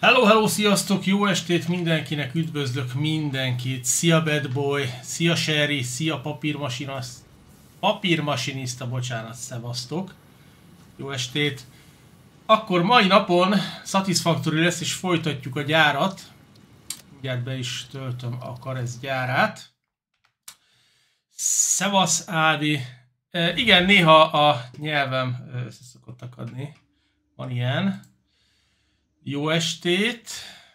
Hello, hello, sziasztok, jó estét mindenkinek, üdvözlök mindenkit. Szia Bad Boy, szia Sherry, szia papírmasinista, bocsánat, szevasztok. Jó estét. Akkor mai napon Satisfactory lesz és folytatjuk a gyárat. Mindjárt be is töltöm a Karesz gyárát. Szevasz Ádi. Igen, néha a nyelvem össze szokott akadni. Van ilyen. Jó estét!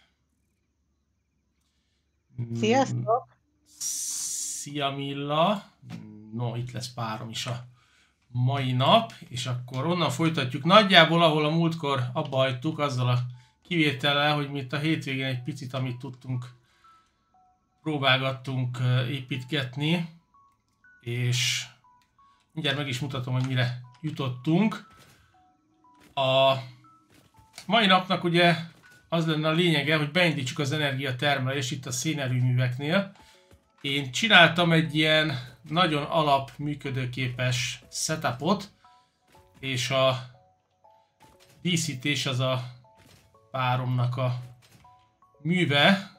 Sziasztok! Szia Milla! No, itt lesz párom is a mai nap, és akkor onnan folytatjuk. Nagyjából, ahol a múltkor abba hagytuk, azzal a kivétellel, hogy mi itt a hétvégén egy picit, amit tudtunk, próbálgattunk építgetni, és mindjárt meg is mutatom, hogy mire jutottunk. A mai napnak ugye az lenne a lényege, hogy beindítsuk az energiatermelést itt a szénerőműveknél. Én csináltam egy ilyen nagyon alap működőképes setupot, és a díszítés az a páromnak a műve.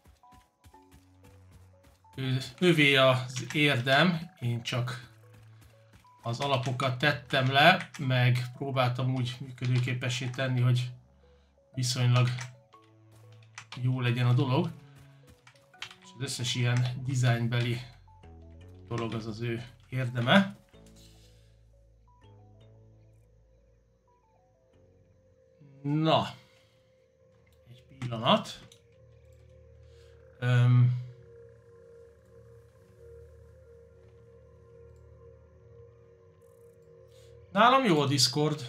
Övé az érdem, én csak az alapokat tettem le, meg próbáltam úgy működőképessé tenni, hogy viszonylag jó legyen a dolog. És az összes ilyen designbeli dolog az az ő érdeme. Na, egy pillanat. Nálam jó a Discord.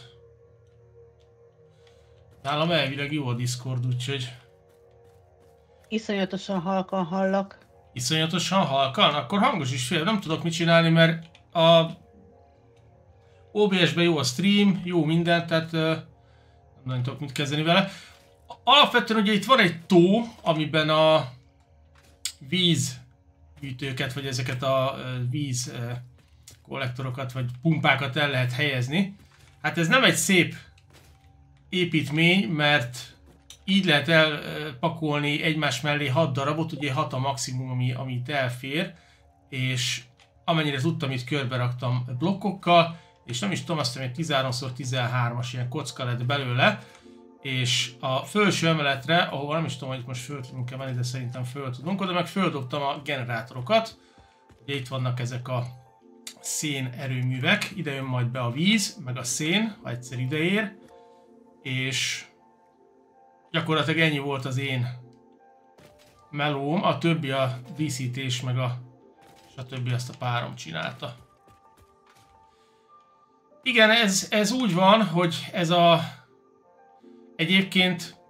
Nálam elvileg jó a Discord, úgyhogy... Iszonyatosan halkan hallak. Iszonyatosan halkan? Akkor hangos is fél. Nem tudok mit csinálni, mert a OBS-ben jó a stream, jó minden, tehát nem tudok mit kezdeni vele. Alapvetően ugye itt van egy tó, amiben a vízgyűjtőket, vagy ezeket a víz kollektorokat, vagy pumpákat el lehet helyezni. Hát ez nem egy szép építmény, mert így lehet elpakolni egymás mellé 6 darabot, ugye 6 a maximum, amit elfér, és amennyire tudtam, itt körbe raktam blokkokkal, és nem is tudom, azt mondom, hogy 13x13-as ilyen kocka lett belőle, és a felső emeletre, ahol nem is tudom, hogy most föl tudunk-e menni, de szerintem föl tudunk, oda meg földobtam a generátorokat. Ugye itt vannak ezek a szénerőművek, ide jön majd be a víz, meg a szén, ha egyszer ideér, és gyakorlatilag ennyi volt az én melóm, a többi a díszítés, meg a stb. Azt a párom csinálta. Igen, ez úgy van, hogy ez a... Egyébként,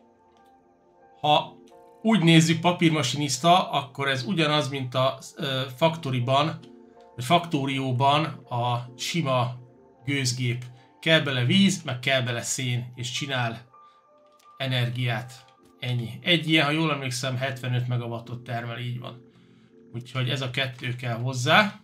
ha úgy nézzük papírmasinista, akkor ez ugyanaz, mint a Factoryban, vagy Factorióban a sima gőzgép. Kell bele víz, meg kell bele szén, és csinál energiát. Ennyi. Egy ilyen, ha jól emlékszem, 75 megawattot termel, így van. Úgyhogy ez a kettő kell hozzá.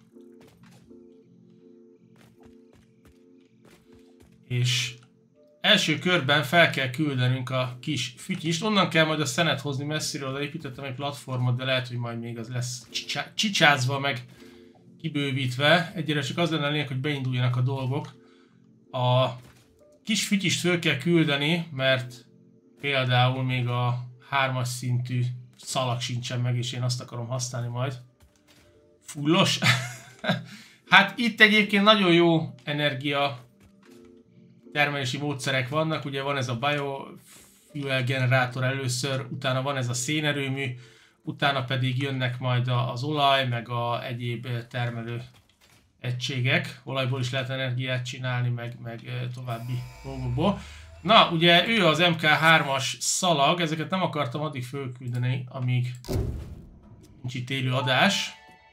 És első körben fel kell küldenünk a kis fütyist. Onnan kell majd a szenet hozni messziről, oda építettem egy platformot, de lehet, hogy majd még az lesz csicsázva, meg kibővítve. Egyre csak az lenne a lényeg, hogy beinduljanak a dolgok. A kis fütyist föl kell küldeni, mert például még a 3-as szintű szalag sincsen meg, és én azt akarom használni majd. Fullos? Hát itt egyébként nagyon jó energia termelési módszerek vannak. Ugye van ez a biofuel generátor először, utána van ez a szénerőmű, utána pedig jönnek majd az olaj, meg a egyéb termelő egységek. Olajból is lehet energiát csinálni, meg további dolgokból. Na, ugye ő az MK3-as szalag, ezeket nem akartam addig fölküldeni, amíg nincs itt élő adás.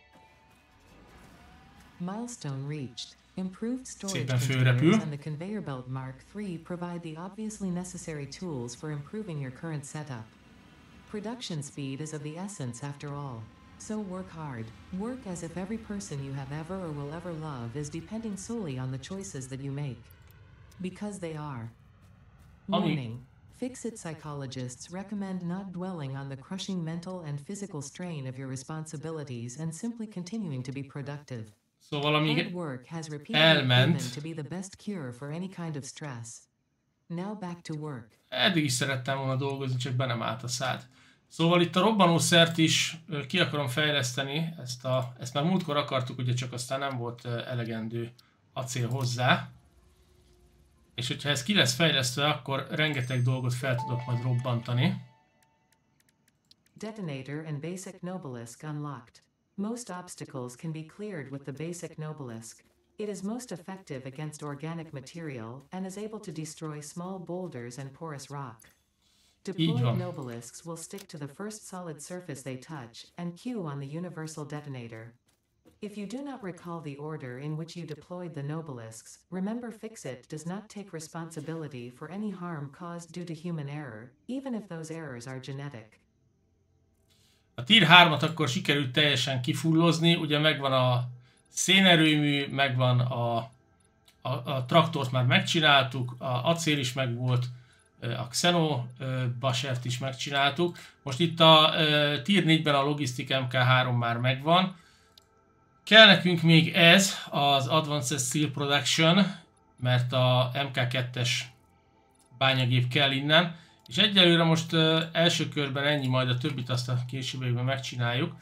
Milestone reached. Improved storage Szépen containers fölrepül. and the Conveyor Belt Mark III provide the obviously necessary tools for improving your current setup. Production speed is of the essence after all. So work hard. Work as if every person you have ever or will ever love is depending solely on the choices that you make. Because they are. Warning. Fix-It psychologists recommend not dwelling on the crushing mental and physical strain of your responsibilities and simply continuing to be productive. Szóval Hard amíg work has repeatedly proven elment, to be the best cure for any kind of stress. Now back to work. eddig is szerettem volna dolgozni, csak be nem állt a szád. Szóval itt a robbanószert is ki akarom fejleszteni, ezt már múltkor akartuk, ugye csak aztán nem volt elegendő acél hozzá. És hogyha ez ki lesz fejlesztve, akkor rengeteg dolgot fel tudok majd robbantani. Detonator and Basic Nobelisk unlocked. Most obstacles can be cleared with the Basic Nobelisk. It is most effective against organic material and is able to destroy small boulders and porous rock. Deployed Nobelisks will stick to the first solid surface they touch and cue on the universal detonator. If you do not recall the order in which you deployed the Nobelisks, remember Fix-It does not take responsibility for any harm caused due to human error, even if those errors are genetic. A Tier 3-at akkor sikerült teljesen kifullozni, ugye megvan a szénerőmű, megvan a traktort már megcsináltuk, a acél is megvolt, a Xenobashert is megcsináltuk. Most itt a Tier 4-ben a Logistic MK3 már megvan. Kell nekünk még ez, az Advanced Steel Production, mert a MK2-es bányagép kell innen. És egyelőre most első körben ennyi, majd a többit azt a későbbiekben megcsináljuk.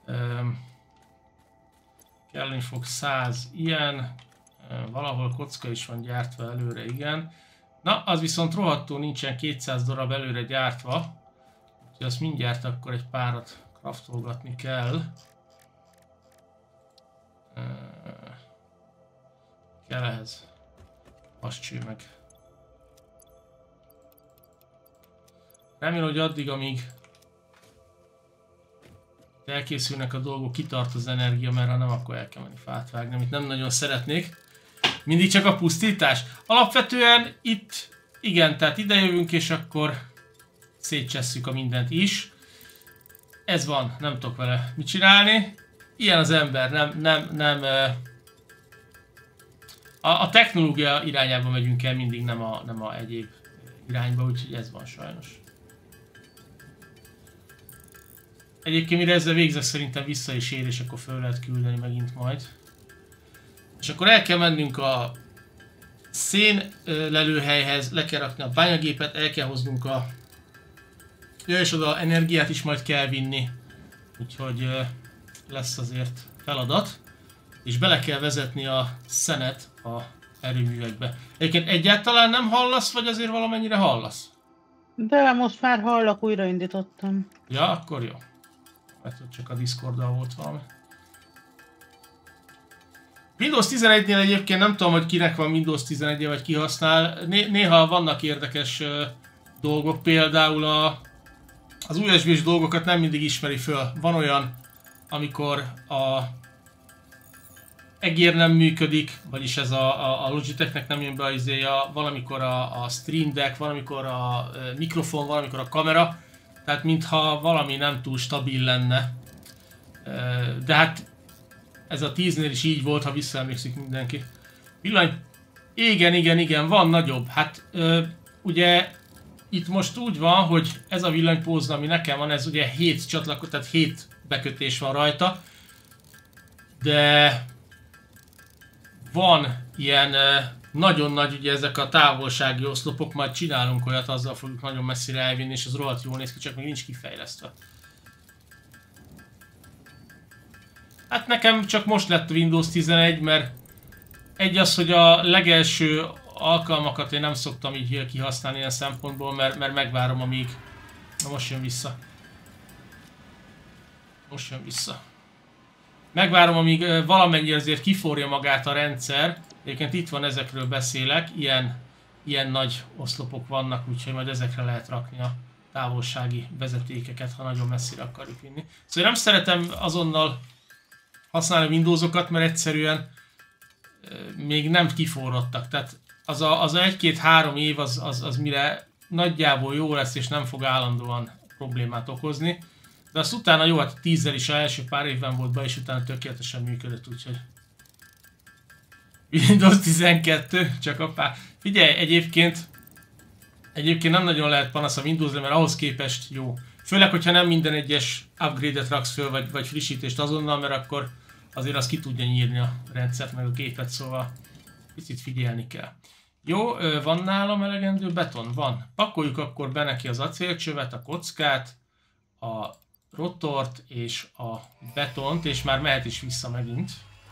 Kelleni fog 100 ilyen, valahol kocka is van gyártva előre, igen. Na, az viszont rohadtul nincsen 200 darab előre gyártva, úgyhogy azt mindjárt akkor egy párat craftolgatni kell. Kell ehhez vascső meg. Remélem, hogy addig, amíg elkészülnek a dolgok, kitart az energia, mert ha nem, akkor el kell menni fát vágni, amit nem nagyon szeretnék. Mindig csak a pusztítás. Alapvetően itt, igen, tehát ide jövünk, és akkor szétcsesszük a mindent is. Ez van, nem tudok vele mit csinálni. Ilyen az ember, nem a technológia irányába megyünk el mindig, nem a egyéb irányba, úgyhogy ez van sajnos. Egyébként mire ezzel végzek, szerintem vissza is ér, és akkor föl lehet küldeni megint majd. És akkor el kell mennünk a szénlelőhelyhez, le kell rakni a bányagépet, el kell hoznunk a... Ja, és oda energiát is majd kell vinni. Úgyhogy lesz azért feladat. És bele kell vezetni a szenet a erőművekbe. Egyébként egyáltalán nem hallasz, vagy azért valamennyire hallasz? De most már hallak, újraindítottam. Ja, akkor jó. Mert ott csak a Discorddal volt valami. Windows 11-nél egyébként nem tudom, hogy kinek van Windows 11-je, vagy ki használ. Néha vannak érdekes dolgok, például az USB-s dolgokat nem mindig ismeri föl. Van olyan, amikor a egér nem működik, vagyis ez a Logitechnek nem jön be az izéja, valamikor a Stream Deck, valamikor a mikrofon, valamikor a kamera. Tehát mintha valami nem túl stabil lenne. De hát ez a 10-nél is így volt, ha visszaemlékszik mindenki. Villany... Igen, van nagyobb. Hát ugye itt most úgy van, hogy ez a villanypózna, ami nekem van, ez ugye 7 csatlakozás, tehát 7 bekötés van rajta. De van ilyen nagyon nagy, ugye ezek a távolsági oszlopok, majd csinálunk olyat, azzal fogjuk nagyon messzire elvinni, és az rohadt jól néz ki, csak még nincs kifejlesztve. Hát nekem csak most lett Windows 11, mert egy az, hogy a legelső alkalmakat én nem szoktam így kihasználni ilyen szempontból, mert megvárom, amíg... Na most jön vissza. Megvárom, amíg valamennyi azért kiforja magát a rendszer. Egyébként itt van, ezekről beszélek, ilyen nagy oszlopok vannak, úgyhogy majd ezekre lehet rakni a távolsági vezetékeket, ha nagyon messzire akarjuk vinni. Szóval nem szeretem azonnal használni Windowsokat, mert egyszerűen még nem kiforrottak. Tehát az a 1-2-3 év az mire nagyjából jó lesz, és nem fog állandóan problémát okozni. De azt utána jó, hát 10-zel is az első pár évben volt be, és utána tökéletesen működött, úgyhogy... Windows 12, csak a pár... Figyelj, egyébként Egyébként nem nagyon lehet panasz a Windowsra, mert ahhoz képest jó. Főleg, hogyha nem minden egyes upgrade-et raksz föl, vagy frissítést azonnal, mert akkor azért az ki tudja nyírni a rendszert, meg a gépet, szóval picit figyelni kell. Jó, van nálam elegendő beton? Van. Pakoljuk akkor be neki az acélcsövet, a kockát, a rotort és a betont, és már mehet is vissza megint.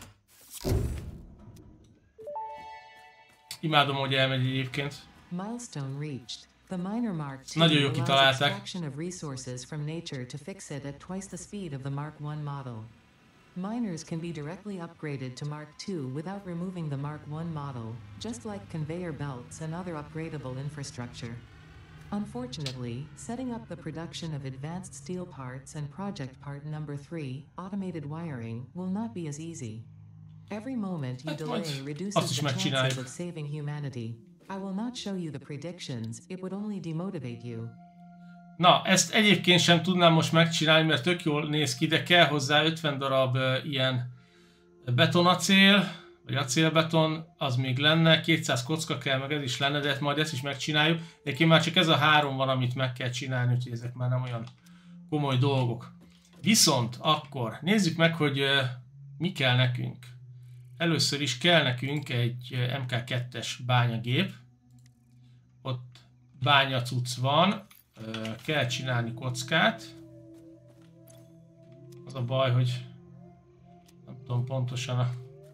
Imádom, hogy elmegy egyébként. Milestone reached. The miner Mark II Nagyon jó allows kitalálták. extraction of resources from nature to fix it at twice the speed of the Mark I model. Miners can be directly upgraded to Mark II without removing the Mark I model, just like conveyor belts and other upgradable infrastructure. Unfortunately, setting up the production of advanced steel parts and project part number 3, automated wiring, will not be as easy. Every moment you delay reduces the chances of saving humanity. I will not show you the predictions, it would only demotivate you. Na, ezt egyébként sem tudnám most megcsinálni, mert tök jól néz ki, de kell hozzá 50 darab ilyen betonacél, vagy acélbeton, az még lenne, 200 kocka kell, meg ez is lenne, de majd ezt is megcsináljuk. Egyébként már csak ez a 3 van, amit meg kell csinálni, úgyhogy ezek már nem olyan komoly dolgok. Viszont akkor nézzük meg, hogy mi kell nekünk. Először is kell nekünk egy MK2-es bányagép. Ott bányacuc van. Kell csinálni kockát. Az a baj, hogy nem tudom pontosan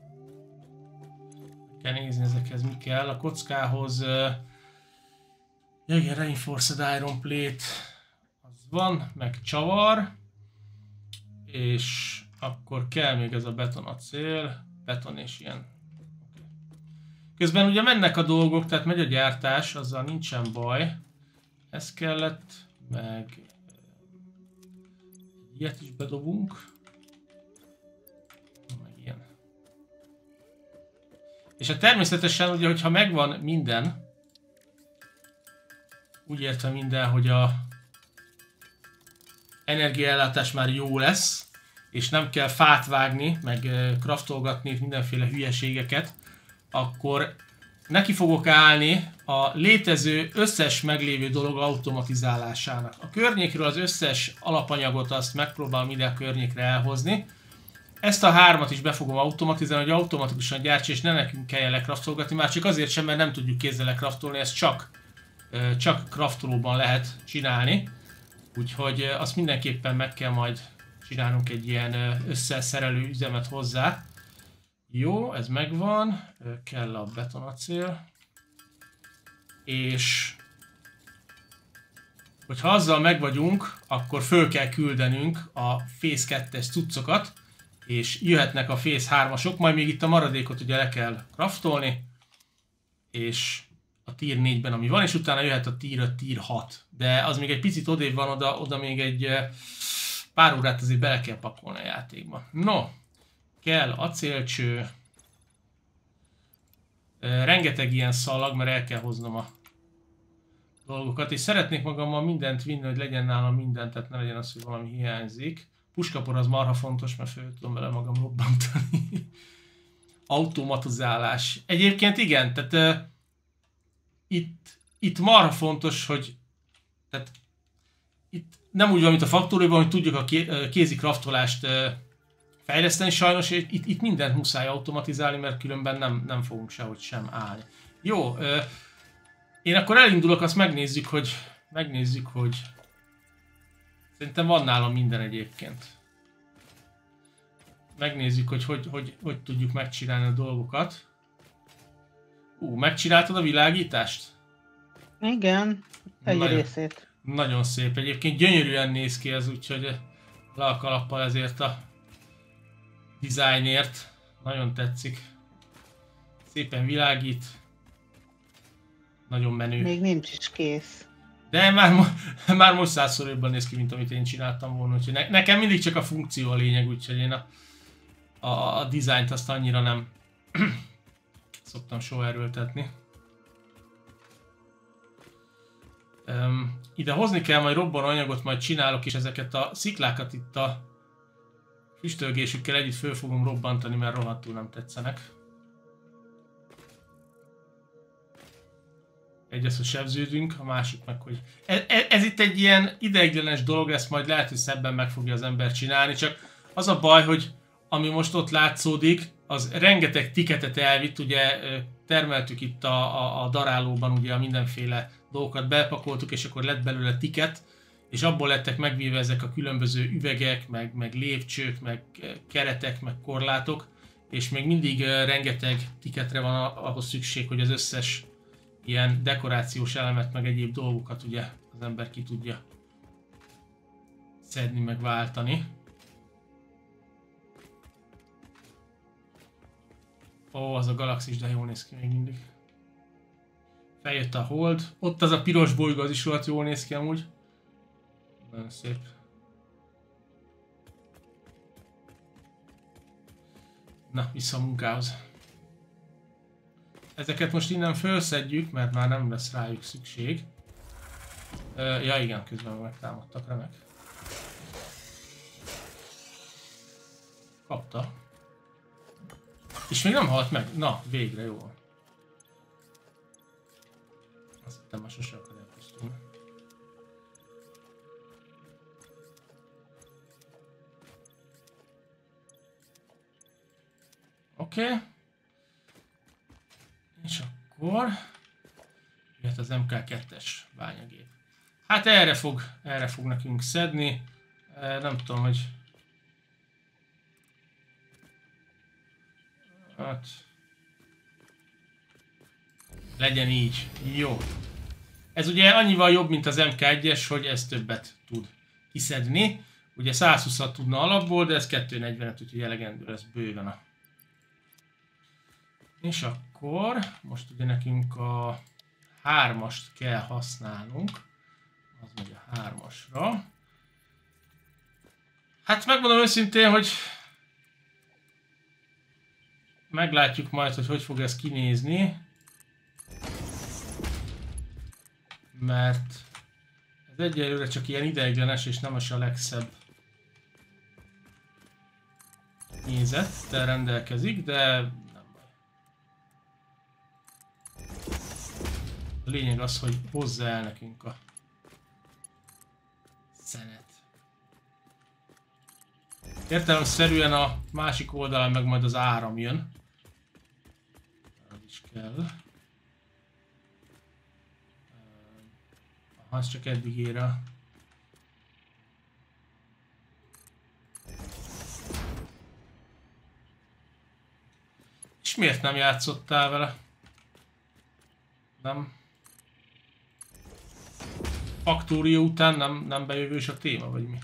kell nézni ezekhez mi kell. A kockához igen, Reinforced Iron Plate az van, meg csavar. És akkor kell még ez a betonacél. Beton és ilyen. Közben ugye mennek a dolgok, tehát megy a gyártás, azzal nincsen baj. Ez kellett, meg ilyet is bedobunk. Meg ilyen. És hát természetesen ugye, hogyha megvan minden, úgy értve minden, hogy a energiaellátás már jó lesz, és nem kell fát vágni, meg craftolgatni mindenféle hülyeségeket, akkor neki fogok állni a létező összes meglévő dolog automatizálásának. A környékről az összes alapanyagot azt megpróbálom ide a környékre elhozni. Ezt a 3-at is be fogom automatizálni, hogy automatikusan gyártsa, és ne nekünk kelljen lekraftolgatni, már csak azért sem, mert nem tudjuk kézzel lekraftolni, ezt csak kraftolóban lehet csinálni. Úgyhogy azt mindenképpen meg kell majd csinálnunk egy ilyen összeszerelő üzemet hozzá. Jó, ez megvan, kell a betonacél. És hogyha azzal megvagyunk, akkor föl kell küldenünk a Phase 2-es cuccokat, és jöhetnek a Phase 3-asok, majd még itt a maradékot ugye le kell craftolni, és a Tier 4-ben ami van, és utána jöhet a Tier 5, Tier 6. De az még egy picit odébb van, oda még egy pár órát azért bele kell pakolni a játékba. No, kell acélcső, rengeteg ilyen szalag, mert el kell hoznom a dolgokat, és szeretnék magammal mindent vinni, hogy legyen nálam mindent, tehát ne legyen az, hogy valami hiányzik. Puskapor az marha fontos, mert föl tudom vele magam robbantani. Automatizálás. Egyébként igen, tehát itt marha fontos, hogy tehát itt nem úgy van, mint a faktóriban, hogy tudjuk a kézi kraftolást fejleszteni, sajnos itt mindent muszáj automatizálni, mert különben nem fogunk sehogy sem állni. Jó, én akkor elindulok, azt megnézzük, hogy szerintem van nálam minden egyébként. Megnézzük, hogy tudjuk megcsinálni a dolgokat. Megcsináltad a világítást? Igen, egy részét. Nagyon szép. Egyébként gyönyörűen néz ki ez, úgyhogy le a kalappal ezért a dizájnért. Nagyon tetszik. Szépen világít. Nagyon menő. Még nincs is kész. De már most 100-szor jobban néz ki, mint amit én csináltam volna. Úgyhogy nekem mindig csak a funkció a lényeg, úgyhogy én a dizájnt azt annyira nem szoktam soha erőltetni. Ide hozni kell majd robbanóanyagot, majd csinálok, és ezeket a sziklákat itt a füstölgésükkel együtt föl fogom robbantani, mert rohadtul nem tetszenek. Egy az, hogy sebződünk, a másik meg, hogy... Ez itt egy ilyen ideiglenes dolog, ezt majd lehet, hogy szebben meg fogja az ember csinálni, csak az a baj, hogy ami most ott látszódik, az rengeteg tiketet elvitt, ugye termeltük itt a darálóban ugye a mindenféle dolgokat, bepakoltuk, és akkor lett belőle tiket, és abból lettek megvéve ezek a különböző üvegek, meg lépcsők, meg keretek, meg korlátok, és még mindig rengeteg tiketre van ahhoz szükség, hogy az összes ilyen dekorációs elemet, meg egyéb dolgokat ugye az ember ki tudja szedni, meg váltani. Ó, az a galaxis, de jól néz ki még mindig. Feljött a hold. Ott az a piros bolygó, az is rohadt jól néz ki amúgy. Nagyon szép. Na, vissza a munkához. Ezeket most innen felszedjük, mert már nem lesz rájuk szükség. Ja igen, közben megtámadtak, remek. Kapta. És még nem halt meg. Na, végre jó. Azt hittem már sose akar elpusztulni. Oké. És akkor jött az MK2-es bányagép. Hát erre fog nekünk szedni. Nem tudom, hogy... Hát... Legyen így. Jó. Ez ugye annyival jobb, mint az MK1-es, hogy ez többet tud kiszedni. Ugye 120-at tudna alapból, de ez 240-et, úgyhogy elegendő lesz bőven a... És akkor most ugye nekünk a 3-ast kell használnunk. Az megy a 3-asra. Hát megmondom őszintén, hogy meglátjuk majd, hogy fog ez kinézni. Mert ez egyelőre csak ilyen ideiglenes és nem is a legszebb nézettel rendelkezik, de nem baj. A lényeg az, hogy hozza el nekünk a szenet. Értelemszerűen a másik oldalon meg majd az áram jön. Az is kell. Az csak eddig ér a... És miért nem játszottál vele? Nem? Faktórió után nem bejövős a téma, vagy mi?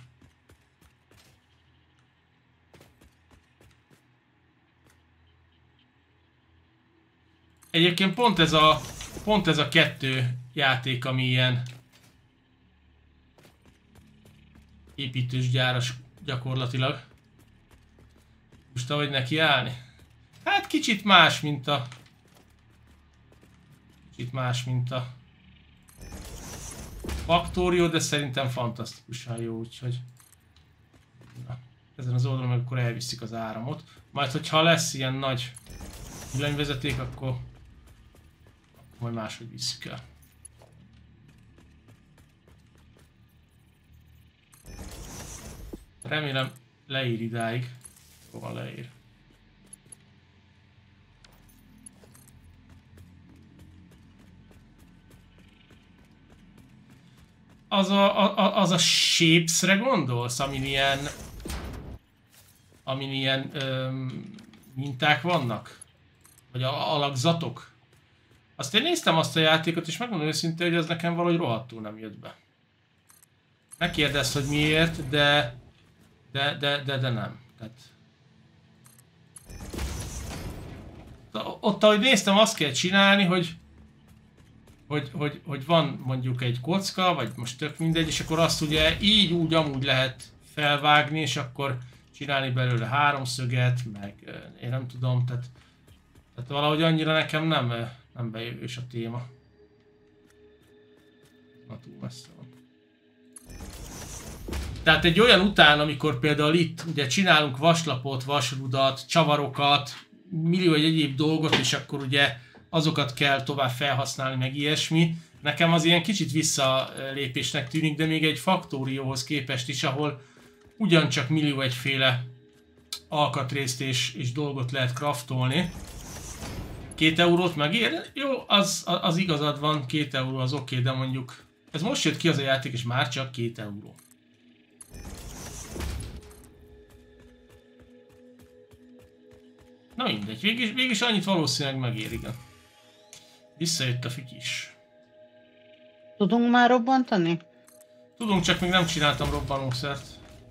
Egyébként pont ez a kettő játék, ami ilyen építős gyáras gyakorlatilag. Most ahogy neki állni? Hát kicsit más, mint a... Faktórió, de szerintem fantasztikusan jó, úgyhogy... Na, ezen az oldalon meg akkor elviszik az áramot. Majd, hogyha lesz ilyen nagy villanyvezeték, akkor majd máshogy visszük el. Remélem leír idáig. Hova leír? Az a shapes-re gondolsz, amin ilyen minták vannak? Vagy alakzatok? Azt én néztem azt a játékot, és megmondom őszintén, hogy az nekem valahogy rohadtul nem jött be. Ne kérdezz, hogy miért, de nem. Tehát... Ott, ahogy néztem, azt kell csinálni, hogy van mondjuk egy kocka, vagy most tök mindegy, és akkor azt ugye így úgy amúgy lehet felvágni, és akkor csinálni belőle háromszöget, meg én nem tudom, tehát valahogy annyira nekem nem bejövős a téma. Na, túl messze van. Tehát egy olyan után, amikor például itt ugye csinálunk vaslapot, vasrudat, csavarokat, millió egyéb dolgot, és akkor ugye azokat kell tovább felhasználni, meg ilyesmi. Nekem az ilyen kicsit visszalépésnek tűnik, de még egy faktórióhoz képest is, ahol ugyancsak millió egyféle alkatrészt és dolgot lehet craftolni. 2 eurót megér? Jó, az igazad van, 2 euró az oké, de mondjuk ez most jött ki az a játék, és már csak 2 euró. Na mindegy, végig annyit valószínűleg megér, igen. Visszajött a fütyis. Tudunk már robbantani? Tudunk, csak még nem csináltam robbanószert.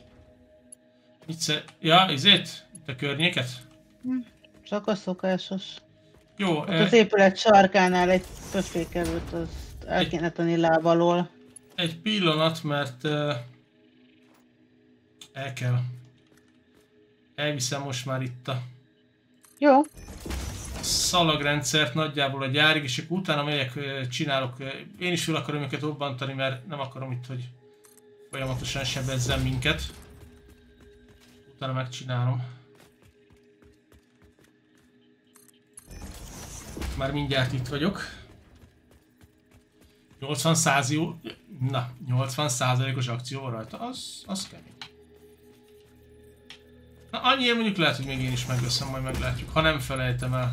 Ja, izét? Itt a környéket? Csak a szokásos. Jó. Ott az épület sarkánál egy pöfé került, azt el kéne tenni láb alól. Egy pillanat, mert el kell. Elviszem most már itt a Jó. szalagrendszert nagyjából a gyárig, és akkor utána megyek, csinálok. Én is fel akarom őket robbantani, mert nem akarom itt, hogy folyamatosan sebezzen minket. Utána megcsinálom. Már mindjárt itt vagyok. 80% jó. Na, 80%-os akció van rajta, az kemény. Na, annyiért mondjuk lehet, hogy még én is megveszem, majd meglátjuk, ha nem felejtem el.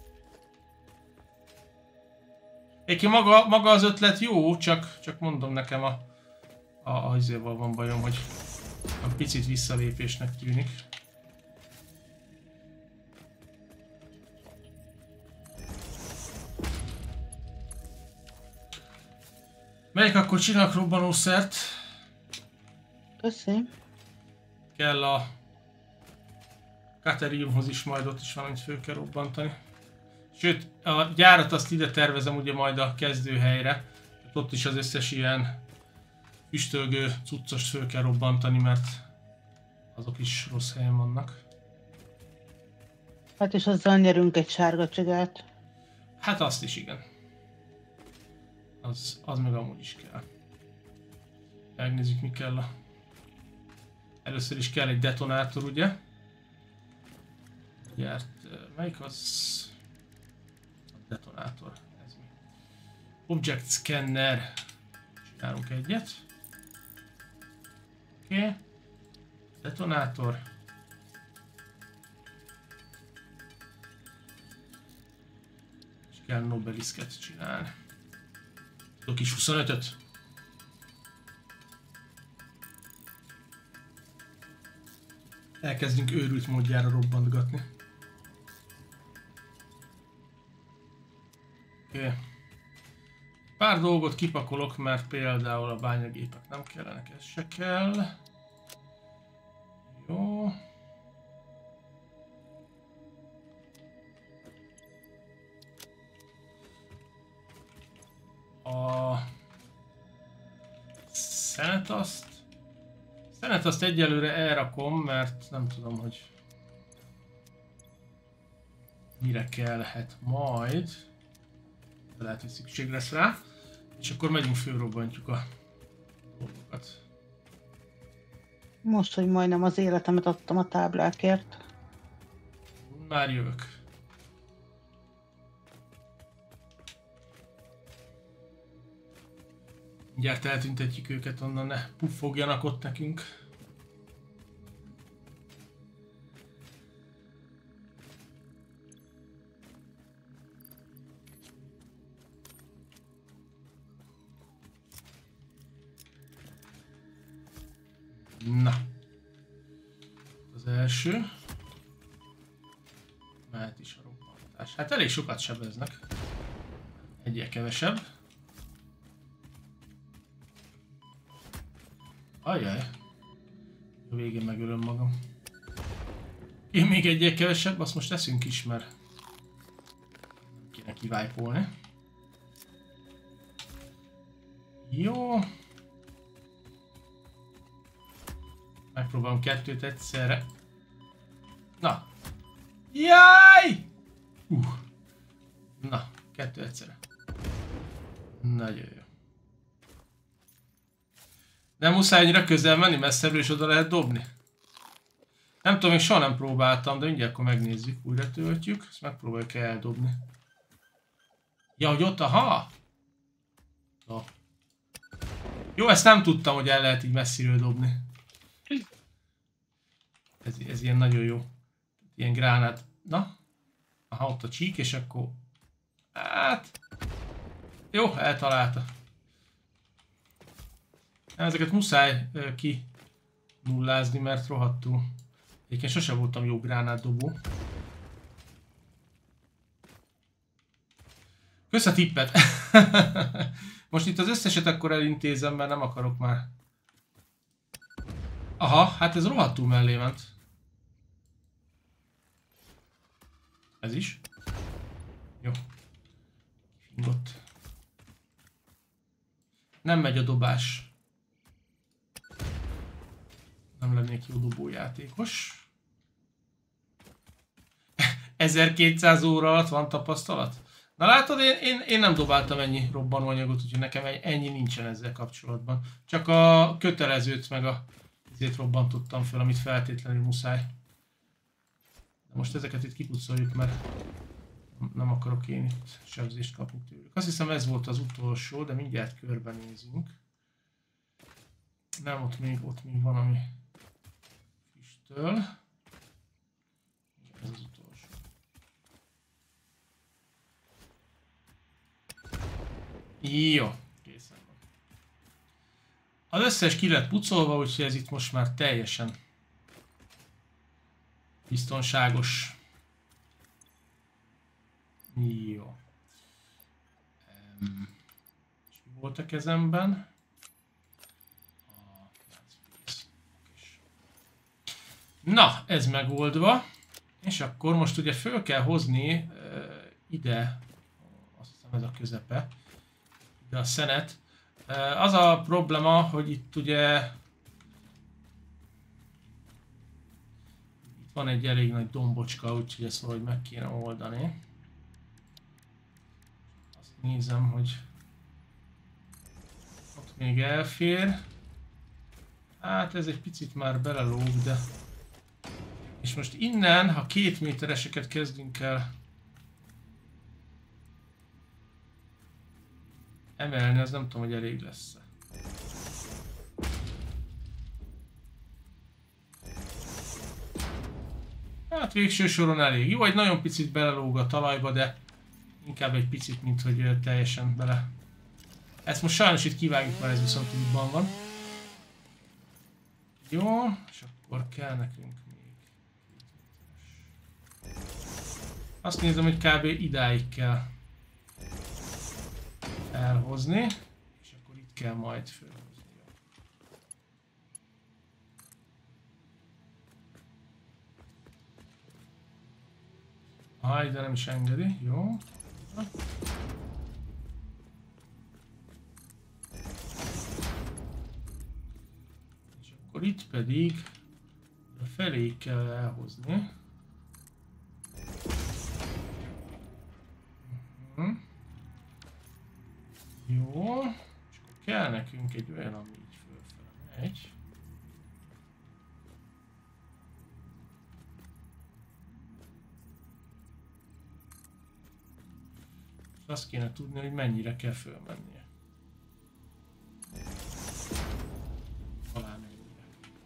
Egyébként maga az ötlet jó, csak mondom nekem azért van bajom, hogy a picit visszalépésnek tűnik. Melyik akkor csinálok robbanószert? Köszi. Kell a Kateriumhoz is, majd ott is valamit föl kell robbantani. Sőt, a gyárat azt ide tervezem ugye majd a kezdőhelyre. Ott is az összes ilyen üstölgő cuccost föl kell robbantani, mert azok is rossz helyen vannak. Hát és azzal nyerünk egy sárga csigát. Hát azt is igen. Az meg amúgy is kell. Megnézzük mi kell a... Először is kell egy detonátor, ugye? Gyárt... Melyik az... A detonátor. Ez mi? Object Scanner. Csinálunk egyet. Oké. Detonátor. És kell Nobeliszket csinálni. Tudok is 25-öt? Elkezdünk őrült módjára robbantgatni. Oké. Pár dolgot kipakolok, mert például a bányagépek nem kellenek, ez se kell. Jó. A szenetaszt egyelőre elrakom, mert nem tudom, hogy mire kellhet majd. De lehet, hogy szükség lesz rá. És akkor megyünk, fölrobbantjuk a dolgokat. Most, hogy majdnem az életemet adtam a táblákért. Már jövök. Mindjárt eltüntetjük őket onnan, ne puffogjanak ott nekünk. Na. Az első. Mehet is a robbantás. Hát elég sokat sebeznek. Egyel kevesebb. Ajjaj. A végén megölöm magam. Én még egyel kevesebb, azt most eszünk is, mert nem kéne kivájpolni. Jó. Megpróbálom 2-t egyszerre. Na. Jaj! Na, 2 egyszerre. Nagyon jó. Nem muszáj annyira közel menni, messzebbről is oda lehet dobni. Nem tudom, még soha nem próbáltam, de mindjárt akkor megnézzük, újra töltjük, ezt megpróbáljuk eldobni. Ja, hogy ott, aha! No. Jó, ezt nem tudtam, hogy el lehet így messziről dobni. Ez ilyen nagyon jó. Ilyen gránát. Na? Aha, ott a csík, és akkor... Hát... Jó, eltalálta. Ezeket muszáj ki nullázni, mert rohadtul. Egyébként sose voltam jó gránátdobó. Kösz a tippet! Most itt az összeset akkor elintézem, mert nem akarok már. Aha, hát ez rohadtul mellé ment. Ez is. Jó. Fingott. Nem megy a dobás. Nem lennék jó dobójátékos. 1200 óra alatt van tapasztalat? Na látod, én nem dobáltam ennyi robbanóanyagot, úgyhogy nekem ennyi nincsen ezzel kapcsolatban. Csak a kötelezőt meg a ezért robbantottam fel, amit feltétlenül muszáj. De most ezeket itt kipucoljuk, mert nem akarok én itt sebzést kapni tőlük. Azt hiszem ez volt az utolsó, de mindjárt körbenézünk. Nem, ott még van, ami füstöl. Ez az utolsó. Jó, készen van. Az összes ki lett pucolva, úgyhogy ez itt most már teljesen biztonságos. Jó. És mi volt a kezemben? Na, ez megoldva. És akkor most ugye föl kell hozni ide, azt hiszem ez a közepe, ide a szenet. Az a probléma, hogy itt ugye itt van egy elég nagy dombocska, úgyhogy ezt valahogy meg kéne oldani. Azt nézem, hogy ott még elfér. Hát ez egy picit már belelóg, de... És most innen, ha 2 métereseket kezdünk el emelni, az nem tudom, hogy elég lesz. Hát végső soron elég. Jó, egy nagyon picit belelóg a talajba, de inkább egy picit, mint hogy teljesen bele. Ezt most sajnos itt kivágjuk, mert ez viszont útban van. Jó, és akkor kell nekünk még. Azt nézem, hogy kb. Idáig kell elhozni, és akkor itt kell majd fölhozni. Aj, de nem is engedi, jó. És akkor itt pedig a felé kell elhozni. Jó, és akkor kell nekünk egy olyan, ami így fölfele megy. És azt kéne tudni, hogy mennyire kell fölmennie. Talán mennyire.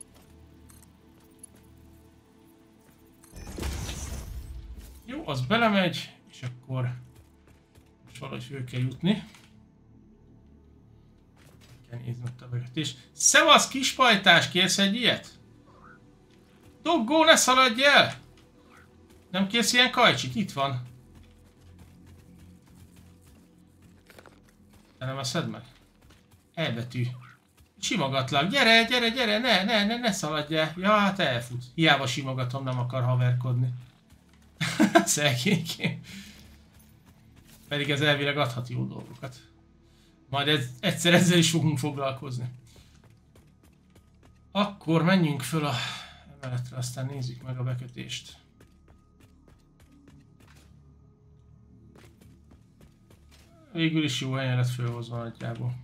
Jó, az belemegy, és akkor most valahogy föl kell jutni. Kell nézni ott a vegetés. Szevasz kispajtás, kérsz egy ilyet? Doggó, ne szaladj el! Nem kérsz ilyen kajcsit? Itt van. De nem eszed meg? E-betű. Simogatlak. Gyere, gyere, gyere, ne szaladj el. Ja, hát elfut. Hiába simogatom, nem akar haverkodni. Szegénykém. Pedig ez elvileg adhat jó dolgokat. Majd egyszer ezzel is fogunk foglalkozni. Akkor menjünk föl a emeletre, aztán nézzük meg a bekötést. Végül is jó helyen lett fölhozva nagyjából.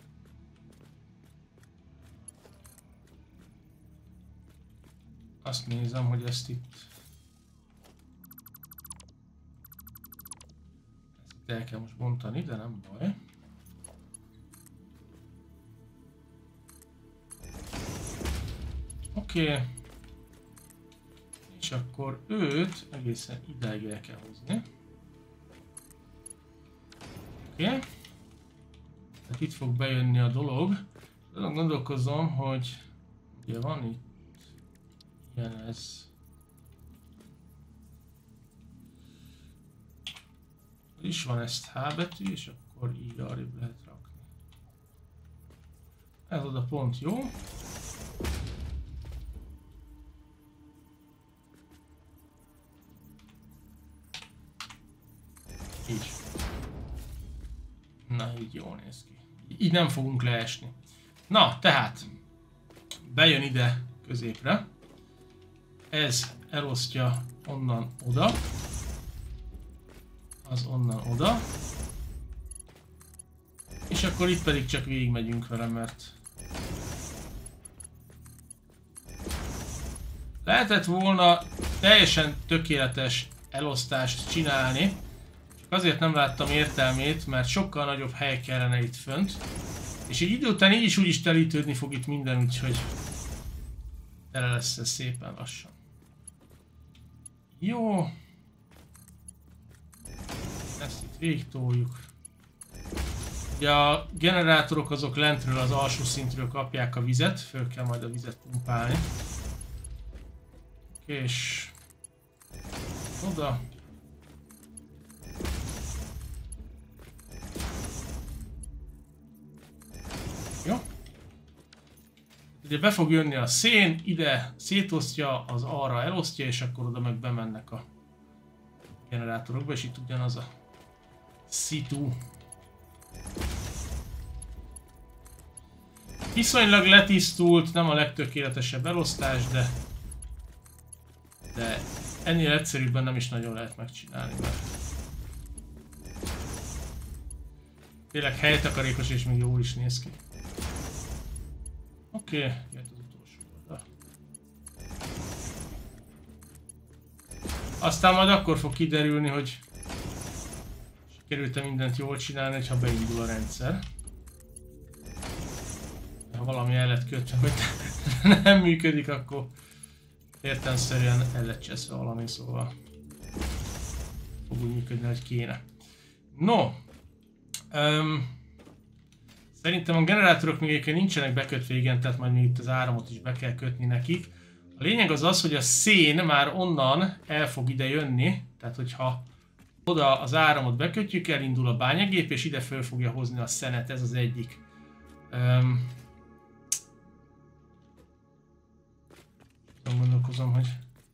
Azt nézem, hogy ezt itt El kell most bontani, de nem baj. Oké. És akkor őt egészen idáig el kell hozni. Oké. Tehát itt fog bejönni a dolog. Azon gondolkozom, hogy ugye van itt ilyen ez. Is van ezt H betű, és akkor így arrébb lehet rakni. Ez oda pont jó. Így. Na, így jól néz ki. Így nem fogunk leesni. Na, tehát bejön ide középre. Ez elosztja onnan oda. Az onnan oda. És akkor itt pedig csak végigmegyünk vele, mert lehetett volna teljesen tökéletes elosztást csinálni. Csak azért nem láttam értelmét, mert sokkal nagyobb hely kellene itt fönt. És egy idő után így is úgyis telítődni fog itt minden, úgyhogy tele lesz ez szépen lassan. Jó. Ezt itt végig toljuk. Ugye a generátorok azok lentről, az alsó szintről kapják a vizet, föl kell majd a vizet pumpálni. És oda. Jó. Ugye be fog jönni a szén, ide szétosztja, az arra elosztja, és akkor oda meg bemennek a generátorokba, és itt ugyanaz a szitu. Viszonylag letisztult, nem a legtökéletesebb elosztás, de ennél egyszerűbben nem is nagyon lehet megcsinálni, mert tényleg helytakarékos és még jól is néz ki. Oké, jött az utolsó oldal. Aztán majd akkor fog kiderülni, hogy sikerült-e mindent jól csinálni, ha beindul a rendszer. Ha valami el lett kötve, hogy nem működik, akkor értelemszerűen el lett cseszve valami, szóval fog úgy működni, hogy kéne. No, szerintem a generátorok még egyébként nincsenek bekötve, igen, tehát majd még itt az áramot is be kell kötni nekik. A lényeg az az, hogy a szén már onnan el fog ide jönni, tehát hogyha oda az áramot bekötjük, elindul a bányagép, és ide föl fogja hozni a szenet, ez az egyik. Gondolkozom, hogy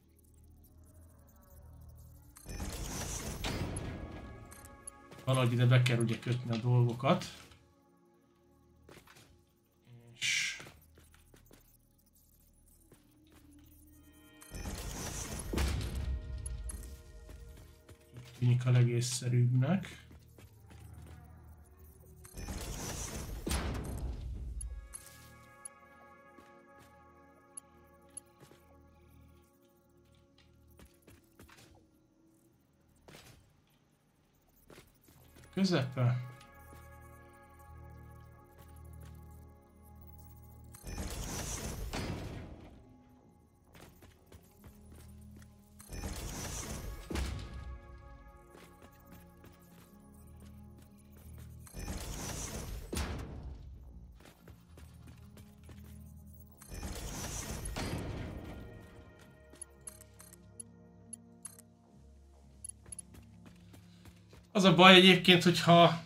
valahogy ide be kell ugye kötni a dolgokat. És így tűnik a legészszerűbbnek. Közepe. Az a baj egyébként, hogyha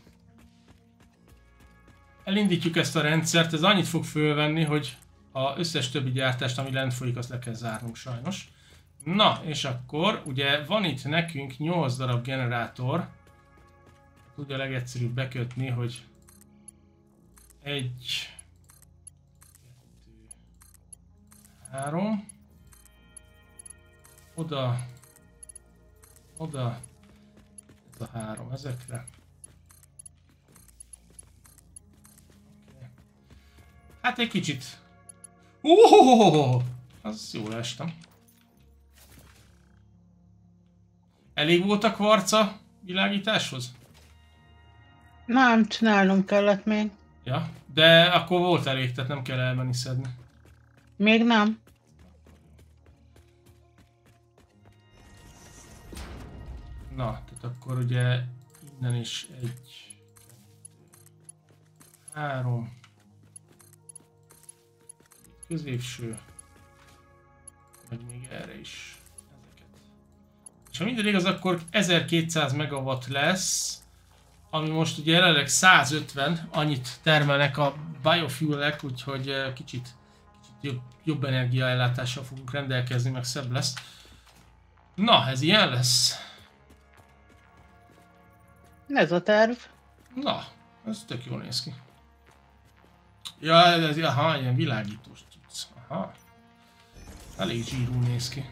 elindítjuk ezt a rendszert, ez annyit fog fölvenni, hogy az összes többi gyártást, ami lent folyik, azt le kell zárnunk sajnos. Na, és akkor ugye van itt nekünk 8 darab generátor. Ugye a legegyszerűbb bekötni, hogy 1, 2, 3, oda, oda, ez a 3 ezekre. Okay. Hát egy kicsit. Az jól estem. Elég volt a kvarca világításhoz? Nem, csinálnunk kellett még. Ja, de akkor volt elég, tehát nem kell elmenni szedni. Még nem. Na, tehát akkor ugye innen is 1, 2, 3. Középső. Meg még erre is. Ezeket. És ha minden igaz, akkor 1200 megawatt lesz, ami most ugye jelenleg 150, annyit termelnek a biofuelek, úgyhogy kicsit jobb energiaellátással fogunk rendelkezni, meg szebb lesz. Na, ez ilyen lesz. Ez a terv. Na, ez tök jól néz ki. Ja, ez, aha, ilyen világítós tudsz. Aha. Elég zsírul néz ki.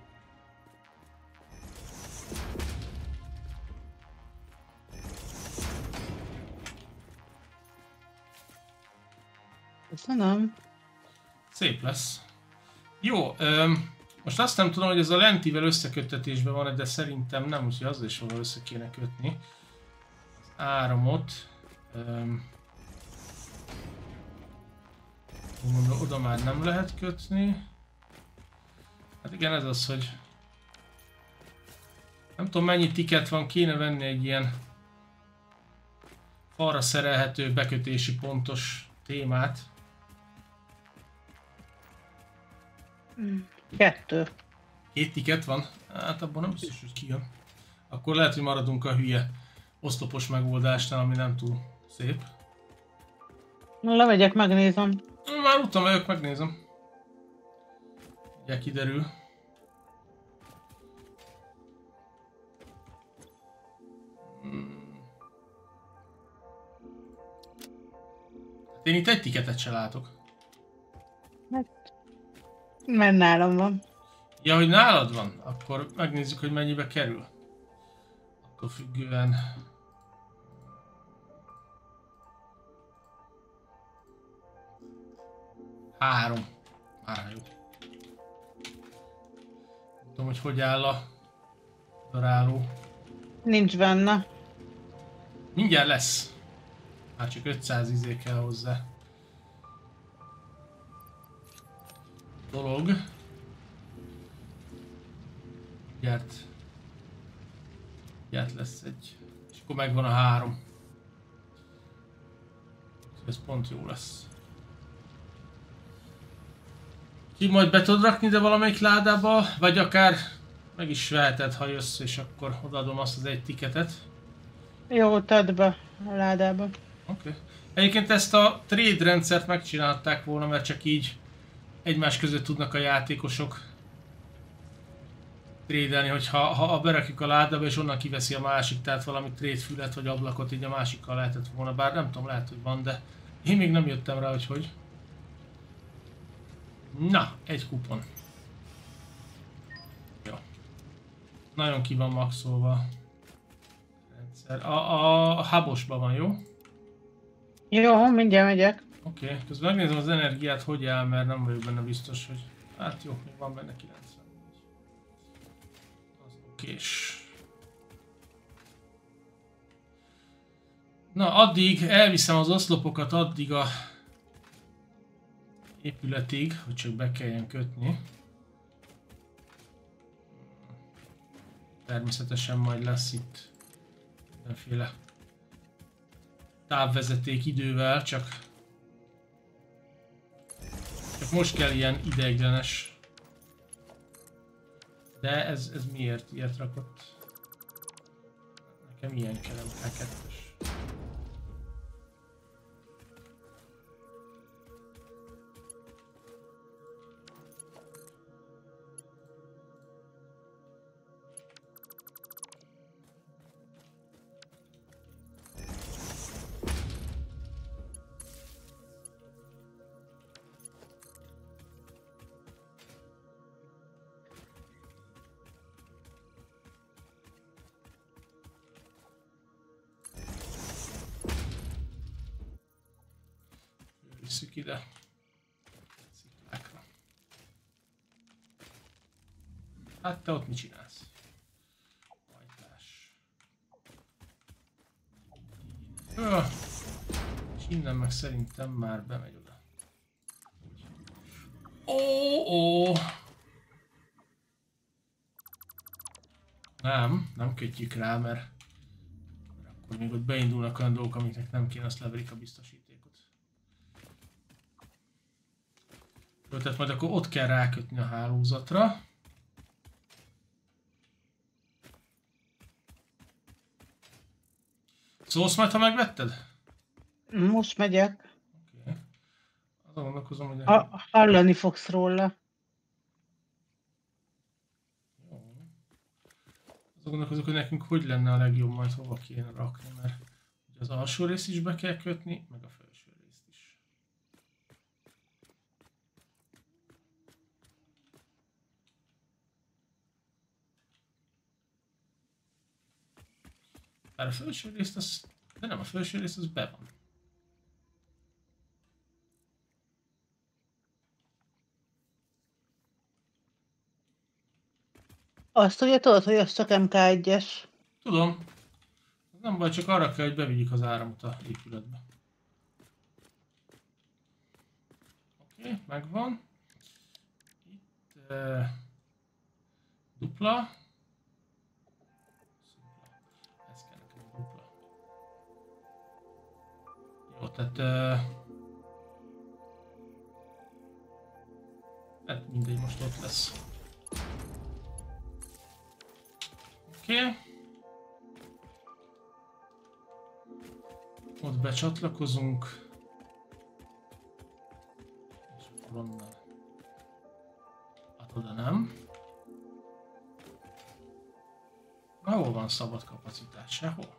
Köszönöm. Szép lesz. Jó, most azt nem tudom, hogy ez a lentivel összeköttetésben van, de szerintem nem, úgyhogy azzal is valahol össze kéne kötni. Az áramot. Oda már nem lehet kötni. Hát igen, ez az, hogy nem tudom mennyi ticket van, kéne venni egy ilyen falra szerelhető bekötési pontos témát. 2. 2 ticket van? Hát abban nem biztos, hogy kijön. Akkor lehet, hogy maradunk a hülye oszlopos megoldásnál, ami nem túl szép. Lemegyek, megnézem. Már úton vagyok, megnézem. Ugye kiderül. Hát én itt egy ticketet se látok. Mert nálam van. Ja, hogy nálad van? Akkor megnézzük, hogy mennyibe kerül. Attól függően... Három. Már jó. Nem tudom, hogy áll a daráló. Nincs benne. Mindjárt lesz. Már csak 500 izé kell hozzá. Dolog. Mindjárt lesz egy. És akkor megvan a 3. Ez pont jó lesz. Ki majd be tudod rakni ide valamelyik ládába, vagy akár meg is veheted, ha jössz, és akkor odaadom azt az egy ticketet. Jó, tedd be a ládába. Oké. Egyébként ezt a trade rendszert megcsinálták volna, mert csak így egymás között tudnak a játékosok trédelni, hogyha berakjuk a ládába és onnan kiveszi a másik, tehát valami trade fület vagy ablakot így a másikkal lehetett volna, bár nem tudom, lehet, hogy van, de én még nem jöttem rá, hogy. Na, egy kupon. Jó. Nagyon ki van maxolva a rendszer. A hubosban van, jó? Jó, mindjárt megyek. Oké, közben megnézem az energiát, hogy áll, mert nem vagyok benne biztos, hogy... Hát jó, még van benne 94. Az okés. Na, addig elviszem az oszlopokat addig a épületig, hogy csak be kelljen kötni. Természetesen majd lesz itt mindenféle távvezeték idővel, csak most kell ilyen ideiglenes. De ez miért ilyet rakott? Nekem ilyen kell, MK2-es. Visszük ide. Sziklákra. Hát te ott mit csinálsz? Hajtás. És innen meg szerintem már bemegy oda. Ó. Nem kötjük rá, mert akkor még ott beindulnak olyan dolgok, amiknek nem kéne, azt leverik a biztosítékot. Jó, tehát majd akkor ott kell rákötni a hálózatra. Szólsz majd, ha megvetted? Most megyek. Oké. Azon gondolkozom, hogy... Hallani fogsz róla. Jó. Azon gondolkozok, hogy nekünk hogy lenne a legjobb majd hova kéne rakni, mert az alsó részt is be kell kötni, meg a felső részt is. Bár a felső részt az... De nem, a felső rész az be van. Azt ugye tudod, hogy az csak MK1-es. Tudom. Nem baj, csak arra kell, hogy bevigyük az áramot a épületbe. Oké, megvan. Itt dupla. Ez kell nekem a dupla. Jó, tehát... hát mindegy, most ott lesz. Oké. Ott becsatlakozunk. És akkor onnan. Hát oda nem. Na, hol van szabad kapacitás? Sehol.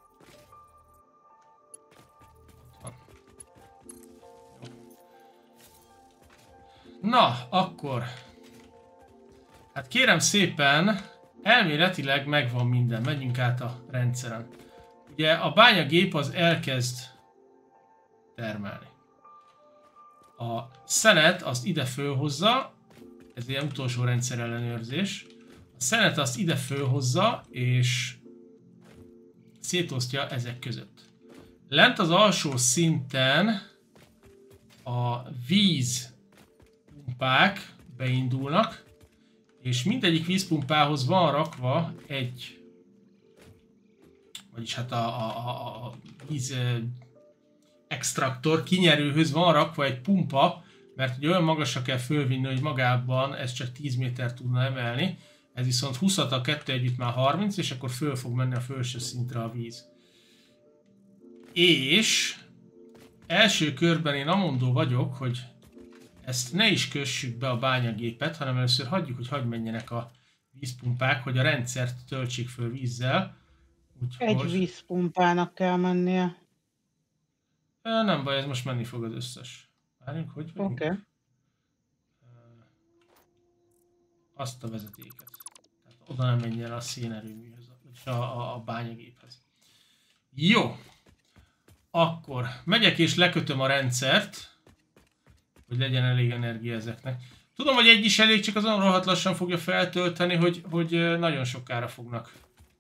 Ott van. Jó. Na, akkor. Hát kérem szépen, elméletileg megvan minden. Menjünk át a rendszeren. Ugye a bányagép az elkezd termelni. A szenet azt ide fölhozza, ez ilyen utolsó rendszer ellenőrzés. A szenet azt ide fölhozza és szétosztja ezek között. Lent az alsó szinten a vízpumpák beindulnak, és mindegyik vízpumpához van rakva egy, vagyis hát a víz extraktor kinyerőhöz van rakva egy pumpa, mert ugye olyan magasra kell fölvinni, hogy magában ez csak 10 méter tudna emelni, ez viszont 20-at a kettő együtt már 30, és akkor föl fog menni a felső szintre a víz. És első körben én amondó vagyok, hogy ezt ne is kössük be a bányagépet, hanem először hagyjuk, hogy hadd menjenek a vízpumpák, hogy a rendszert töltsék föl vízzel. Úgyhogy... Egy vízpumpának kell mennie. Nem baj, ez most menni fog az összes. Várjunk, hogy vagyunk? Oké. Azt a vezetéket. Tehát oda nem menjen el a szénerőműhöz, vagyis a bányagéphez. Jó. Akkor megyek és lekötöm a rendszert, hogy legyen elég energia ezeknek. Tudom, hogy egy is elég, csak azon rohadt lassan fogja feltölteni, hogy nagyon sokára fognak.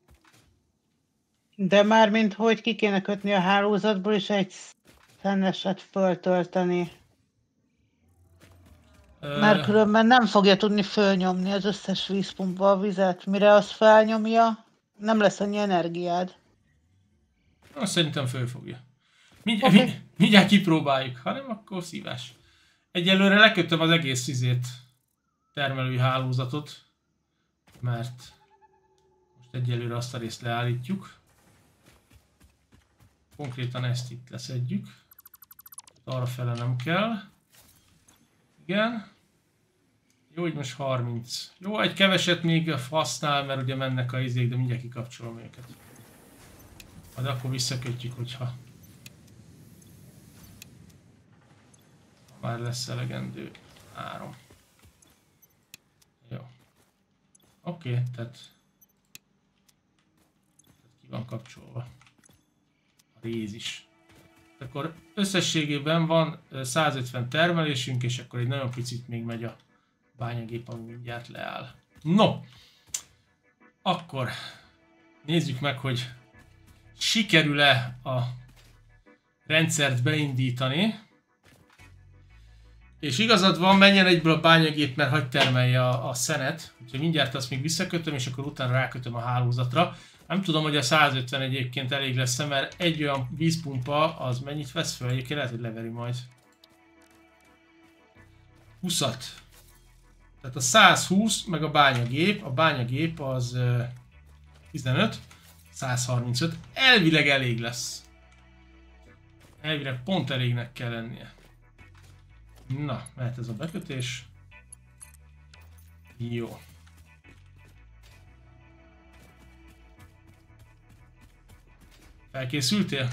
De mármint hogy ki kéne kötni a hálózatból, és egy szenneset föltölteni. Mert különben nem fogja tudni fölnyomni az összes vízpumpa a vizet. Mire azt felnyomja, nem lesz annyi energiád. Szerintem fölfogja. Mindjárt kipróbáljuk, ha nem, akkor szívás. Egyelőre lekötöm az egész termelői hálózatot, mert most egyelőre azt a részt leállítjuk. Konkrétan ezt itt leszedjük. Arra fele nem kell. Igen. Jó, így most 30. Jó, egy keveset még használ, mert ugye mennek a izék, de mindjárt kikapcsolom őket. Majd akkor visszakötjük, hogyha már lesz elegendő áram. Jó. Oké, tehát ki van kapcsolva a réz is. Akkor összességében van 150 termelésünk, és akkor egy nagyon picit még megy a bányagép, ami mindjárt leáll. No! Akkor nézzük meg, hogy sikerül-e a rendszert beindítani. És igazad van, menjen egyből a bányagép, mert hagy termelje a szenet. Úgyhogy mindjárt azt még visszakötöm, és akkor utána rákötöm a hálózatra. Nem tudom, hogy a 150 egyébként elég lesz, mert egy olyan vízpumpa az mennyit vesz fel, egyébként lehet, hogy leveri majd. 20-at. Tehát a 120 meg a bányagép az 15, 135, elvileg elég lesz. Elvileg pont elégnek kell lennie. Na, mehet ez a bekötés. Jó. Felkészültél?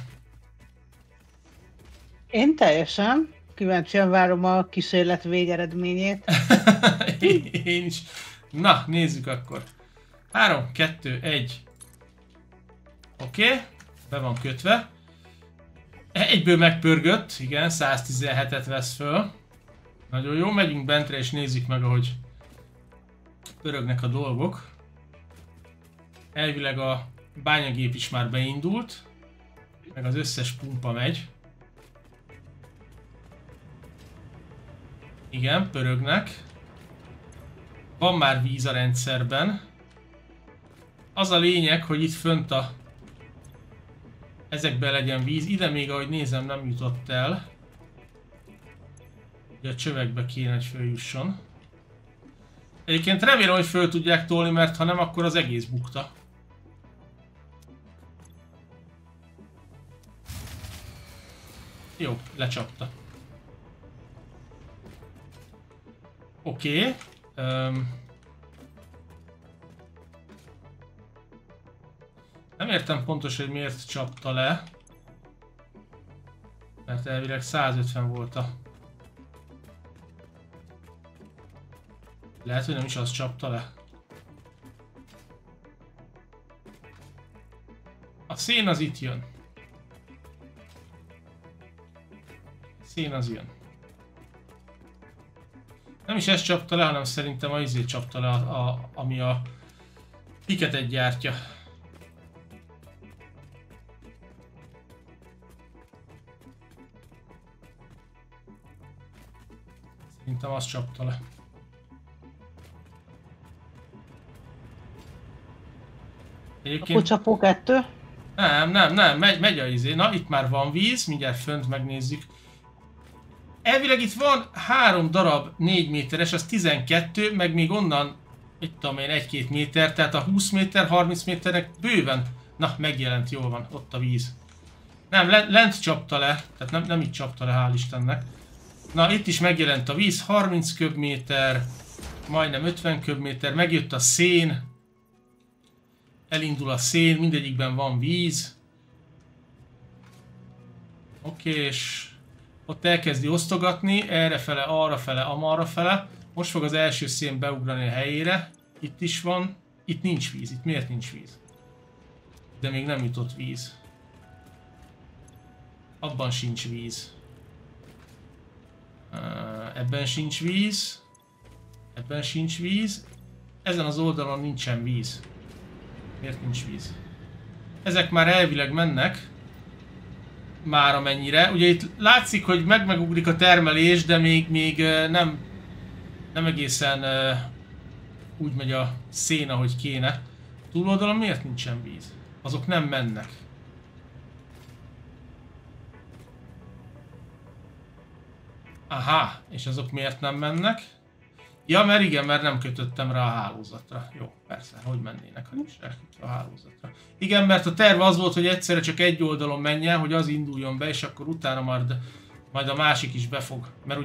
Én teljesen. Kíváncsian várom a kísérlet végeredményét. Én is. Na, nézzük akkor. 3, 2, 1. Oké, be van kötve. Egyből megpörgött, igen, 117-et vesz föl. Nagyon jó, megyünk bentre és nézzük meg, ahogy pörögnek a dolgok. Elvileg a bányagép is már beindult, meg az összes pumpa megy. Igen, pörögnek. Van már víz a rendszerben. Az a lényeg, hogy itt fönt ezekben legyen víz. Ide még, ahogy nézem, nem jutott el. Ugye a csövekbe kéne, hogy följusson. Egyébként remélem, hogy föl tudják tolni, mert ha nem, akkor az egész bukta. Jó, lecsapta. Oké. Nem értem pontosan, hogy miért csapta le. Mert elvileg 150 volt a... Lehet, hogy nem is azt csapta le. A szén az itt jön. A szén az jön. Nem is ezt csapta le, hanem szerintem az izét csapta le, ami a piketet gyártja. Szerintem azt csapta le. Egyébként... Akkor csapó 2? Nem, megy a izé. Na, itt már van víz, mindjárt fönt megnézzük. Elvileg itt van 3 darab 4 méteres, az 12, meg még onnan, itt tudom én, 1-2 méter, tehát a 20 méter, 30 méternek bőven. Na, megjelent, jól van, ott a víz. Nem, lent csapta le, tehát nem itt csapta le, hál' Istennek. Na, itt is megjelent a víz, 30 köbméter, majdnem 50 köbméter, megjött a szén. Elindul a szén, mindegyikben van víz. Oké, és ott elkezdi osztogatni, errefele, arrafele, amarrafele. Most fog az első szén beugrani a helyére. Itt is van. Itt nincs víz. Itt miért nincs víz? De még nem jutott víz. Abban sincs víz. Ebben sincs víz. Ebben sincs víz. Ezen az oldalon nincsen víz. Miért nincs víz? Ezek már elvileg mennek. Már amennyire. Ugye itt látszik, hogy megugrik a termelés, de még nem egészen úgy megy a szén, ahogy kéne. Túloldalon miért nincsen víz? Azok nem mennek. Aha, és azok miért nem mennek? Ja, mert igen, mert nem kötöttem rá a hálózatra. Jó, persze, hogy mennének, ha is rákötve a hálózatra. Igen, mert a terv az volt, hogy egyszerre csak egy oldalon menjen, hogy az induljon be, és akkor utána majd a másik is befog. Mert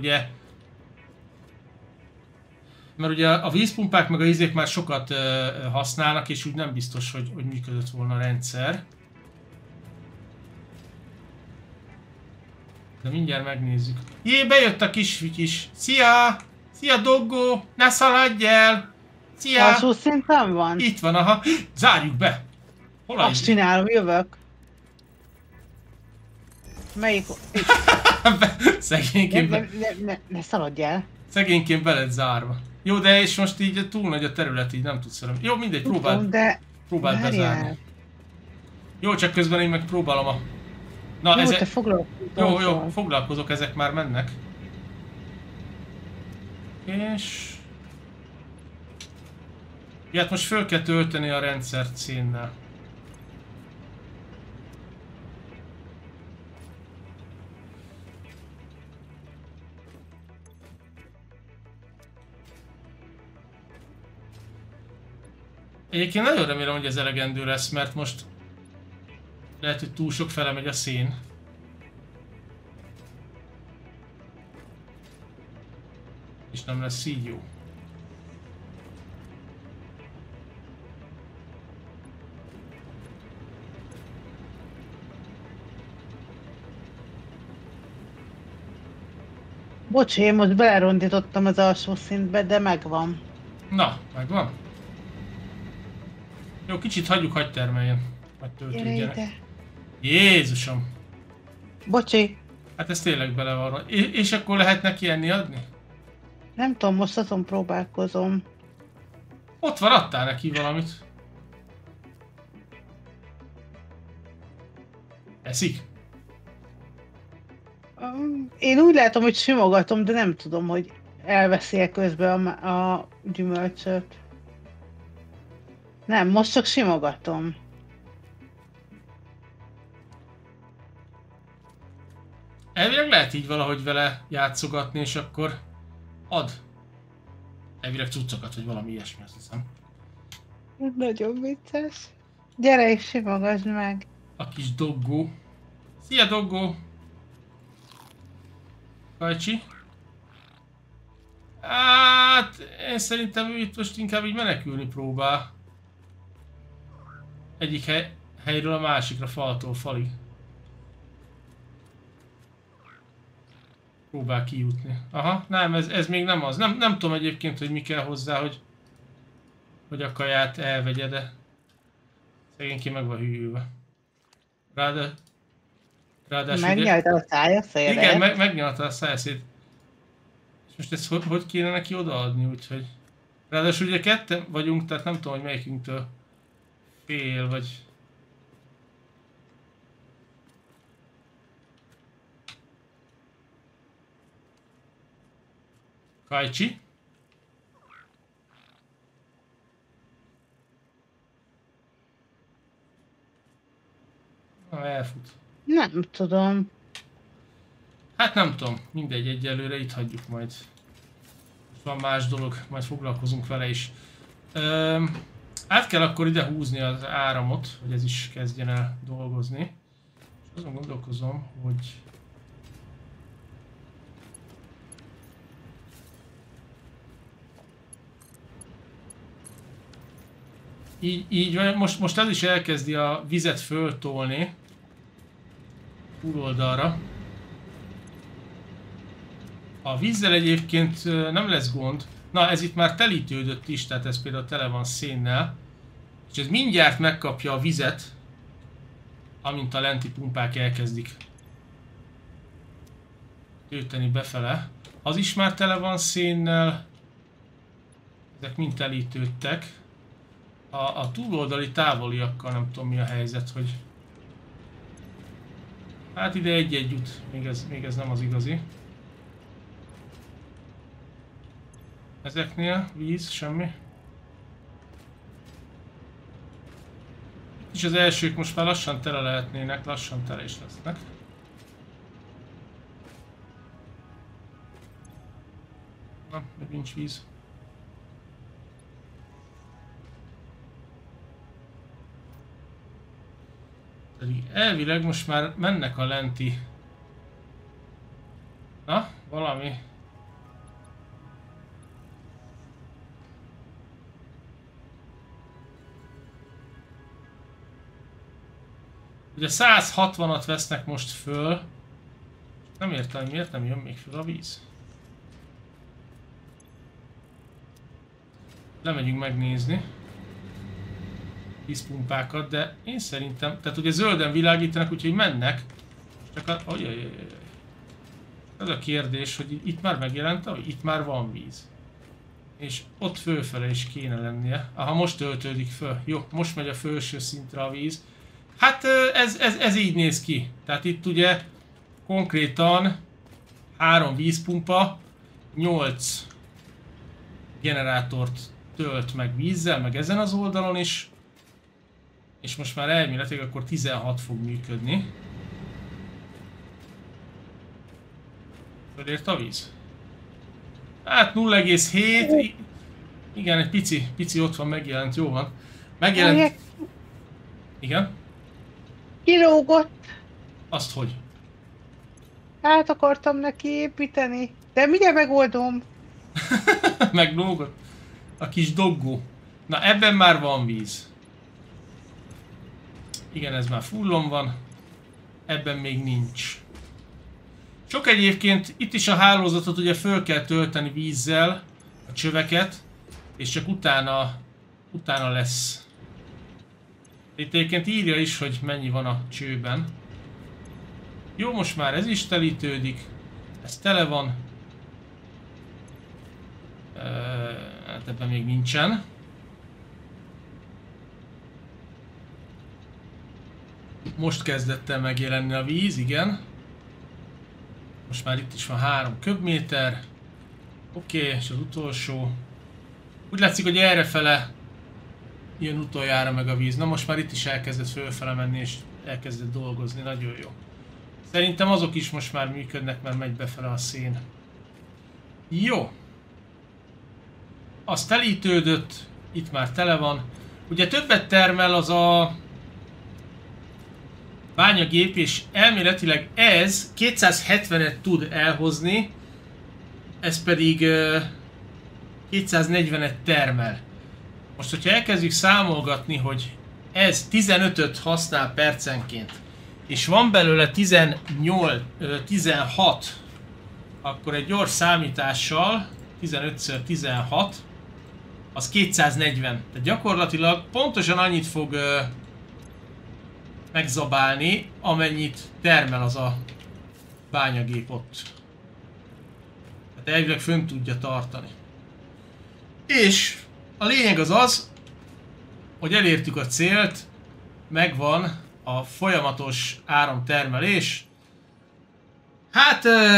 ugye a vízpumpák meg a izék már sokat használnak, és úgy nem biztos, hogy működött volna a rendszer. De mindjárt megnézzük. Jé, bejött a kisfüty is. Szia! Szia, doggó! Ne szaladj el! Szia! Alsó szinten van? Itt van, aha. Zárjuk be! Hol a Azt csinálom, jövök. Melyik? Szegényként Ne szaladj el. Szegényként be lett zárva. Jó, de és most így túl nagy a terület, így nem tudsz velem. Jó, mindegy, próbáld bezárni. Jó, csak közben én meg próbálom a Na, Jó, ezek... te foglalkozol. Jó, foglalkozok, ezek már mennek. És... Ja, hát most föl kell tölteni a rendszert szénnel. Egyébként nagyon remélem, hogy ez elegendő lesz, mert most lehet, hogy túl sok fele megy a szén. És nem lesz így jó. Bocs, én most belerondítottam az alsó szintbe, de megvan. Na, megvan. Jó, kicsit hagyjuk, hagy termeljen. Hagy Gyere töltődjenek. ide. Jézusom! Bocsi, Hát ez tényleg bele van. És akkor lehet neki enni adni? nem tudom, most azon próbálkozom. Ott van, adtál neki valamit. Eszik? Én úgy látom, hogy simogatom, de nem tudom, hogy elveszi-e közben a gyümölcsöt. Nem, most csak simogatom. Elvileg lehet így valahogy vele játszogatni, és akkor ad. Elvileg cuccokat, vagy valami ilyesmi, azt hiszem. Nagyon vicces. Gyere és simogasd meg. A kis doggó. Szia, doggó! Kajcsi. Hát, én szerintem ő itt most inkább így menekülni próbál. Egyik helyről a másikra, faltól falig. Próbál kijutni. Aha, nem, ez még nem az. Nem tudom egyébként, hogy mi kell hozzá, hogy a kaját elvegye, de szegényki meg van hűlve. Ráadásul Megnyalta a szája szélre. igen, megnyalta a szájszét. És most ezt hogy kéne neki odaadni, úgyhogy... Ráadásul ugye ketten vagyunk, tehát nem tudom, hogy melyikünktől fél, vagy... Kajcsi? Na, elfut. Nem tudom. Hát nem tudom, mindegy, egyelőre itt hagyjuk majd. Van más dolog, majd foglalkozunk vele is. Át kell akkor ide húzni az áramot, hogy ez is kezdjen el dolgozni. És azon gondolkozom, hogy... Így most ez is elkezdi a vizet föltolni túloldalra. A vízzel egyébként nem lesz gond. Na, ez itt már telítődött is, tehát ez például tele van szénnel. És ez mindjárt megkapja a vizet, amint a lenti pumpák elkezdik tölteni befele. Az is már tele van szénnel. Ezek mind telítődtek. A túloldali távoliakkal nem tudom mi a helyzet, hogy... Hát ide egy-egy jut, még ez nem az igazi. Ezeknél víz, semmi. És az elsők most már lassan tele lehetnének, lassan tele is lesznek. Na, még nincs víz. Pedig elvileg most már mennek a lenti... Na, valami... Ugye 160-at vesznek most föl. Nem értem, hogy miért nem jön még föl a víz. Lemegyünk megnézni vízpumpákat, de én szerintem, tehát ugye zölden világítanak, úgyhogy mennek. Csak a... Ez a kérdés, hogy itt már megjelent, hogy itt már van víz. És ott fölfele is kéne lennie. Aha, most töltődik föl. Jó, most megy a felső szintre a víz. Hát ez így néz ki. Tehát itt ugye konkrétan 3 vízpumpa, 8 generátort tölt meg vízzel, meg ezen az oldalon is. És most már elméletileg akkor 16 fog működni. Fölért a víz? Hát 0,7. Igen, egy pici ott van, megjelent, jó van. Megjelent. Igen? Kilógott. Azt hogy? Át akartam neki építeni. De mindjárt megoldom. Meglógott? A kis doggó. Na ebben már van víz. Igen, ez már fullon van. Ebben még nincs. Sok egyébként itt is a hálózatot ugye föl kell tölteni vízzel, a csöveket, és csak utána lesz. Itt egyébként írja is, hogy mennyi van a csőben. Jó, most már ez is telítődik. Ez tele van. Hát ebben még nincsen. Most kezdett el megjelenni a víz, igen. Most már itt is van 3 köbméter. Oké, és az utolsó. Úgy látszik, hogy errefele jön utoljára meg a víz. Na most már itt is elkezdett fölfele menni és elkezdett dolgozni. Nagyon jó. Szerintem azok is most már működnek, mert megy befele a szén. Jó. Az telítődött. Itt már tele van. Ugye többet termel az a bányagép, és elméletileg ez 270-et tud elhozni, ez pedig 240-et termel. Most, hogyha elkezdjük számolgatni, hogy ez 15-öt használ percenként, és van belőle 16, akkor egy gyors számítással 15x16 az 240. Tehát gyakorlatilag pontosan annyit fog megzabálni, amennyit termel az a bányagép ott. Tehát elvileg fönn tudja tartani. És a lényeg az az, hogy elértük a célt, megvan a folyamatos áramtermelés. Hát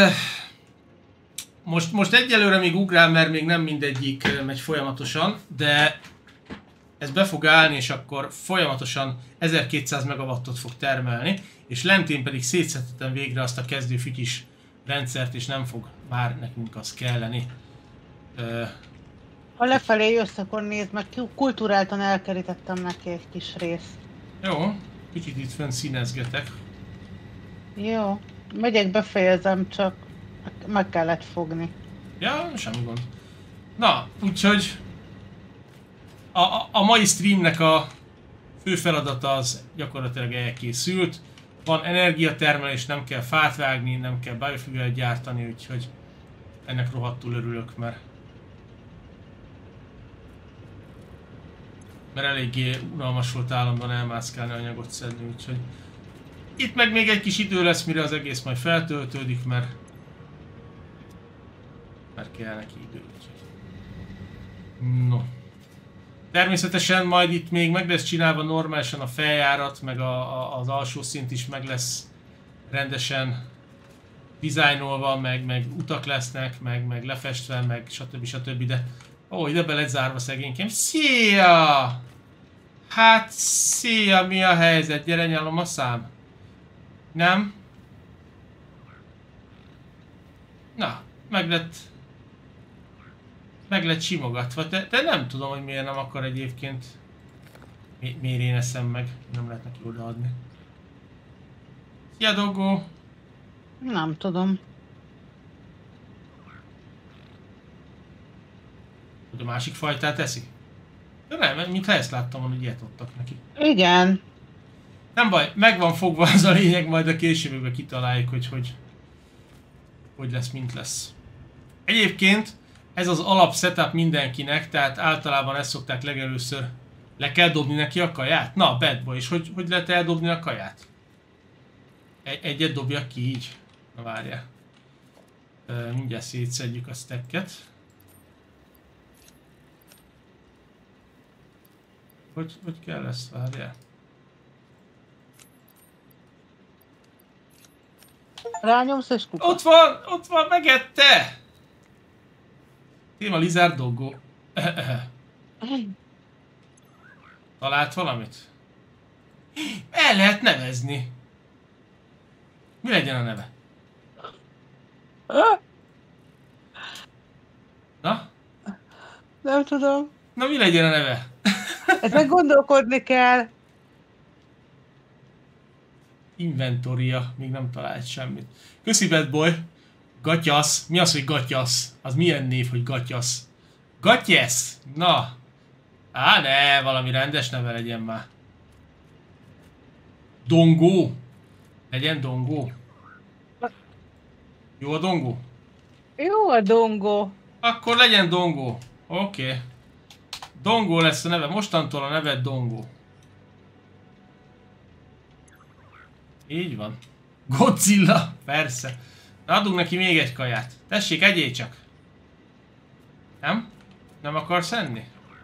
most egyelőre még ugrál, mert még nem mindegyik megy folyamatosan, de ez be fog állni, és akkor folyamatosan 1200 megawattot fog termelni, és lentén pedig szétszedhetem végre azt a kezdőfütyis rendszert, és nem fog már nekünk az kelleni. Ha lefelé jössz, akkor nézd meg, kulturáltan elkerítettem neki egy kis részt. Jó, kicsit itt fönn színezgetek. Jó, megyek, befejezem, csak meg kellett fogni. Ja, semmi gond. Na, úgyhogy a mai streamnek a fő feladata az gyakorlatilag elkészült. Van energiatermelés, nem kell fát vágni, nem kell biofuel gyártani, úgyhogy ennek rohadtul örülök, mert eléggé unalmas volt állandóan elmászkálni, anyagot szedni, úgyhogy itt meg még egy kis idő lesz, mire az egész majd feltöltődik, mert kell neki idő, úgyhogy. No. Természetesen majd itt még meg lesz csinálva normálisan a feljárat, meg az alsó szint is meg lesz rendesen dizájnolva, meg utak lesznek, meg lefestve, meg stb. De ide be lett zárva szegényként. Szia! Hát szia, mi a helyzet? Gyere, nyalom a szám. Nem? Na, meg lett simogatva. De nem tudom, hogy miért nem akar egyébként. Miért én eszem meg? Nem lehet neki odaadni. Szia, doggó! Nem tudom. Hogy a másik fajtát eszi? De nem, mintha ezt láttam, hogy ilyet adtak neki. Igen. Nem baj, meg van fogva az a lényeg, majd a későbbiben kitaláljuk, hogy lesz, mint lesz. Egyébként ez az alap setup mindenkinek, tehát általában ezt szokták legelőször. Le kell dobni neki a kaját? Na, bad boy, és hogy lehet eldobni a kaját? Egyet dobja ki így. Na várjál. Mindjárt szétszedjük a stacket. Hogy kell ezt? Várjál. Rányomsz és kuka. Ott van, megette! Téma Lizard Doggo. Talált valamit? El lehet nevezni. Mi legyen a neve? Na? Nem tudom. Na mi legyen a neve? Ezen gondolkodni kell. Inventoria, még nem talált semmit. Köszi Bad Boy. Gatyasz. Mi az, hogy gatyasz? Az milyen név, hogy gatyasz? Gatyesz! Na. Á, ne, valami rendes neve legyen már. Dongó. Legyen Dongó. Jó a Dongó? Jó a dongó. Akkor legyen Dongó. Oké. Dongó lesz a neve. Mostantól a neve Dongó. Így van. Godzilla. Persze. Na, adunk neki még egy kaját. Tessék, egyél csak. Nem? Nem akarsz enni?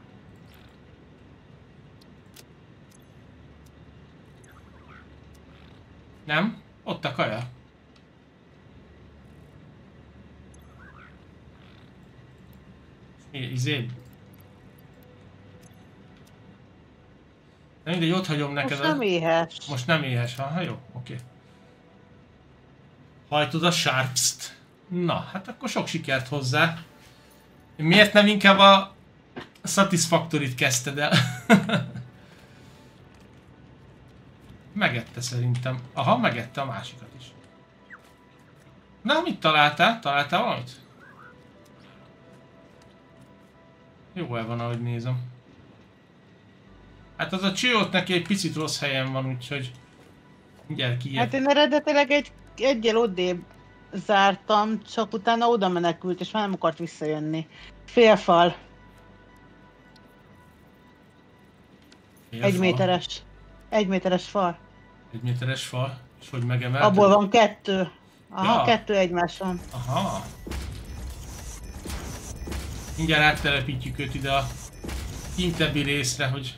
Nem? Ott a kaja. Izé. Nem mindegy, ott hagyom neked. Most nem éhes. Most nem éhes, ha jó, oké. Hajtod a Sharps-t. Na, hát akkor sok sikert hozzá. Miért nem inkább a Satisfactory-t kezdted el? Megette szerintem. Aha, megette a másikat is. Na, mit találtál? Találtál valamit? Jó el van, ahogy nézem. Hát az a Csiót neki egy picit rossz helyen van, úgyhogy... Mindjárt kijebb. Hát én eredetileg egyel odébb zártam, csak utána oda menekült, és már nem akart visszajönni. Félfal. Egy méteres. 1 méteres fal. 1 méteres fal? És hogy megemelted? Abból van 2. Aha, Ja. 2 egymáson. Aha. Mindjárt áttelepítjük őt ide a kintebbi részre, hogy...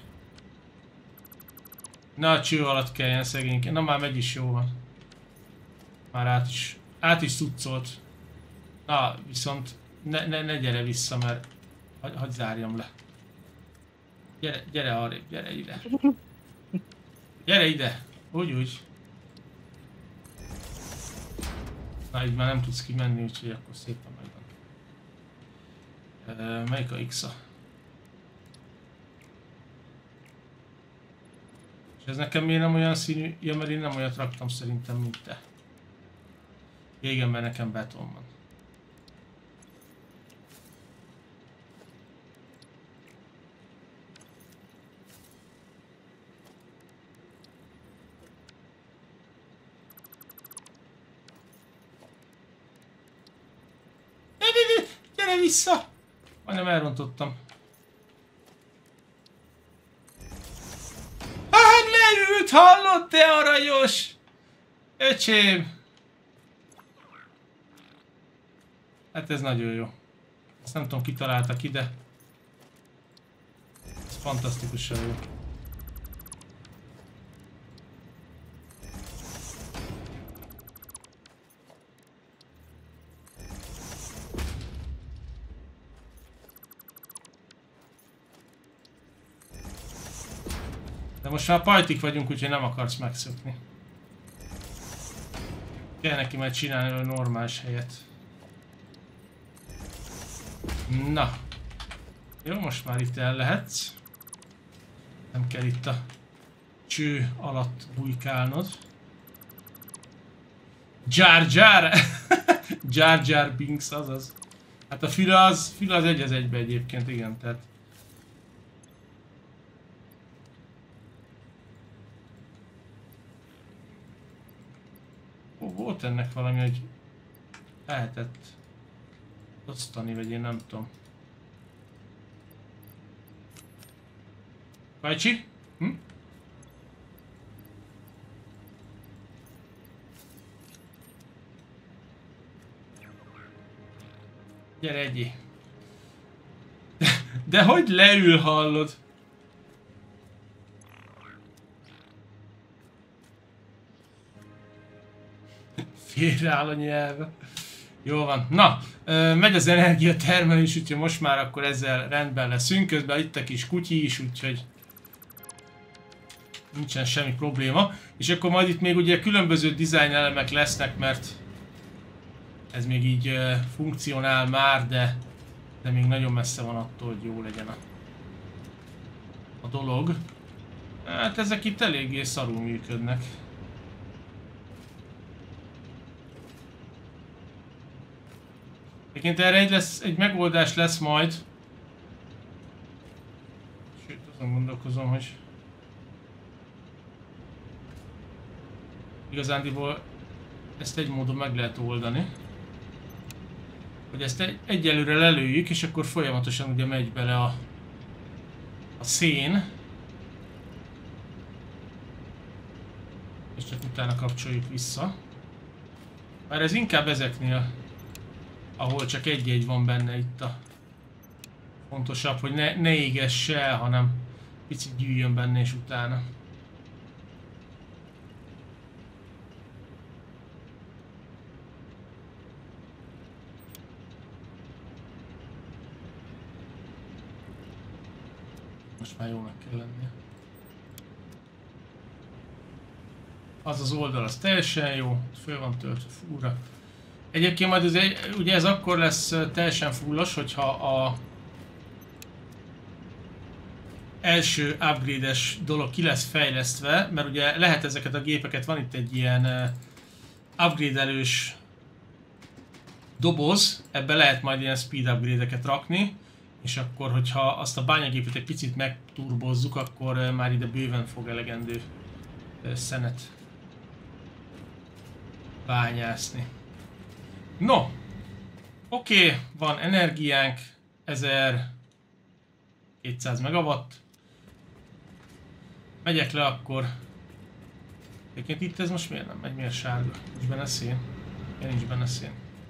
Na, a cső alatt kelljen szegényként. Na, már megy is, jó van. Már át is cuccolt. Na, viszont ne gyere vissza, mert hadd zárjam le. Gyere arrébb, gyere ide. Gyere ide. Úgy. Na, így már nem tudsz kimenni, úgyhogy akkor szépen megvan. Melyik a X-a? És ez nekem miért nem olyan színű? Ja, mert én nem olyat raktam szerintem, mint te. Ja, igen, mert nekem beton van. Gyere vissza! Majdnem elrontottam. Hát leült, hallod, te aranyos! Öcsém! Hát ez nagyon jó. Ezt nem tudom, ki találta ki, de... Ez fantasztikusan jó. De most már pajtik vagyunk, úgyhogy nem akarsz megszökni. Kell neki majd csinálni a normális helyet. Na. Jó, most már itt el lehetsz. Nem kell itt a cső alatt bujkálnod. Jar Jar! Jar Jar Binks, azaz. Hát a füle az egy az egybe egyébként, igen, tehát... Volt ennek valami, hogy lehetett osztani, vagy én nem tudom. Kajcsi? Hm? Gyere egyé. De hogy leül, hallod? Félreáll a nyelve. Jó van. Na, megy az energiatermelés, úgyhogy most már akkor ezzel rendben leszünk. Közben itt a kis kutyi is, úgyhogy nincsen semmi probléma. És akkor majd itt még ugye különböző design elemek lesznek, mert ez még így funkcionál már, de még nagyon messze van attól, hogy jó legyen a dolog. Hát ezek itt eléggé szarul működnek. Egyébként erre egy megoldás lesz majd. Sőt, azon gondolkozom, hogy igazándiból ezt egy módon meg lehet oldani. Hogy ezt egyelőre lelőjük, és akkor folyamatosan ugye megy bele a szén. És csak utána kapcsoljuk vissza. Már ez inkább ezeknél, ahol csak egy-egy van benne itt a fontosabb, hogy ne égesse el, hanem picit gyűjjön benne és utána. Most már jónak kell lennie. Az az oldal az teljesen jó, föl van töltve fúra. Egyébként majd ugye ez akkor lesz teljesen fullos, hogyha a első upgrade-es dolog ki lesz fejlesztve, mert ugye lehet ezeket a gépeket, van itt egy ilyen upgrade-elős doboz, ebbe lehet majd ilyen speed upgrade-eket rakni, és akkor, hogyha azt a bányagépet egy picit megturbozzuk, akkor már ide bőven fog elegendő szenet bányászni. No, oké, van energiánk, 1200 megawatt. Megyek le akkor. Egyébként itt ez most miért nem megy, miért sárga? Nincs benne szén. Nincs benne szén.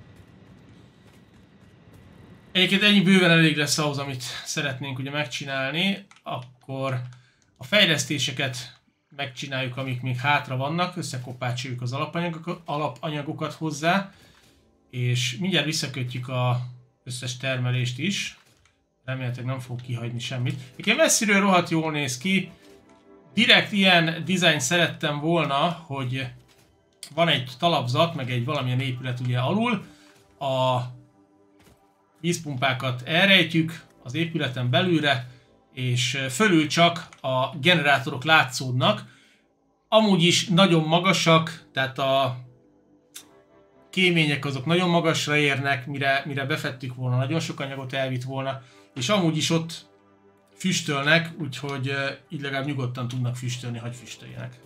Egyébként ennyi bőven elég lesz ahhoz, amit szeretnénk ugye megcsinálni. Akkor a fejlesztéseket megcsináljuk, amik még hátra vannak, összekopácsoljuk az alapanyagokat hozzá, és mindjárt visszakötjük az összes termelést is. Remélhetőleg nem fog kihagyni semmit. Egyébként messziről rohadt jól néz ki. Direkt ilyen dizájn szerettem volna, hogy van egy talapzat, meg egy valamilyen épület ugye alul. A vízpumpákat elrejtjük az épületen belülre, és fölül csak a generátorok látszódnak. Amúgy is nagyon magasak, tehát a kémények azok nagyon magasra érnek, mire befettük volna, nagyon sok anyagot elvitt volna, és amúgy is ott füstölnek, úgyhogy így legalább nyugodtan tudnak füstölni, hagy füstöljenek.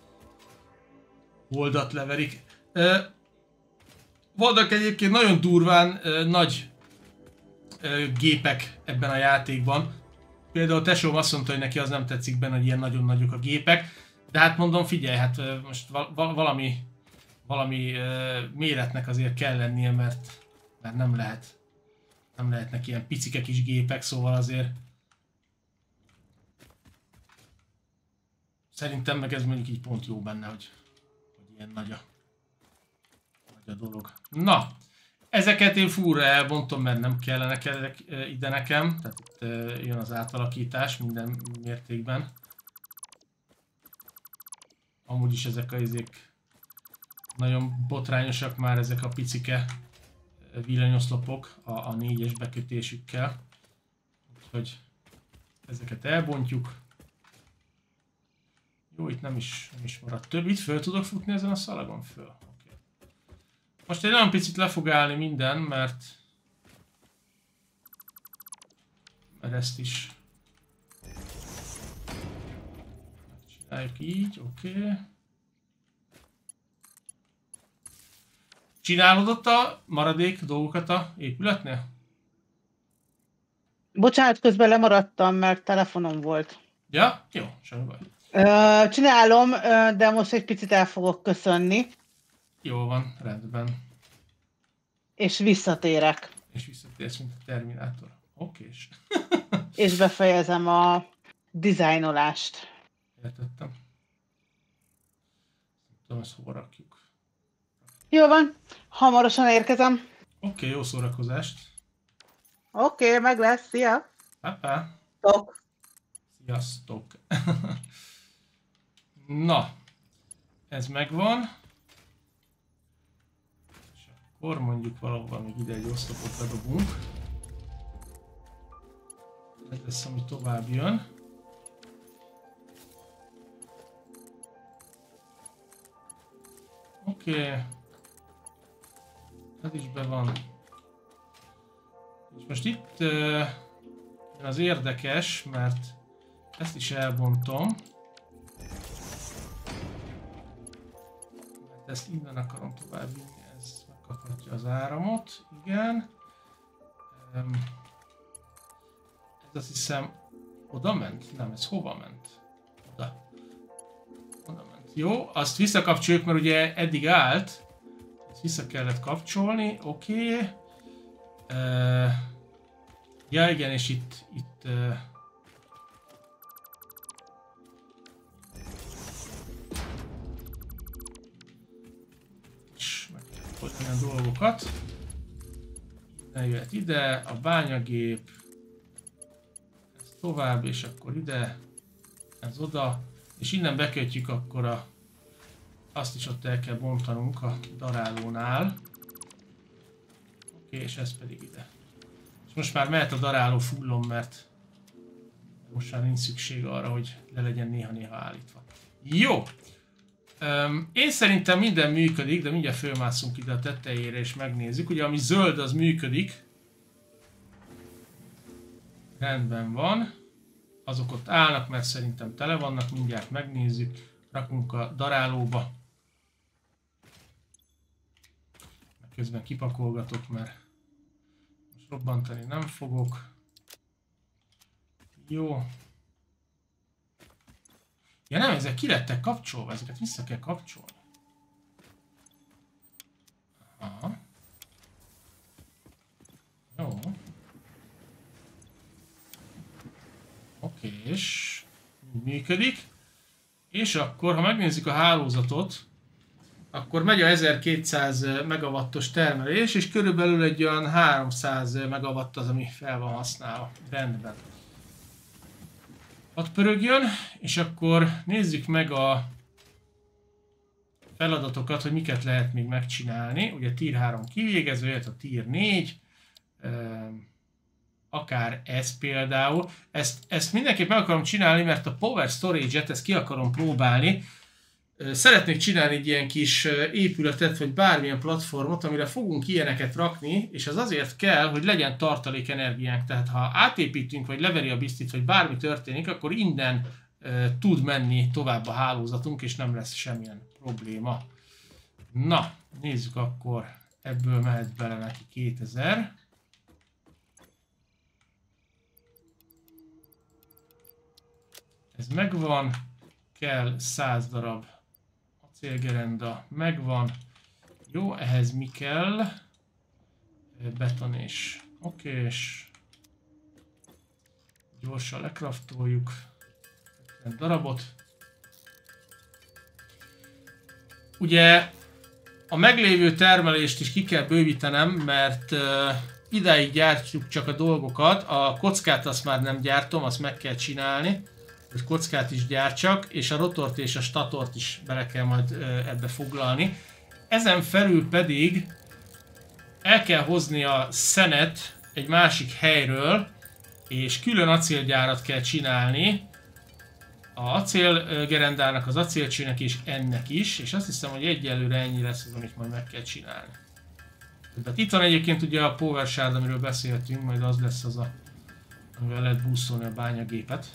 Holdat leverik. Vannak egyébként nagyon durván nagy gépek ebben a játékban. Például tesóm azt mondta, hogy neki az nem tetszik benne, hogy ilyen nagyon nagyok a gépek. De hát mondom, figyelj, hát most valami méretnek azért kell lennie, mert nem lehetnek ilyen picike kis gépek, szóval azért szerintem meg ez mondjuk így pont jó benne, hogy ilyen nagy a dolog. Na, ezeket én fúra elbontom, mert nem kellenek ide nekem, tehát itt jön az átalakítás minden mértékben. Amúgy is ezek a izék nagyon botrányosak már, ezek a picike villanyoszlopok a 4-es bekötésükkel. Úgyhogy ezeket elbontjuk. Jó, itt nem is maradt több. Itt föl tudok futni ezen a szalagon? Föl. Okay. Most egy nagyon picit le fog állni minden, mert ezt is csináljuk így, oké. Csinálod ott a maradék dolgokat a épületnél? Bocsánat, közben lemaradtam, mert telefonom volt. Ja? Jó, semmi baj. Csinálom, de most egy picit el fogok köszönni. Jó van, rendben. És visszatérek. És visszatérsz, mint a Terminátor. Okés. És befejezem a dizájnolást. Értettem. Nem tudom, ezt hova rakjuk. Jó van, hamarosan érkezem. Oké, jó szórakozást. Oké, meg lesz, szia! Pá. Tok. Sziasztok. Na, ez megvan. És akkor mondjuk valahol még ide egy oszlopot bedobunk. Ez lesz, ami tovább jön. Oké. Ez is be van. És most itt az érdekes, mert ezt is elbontom. Mert ezt innen akarom tovább vinni, ez megkaphatja az áramot. Igen. Ez azt hiszem oda ment? Nem, ez hova ment? Oda. Oda ment. Jó, azt visszakapcsoljuk, mert ugye eddig állt. Ezt vissza kellett kapcsolni, oké. Ja igen, és itt és meg kell oldani a dolgokat. Innen jöhet ide, a bányagép, ez tovább, és akkor ide, ez oda, és innen bekötjük akkor azt is ott el kell bontanunk a darálónál. Oké, és ez pedig ide. És most már mehet a daráló fullon, mert most már nincs szükség arra, hogy le legyen néha-néha állítva. Jó! Én szerintem minden működik, de mindjárt fölmászunk ide a tetejére és megnézzük. Ugye ami zöld, az működik. Rendben van. Azok ott állnak, mert szerintem tele vannak, mindjárt megnézzük. Rakunk a darálóba. Közben kipakolgatok, mert most robbantani nem fogok. Jó. Ja nem, ezek ki lettek kapcsolva, ezeket vissza kell kapcsolni. Aha. Jó. Oké, és működik. És akkor, ha megnézzük a hálózatot, akkor megy a 1200 megawattos termelés, és körülbelül egy olyan 300 megawatt az, ami fel van használva. Rendben. Hadd pörögjön, és akkor nézzük meg a feladatokat, hogy miket lehet még megcsinálni. Ugye Tier 3 kivégező, jöhet a Tier 4, akár ez például. Ezt mindenképp meg akarom csinálni, mert a Power Storage-et ezt ki akarom próbálni. Szeretnék csinálni egy ilyen kis épületet, vagy bármilyen platformot, amire fogunk ilyeneket rakni, és az azért kell, hogy legyen tartalék energiánk. Tehát ha átépítünk, vagy leveri a biztit, vagy bármi történik, akkor innen tud menni tovább a hálózatunk, és nem lesz semmilyen probléma. Na, nézzük akkor, ebből mehet bele neki 2000. Ez megvan, kell 100 darab acélgerenda, megvan. Jó, ehhez mi kell? Beton és okés. Gyorsan lekraftoljuk. 50 darabot. Ugye a meglévő termelést is ki kell bővítenem, mert idáig gyártjuk csak a dolgokat. A kockát azt már nem gyártom, azt meg kell csinálni, hogy kockát is gyártsak, és a rotort és a statort is bele kell majd ebbe foglalni. Ezen felül pedig el kell hozni a szenet egy másik helyről, és külön acélgyárat kell csinálni a acélgerendának, az acélcsőnek és ennek is, és azt hiszem, hogy egyelőre ennyi lesz az, amit majd meg kell csinálni. Tehát itt van egyébként ugye a Power Shard, amiről beszéltünk, majd az lesz az, amivel lehet boostolni a bányagépet.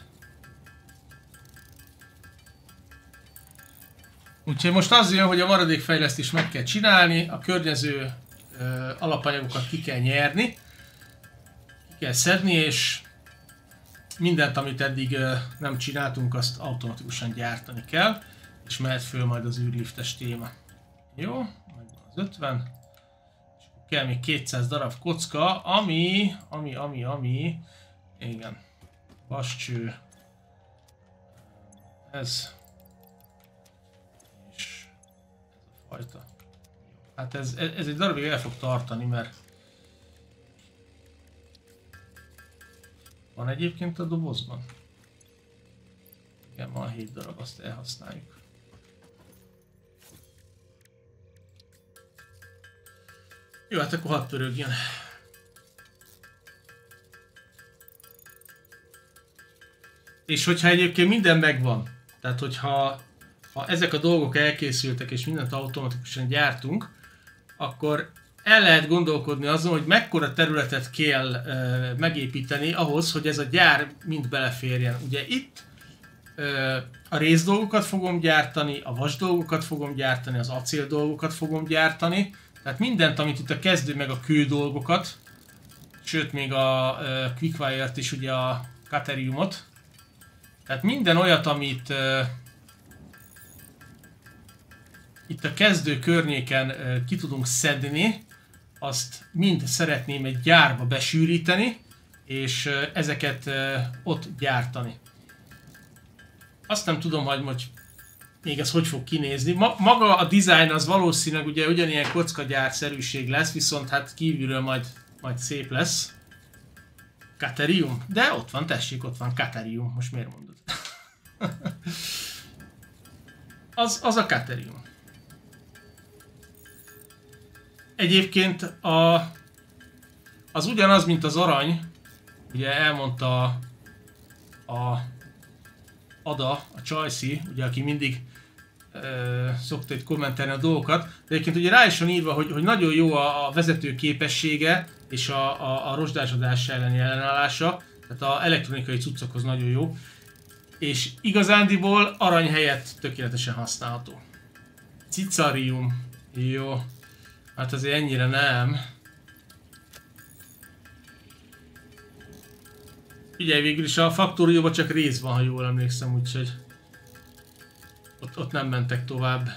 Úgyhogy most az jön, hogy a maradékfejlesztést meg kell csinálni, a környező alapanyagokat ki kell nyerni, ki kell szedni, és mindent, amit eddig nem csináltunk, azt automatikusan gyártani kell, és mehet föl majd az űrliftes téma. Jó, megvan az 50, és kell még 200 darab kocka, ami, igen, vascső, ez, és ez a fajta. Hát ez egy darabig el fog tartani, mert... Van egyébként a dobozban? Igen, van 7 darab, azt elhasználjuk. Jó, hát akkor hadd pörögjön. És hogyha egyébként minden megvan, tehát hogyha ezek a dolgok elkészültek és mindent automatikusan gyártunk, akkor el lehet gondolkodni azon, hogy mekkora területet kell megépíteni ahhoz, hogy ez a gyár mind beleférjen. Ugye itt a részdolgokat fogom gyártani, a vasdolgokat fogom gyártani, az acél dolgokat fogom gyártani, tehát mindent, amit itt a kezdő meg a kő dolgokat, sőt még a Quickwire-t is, ugye a Cateriumot. Tehát minden olyat, amit itt a kezdő környéken ki tudunk szedni, azt mind szeretném egy gyárba besűríteni, és ezeket ott gyártani. Azt nem tudom, hogy még ez hogy fog kinézni. Maga a design az valószínűleg ugye ugyanilyen kockagyárszerűség lesz, viszont hát kívülről majd szép lesz. Caterium? De ott van, tessék, ott van Caterium. Most miért mondod? az a Caterium. Egyébként az ugyanaz, mint az arany. Ugye elmondta a Ada, a Csajci, ugye, aki mindig szokta itt kommentelni a dolgokat, de egyébként ugye rá is van írva, hogy nagyon jó a vezető képessége és a rozsdásodás elleni ellenállása, tehát az elektronikai cuccokhoz nagyon jó, és igazándiból arany helyett tökéletesen használható. Cicarium, jó, hát azért ennyire nem. Figyelj, végül is a faktórióban csak rész van, ha jól emlékszem, úgyhogy ott nem mentek tovább.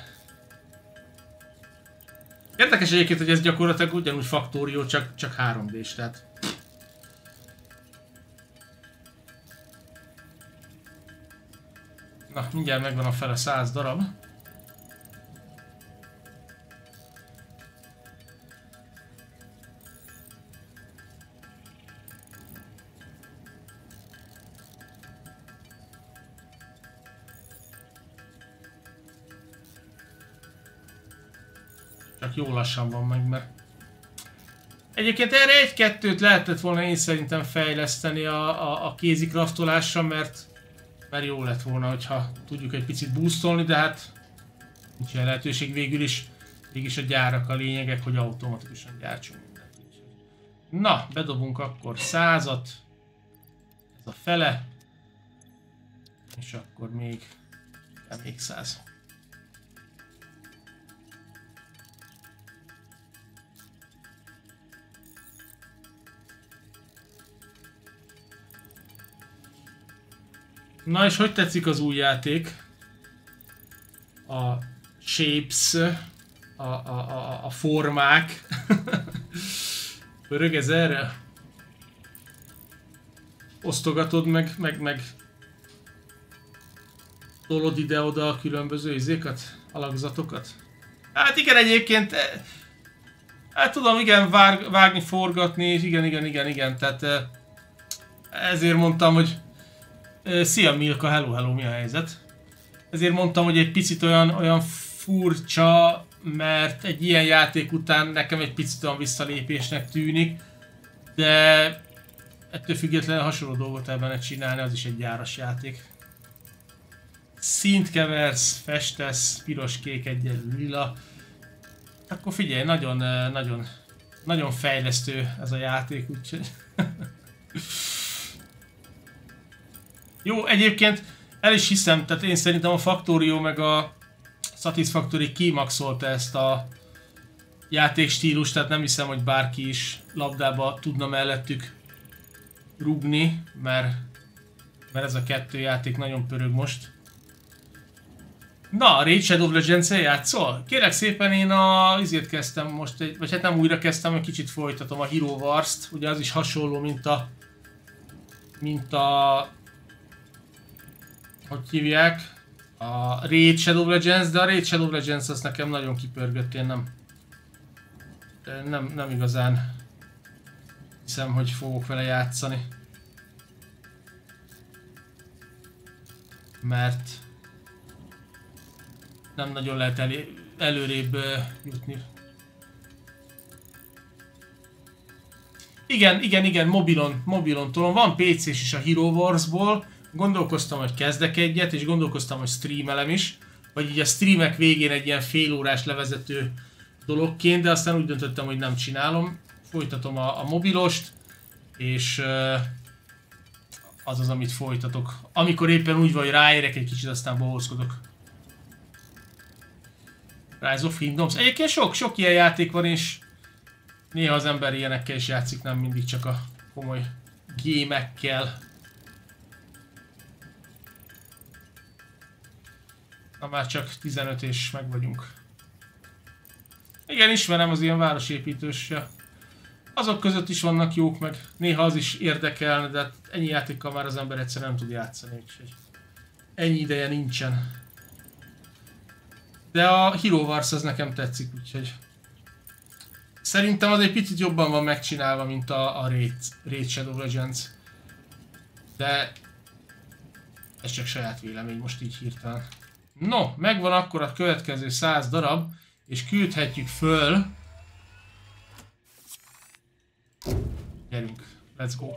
Érdekes egyébként, hogy ez gyakorlatilag ugyanúgy faktórió, csak 3D-s, tehát... Na, mindjárt megvan a fele 100 darab. Csak jó lassan van meg, mert... Egyébként erre egy-kettőt lehetett volna én szerintem fejleszteni a kézikraftolásra, mert jó lett volna, hogyha tudjuk egy picit boostolni, de hát nincs ilyen lehetőség végül is. Mégis a gyárak a lényegek, hogy automatikusan gyártsunk mindent. Na, bedobunk akkor 100-at. Ez a fele. És akkor még 100. Na és hogy tetszik az új játék? A shapes, a formák. Pörög ez erre? Osztogatod meg tolod ide-oda a különböző izékat, alakzatokat? Hát igen, egyébként hát tudom, igen, vágni, forgatni, igen, tehát ezért mondtam, hogy szia Milka, hello, mi a helyzet? Ezért mondtam, hogy egy picit olyan furcsa, mert egy ilyen játék után nekem egy picit olyan visszalépésnek tűnik, de ettől függetlenül hasonló dolgot el benne csinálni, az is egy gyáras játék. Színt keversz, festesz, piros, kék, egyenlő, lila. Akkor figyelj, nagyon fejlesztő ez a játék, úgyhogy... Jó, egyébként el is hiszem, tehát én szerintem a Factorio meg a Satisfactory kimaxolta ezt a játékstílust, tehát nem hiszem, hogy bárki is labdába tudna mellettük rúgni, mert ez a kettő játék nagyon pörög most. Na, Raid Shadow Legends-el játszol? Kérlek szépen, én izét kezdtem most, vagy hát nem újra kezdtem, egy kicsit folytatom a Hero Wars-t, ugye az is hasonló, mint a hogy hívják? A Raid Shadow Legends, de a Raid Shadow Legends az nekem nagyon kipörgött, én nem nem igazán hiszem, hogy fogok vele játszani. Mert nem nagyon lehet előrébb jutni. Igen, mobilon tolom. Van PC-s is a Hero Warsból. Gondolkoztam, hogy kezdek egyet, és gondolkoztam, hogy streamelem is. Vagy így a streamek végén egy ilyen félórás levezető dologként, de aztán úgy döntöttem, hogy nem csinálom. Folytatom a mobilost, és az az, amit folytatok. Amikor éppen úgy van, hogy ráérek egy kicsit, aztán bohózkodok. Rise of Kingdoms. Egyébként sok ilyen játék van, és néha az ember ilyenekkel is játszik, nem mindig csak a komoly gémekkel. Na már csak 15 és meg vagyunk. Igen, ismerem az ilyen városépítős. Azok között is vannak jók, meg néha az is érdekelne, de hát ennyi játékkal már az ember egyszer nem tud játszani, úgyhogy ennyi ideje nincsen. De a Hero Wars az nekem tetszik, úgyhogy szerintem az egy picit jobban van megcsinálva, mint a Raid Shadow Legends. De ez csak saját vélemény most így hirtelen. No, megvan akkor a következő 100 darab, és küldhetjük föl. Gyerünk, let's go.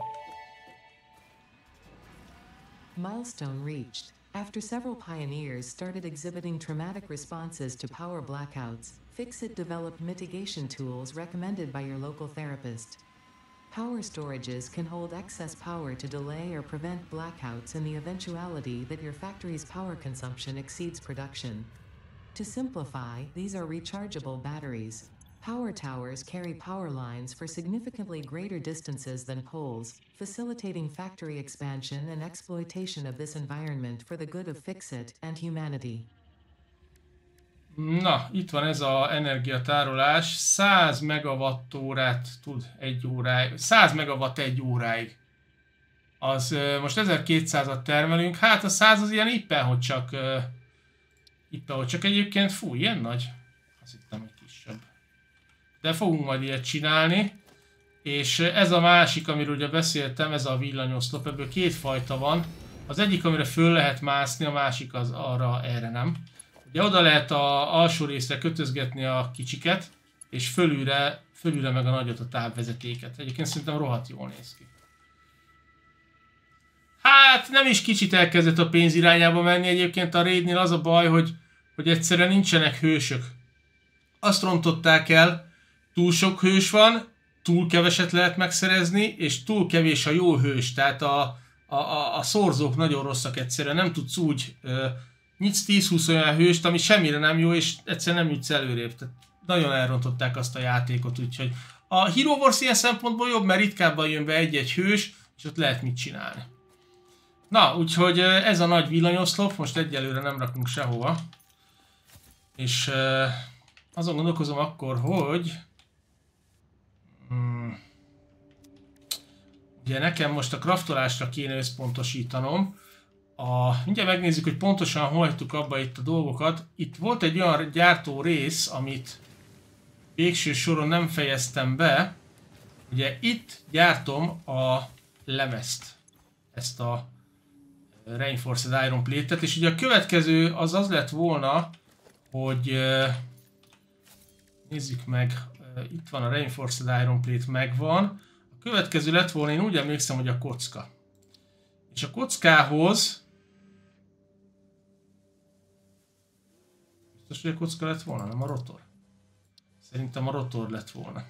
Milestone reached. After several pioneers started exhibiting traumatic responses to power blackouts, Fixit developed mitigation tools recommended by your local therapist. Power storages can hold excess power to delay or prevent blackouts in the eventuality that your factory's power consumption exceeds production. To simplify, these are rechargeable batteries. Power towers carry power lines for significantly greater distances than poles, facilitating factory expansion and exploitation of this environment for the good of Fixit and humanity. Na, itt van ez az energiatárolás. 100 megawattórát tud egy óráig. 100 megawatt egy óráig. Az most 1200-at termelünk. Hát a 100 az ilyen éppen, hogy csak egyébként fú, ilyen nagy. Azt hittem, hogy kisebb. De fogunk majd ilyet csinálni. És ez a másik, amiről ugye beszéltem, ez a villanyoszlop. Ebből két fajta van. Az egyik, amire föl lehet mászni, a másik az erre nem. Ugye oda lehet az alsó részre kötözgetni a kicsiket, és fölülre meg a nagyot, a távvezetéket. Egyébként szerintem rohadt jól néz ki. Hát nem is kicsit elkezdett a pénz irányába menni, egyébként a Raidnél az a baj, hogy egyszerűen nincsenek hősök. Azt rontották el, túl sok hős van, túl keveset lehet megszerezni, és túl kevés a jó hős, tehát a szorzók nagyon rosszak egyszerűen, nem tudsz úgy nyitsz 10-20 olyan hőst, ami semmire nem jó, és egyszerűen nem jutsz előrébb. Tehát nagyon elrontották azt a játékot, úgyhogy a Hero Wars ilyen szempontból jobb, mert ritkábban jön be egy-egy hős, és ott lehet mit csinálni. Na, úgyhogy ez a nagy villanyoszlop, most egyelőre nem rakunk sehova. És azon gondolkozom akkor, hogy ugye nekem most a craftolásra kéne összpontosítanom. Mindjárt megnézzük, hogy pontosan hol hagytuk abba itt a dolgokat. Itt volt egy olyan gyártó rész, amit végső soron nem fejeztem be. Ugye itt gyártom a lemezt, ezt a Reinforced Iron Plate-et, és ugye a következő az lett volna, hogy nézzük meg, itt van a Reinforced Iron Plate, megvan. A következő lett volna, én úgy emlékszem, hogy a kocka. És a kockához biztos, hogy a kocka lett volna, nem a rotor? Szerintem a rotor lett volna.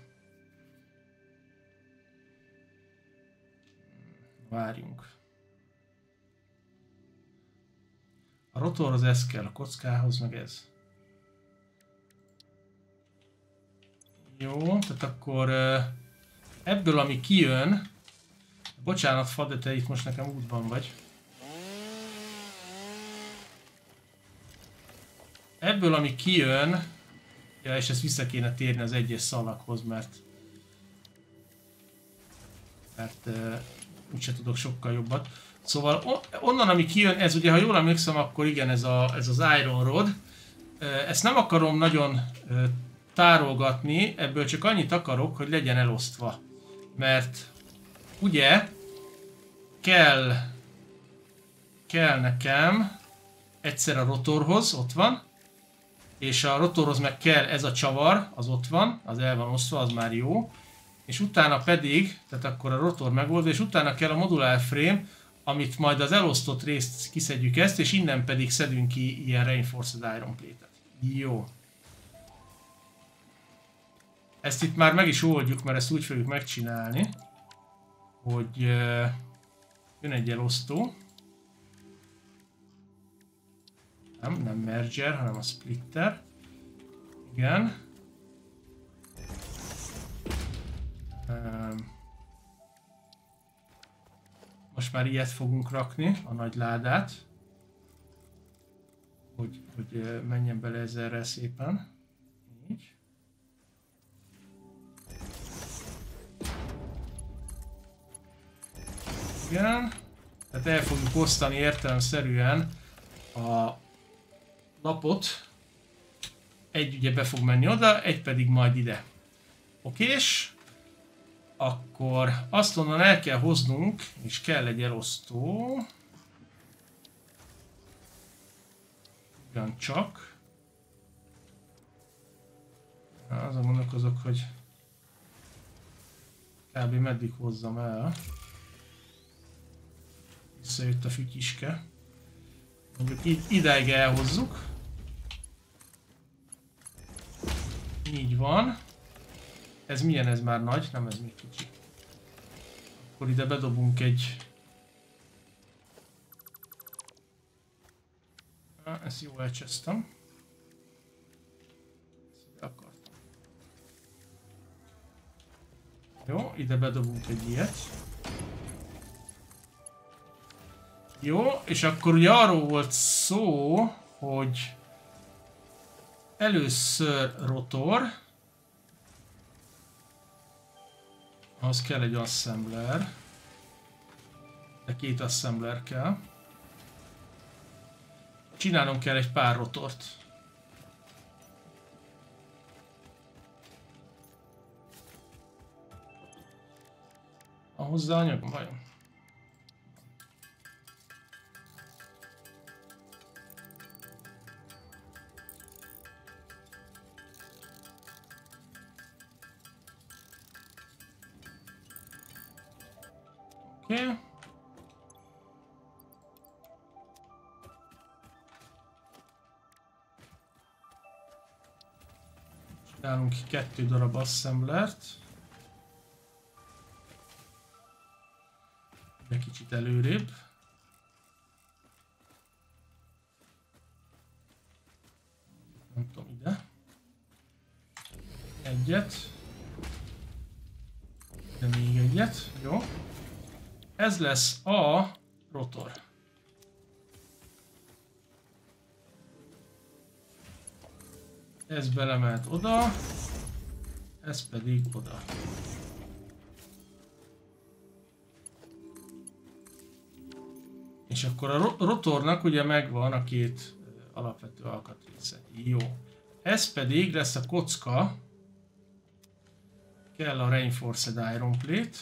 Várjunk. A rotorhoz ez kell, a kockához meg ez. Jó, tehát akkor ebből ami kijön, bocsánat Fa, de te itt most nekem útban vagy. Ebből ami kijön, ja, és ezt vissza kéne térni az egyes szalaghoz, mert úgyse tudok sokkal jobbat. Szóval onnan ami kijön, ez ugye, ha jól emlékszem, akkor igen, ez az Iron Rod. Ezt nem akarom nagyon tárolgatni, ebből csak annyit akarok, hogy legyen elosztva. Mert ugye kell nekem egyszer a rotorhoz, ott van, és a rotorhoz meg kell ez a csavar, az ott van, az el van osztva, az már jó. És utána pedig, tehát akkor a rotor megoldva, és utána kell a modular frame, amit majd az elosztott részt kiszedjük ezt, és innen pedig szedünk ki ilyen reinforced iron plate-et. Jó. Ezt itt már meg is oldjuk, mert ezt úgy fogjuk megcsinálni, hogy jön egy elosztó. Nem merger, hanem a splitter. Igen. Most már ilyet fogunk rakni, a nagy ládát, hogy menjen bele ezerre szépen. Így. Igen. Tehát el fogjuk osztani értelemszerűen a lapot. Egy ugye be fog menni oda, egy pedig majd ide. Okés? Akkor azt onnan el kell hoznunk, és kell egy elosztó. Ugyancsak. Azon gondolkozok, hogy kb. Meddig hozzam el. Visszajött a fütyiske. Mondjuk idáig elhozzuk. Így van. Ez milyen? Ez már nagy? Nem, ez még kicsi. Akkor ide bedobunk egy... Ezt jól elcsesztem. Ezt ide akartam. Jó, ide bedobunk egy ilyet. Jó, és akkor ugye arról volt szó, hogy először rotor, ahhoz kell egy assembler, de 2 assembler kell. Csinálnom kell egy pár rotort. Van hozzá anyagom, vajon? Oké. Csinálunk 2 darab assemblert. Egy kicsit előrébb. Nem tudom, ide. Egyet. De még egyet. Jó. Ez lesz a rotor. Ez belemelt oda, ez pedig oda. És akkor a rotornak ugye megvan a 2 alapvető alkatrésze. Jó. Ez pedig lesz a kocka. Kell a reinforced iron plate.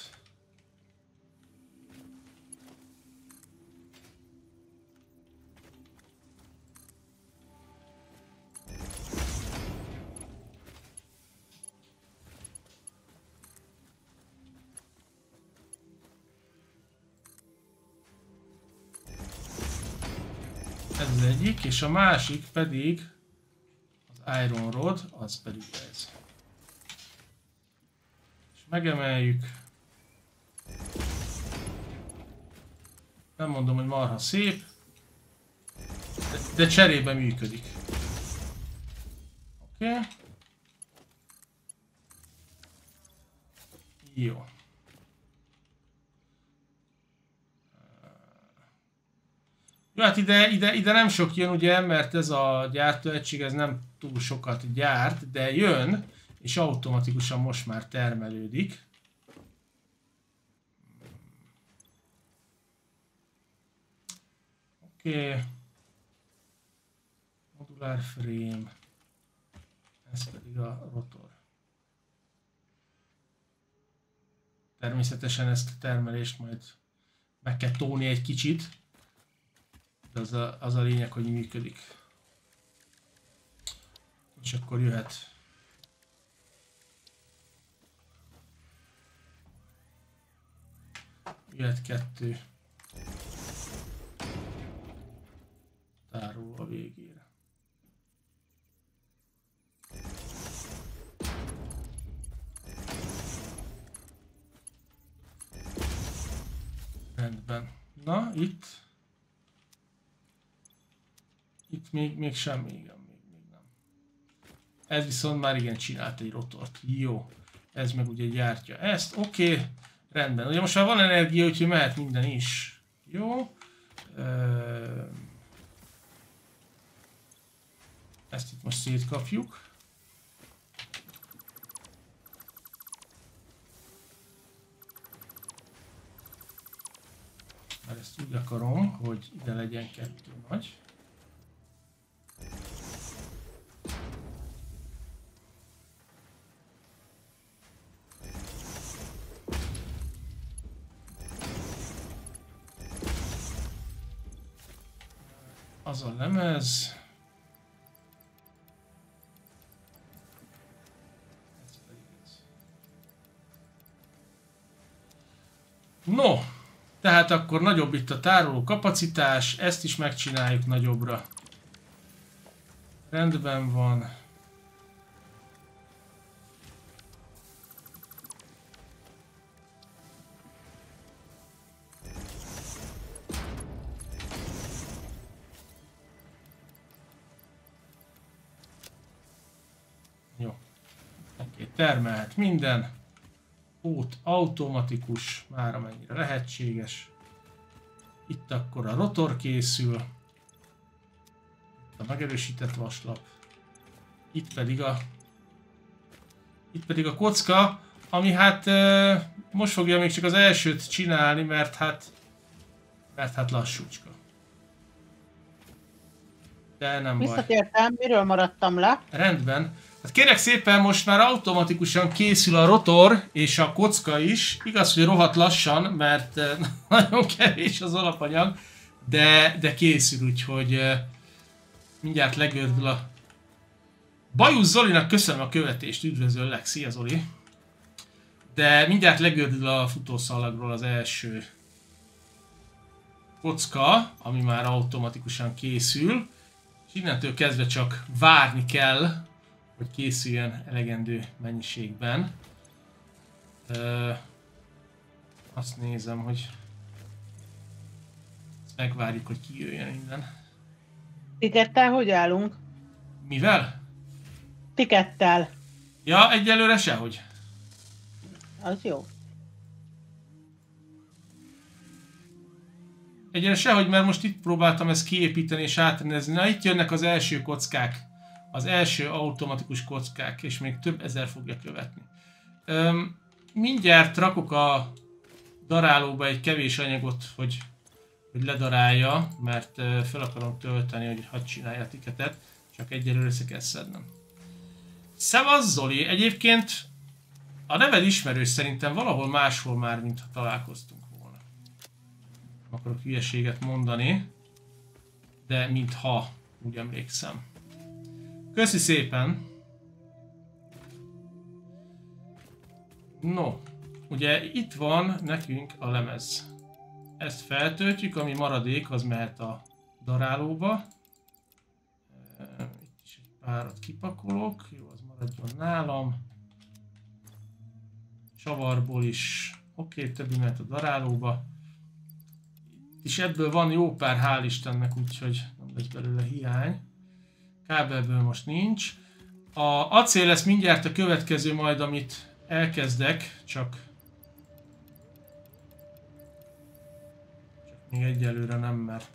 Ez az egyik, és a másik pedig az iron rod, az pedig ez. És megemeljük. Nem mondom, hogy marha szép, de cserébe működik. Oké. Jó. Jó, hát ide nem sok jön, ugye, mert ez a gyártóegység ez nem túl sokat gyárt, de jön, és automatikusan most már termelődik. Oké. Modular frame. Ez pedig a rotor. Természetesen ezt a termelést majd meg kell tóni egy kicsit, de az a lényeg, hogy működik. És akkor jöhet. Jöhet 2 tároló a végére. Rendben. Na, itt még semmi, igen, még nem. Ez viszont már igen csinált egy rotort. Jó. Ez meg ugye gyártja ezt. Oké. Rendben. Ugye most már van energia, úgyhogy mehet minden is. Jó. Ezt itt most szétkapjuk. Mert ezt úgy akarom, hogy ide legyen 2 nagy. Az a lemez. No, tehát akkor nagyobb itt a tároló kapacitás, ezt is megcsináljuk nagyobbra. Rendben van. Jó. Oké, termelhet minden. Pót automatikus, már amennyire lehetséges. Itt akkor a rotor készül. Itt a megerősített vaslap. Itt pedig a kocka, ami hát most fogja még csak az elsőt csinálni, mert hát lassúcska. De nem baj. Visszatértem, miről maradtam le? Rendben. Hát kérlek szépen, most már automatikusan készül a rotor és a kocka is. Igaz, hogy rohadt lassan, mert nagyon kevés az alapanyag, de készül, úgyhogy mindjárt legördül a... Bajusz Zolinak köszönöm a követést, üdvözöllek, szia Zoli! De mindjárt legördül a futószalagról az első kocka, ami már automatikusan készül. És innentől kezdve csak várni kell, hogy készüljön elegendő mennyiségben. Azt nézem, hogy megvárjuk, hogy kijöjjön innen. Tikettel hogy állunk? Mivel? Tikettel. Ja, egyelőre sehogy. Az jó. Egyelőre sehogy, mert most itt próbáltam ezt kiépíteni és átrendezni. Na, itt jönnek az első kockák. Az első automatikus kockák, és még több ezer fogja követni. Mindjárt rakok a darálóba egy kevés anyagot, hogy ledarálja, mert fel akarom tölteni, hogy hadd csinálja a tiketet, csak egyelőre össze kell szednem. Szevasz Zoli! Egyébként a neved ismerős, szerintem valahol máshol már, mintha találkoztunk volna. Nem akarok hülyeséget mondani, de mintha úgy emlékszem. Köszi szépen! No, ugye itt van nekünk a lemez. Ezt feltöltjük, ami maradék, az mehet a darálóba. Itt is egy párat kipakolok, jó, az maradjon nálam. Csavarból is, oké, többi mehet a darálóba. És ebből van jó pár, hál' Istennek, úgyhogy nem lesz belőle hiány. Kábelből most nincs. A acél lesz mindjárt a következő majd, amit elkezdek, csak még egyelőre nem, mert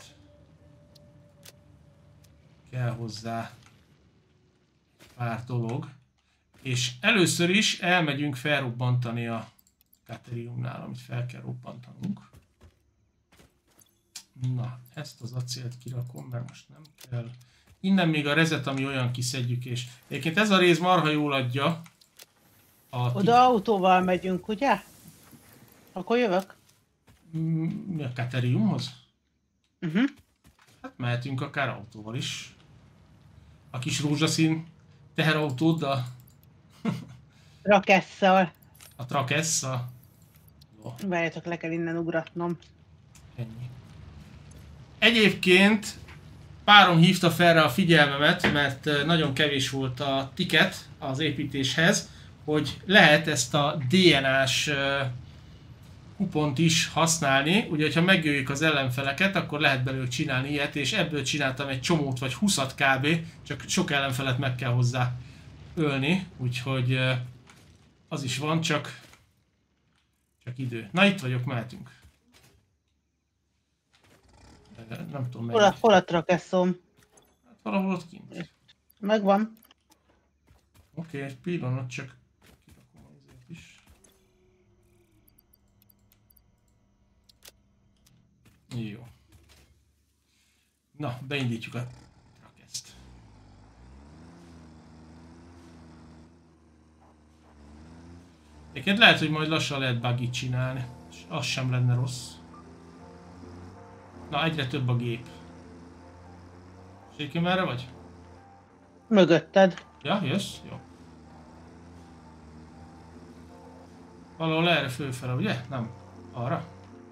kell hozzá pár dolog. És először is elmegyünk felrobbantani a Kateriumnál, amit fel kell robbantanunk. Na, ezt az acélt kirakom, mert most nem kell. Innen még a rezet, ami olyan kiszedjük, és egyébként ez a rész marha jól adja. Oda autóval megyünk, ugye? Akkor jövök. Mi a Kateriumhoz? Uh-huh. Hát mehetünk akár autóval is. A kis rózsaszín teherautóddal. Rakesszal. A Trakessa. Várjátok, le kell innen ugratnom. Ennyi. Egyébként párom hívta fel rá a figyelmemet, mert nagyon kevés volt a ticket az építéshez, hogy lehet ezt a DNA-s kupont is használni. Ugye, ha megöljük az ellenfeleket, akkor lehet belőle csinálni ilyet, és ebből csináltam egy csomót, vagy 20-at kb. Csak sok ellenfelet meg kell hozzá ölni, úgyhogy az is van, csak idő. Na, itt vagyok, mehetünk. Nem tudom melyik. Hol a trakeszom? Hát valahol ott kint. Megvan. Oké, egy pillanat, csak kirakom azért is. Jó. Na, beindítjuk a rakeszt. Egyébként lehet, hogy majd lassan lehet buggy csinálni, és az sem lenne rossz. Na, egyre több a gép. Séki, merre vagy? Mögötted. Ja, jössz? Jó. Valahol erre fölfele, ugye? Nem. Arra?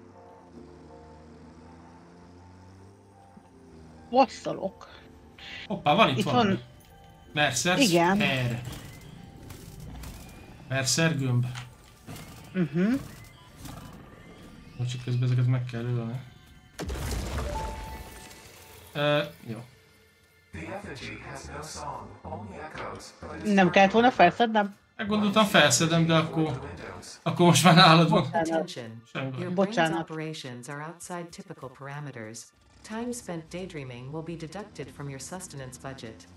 Vasszalok. Hoppá, van itt Itt valami. van. Mercer Igen. Erre. Mercer gömb. Csak közben ezeket meg kell ölni. Jó. Nem kellett volna felszednem? Meggondoltam felszedem, de akkor most már nálad van. Attention. Semmi baj. Your brain's Bocsánat. operations are outside typical parameters. Time spent daydreaming will be deducted from your sustenance budget.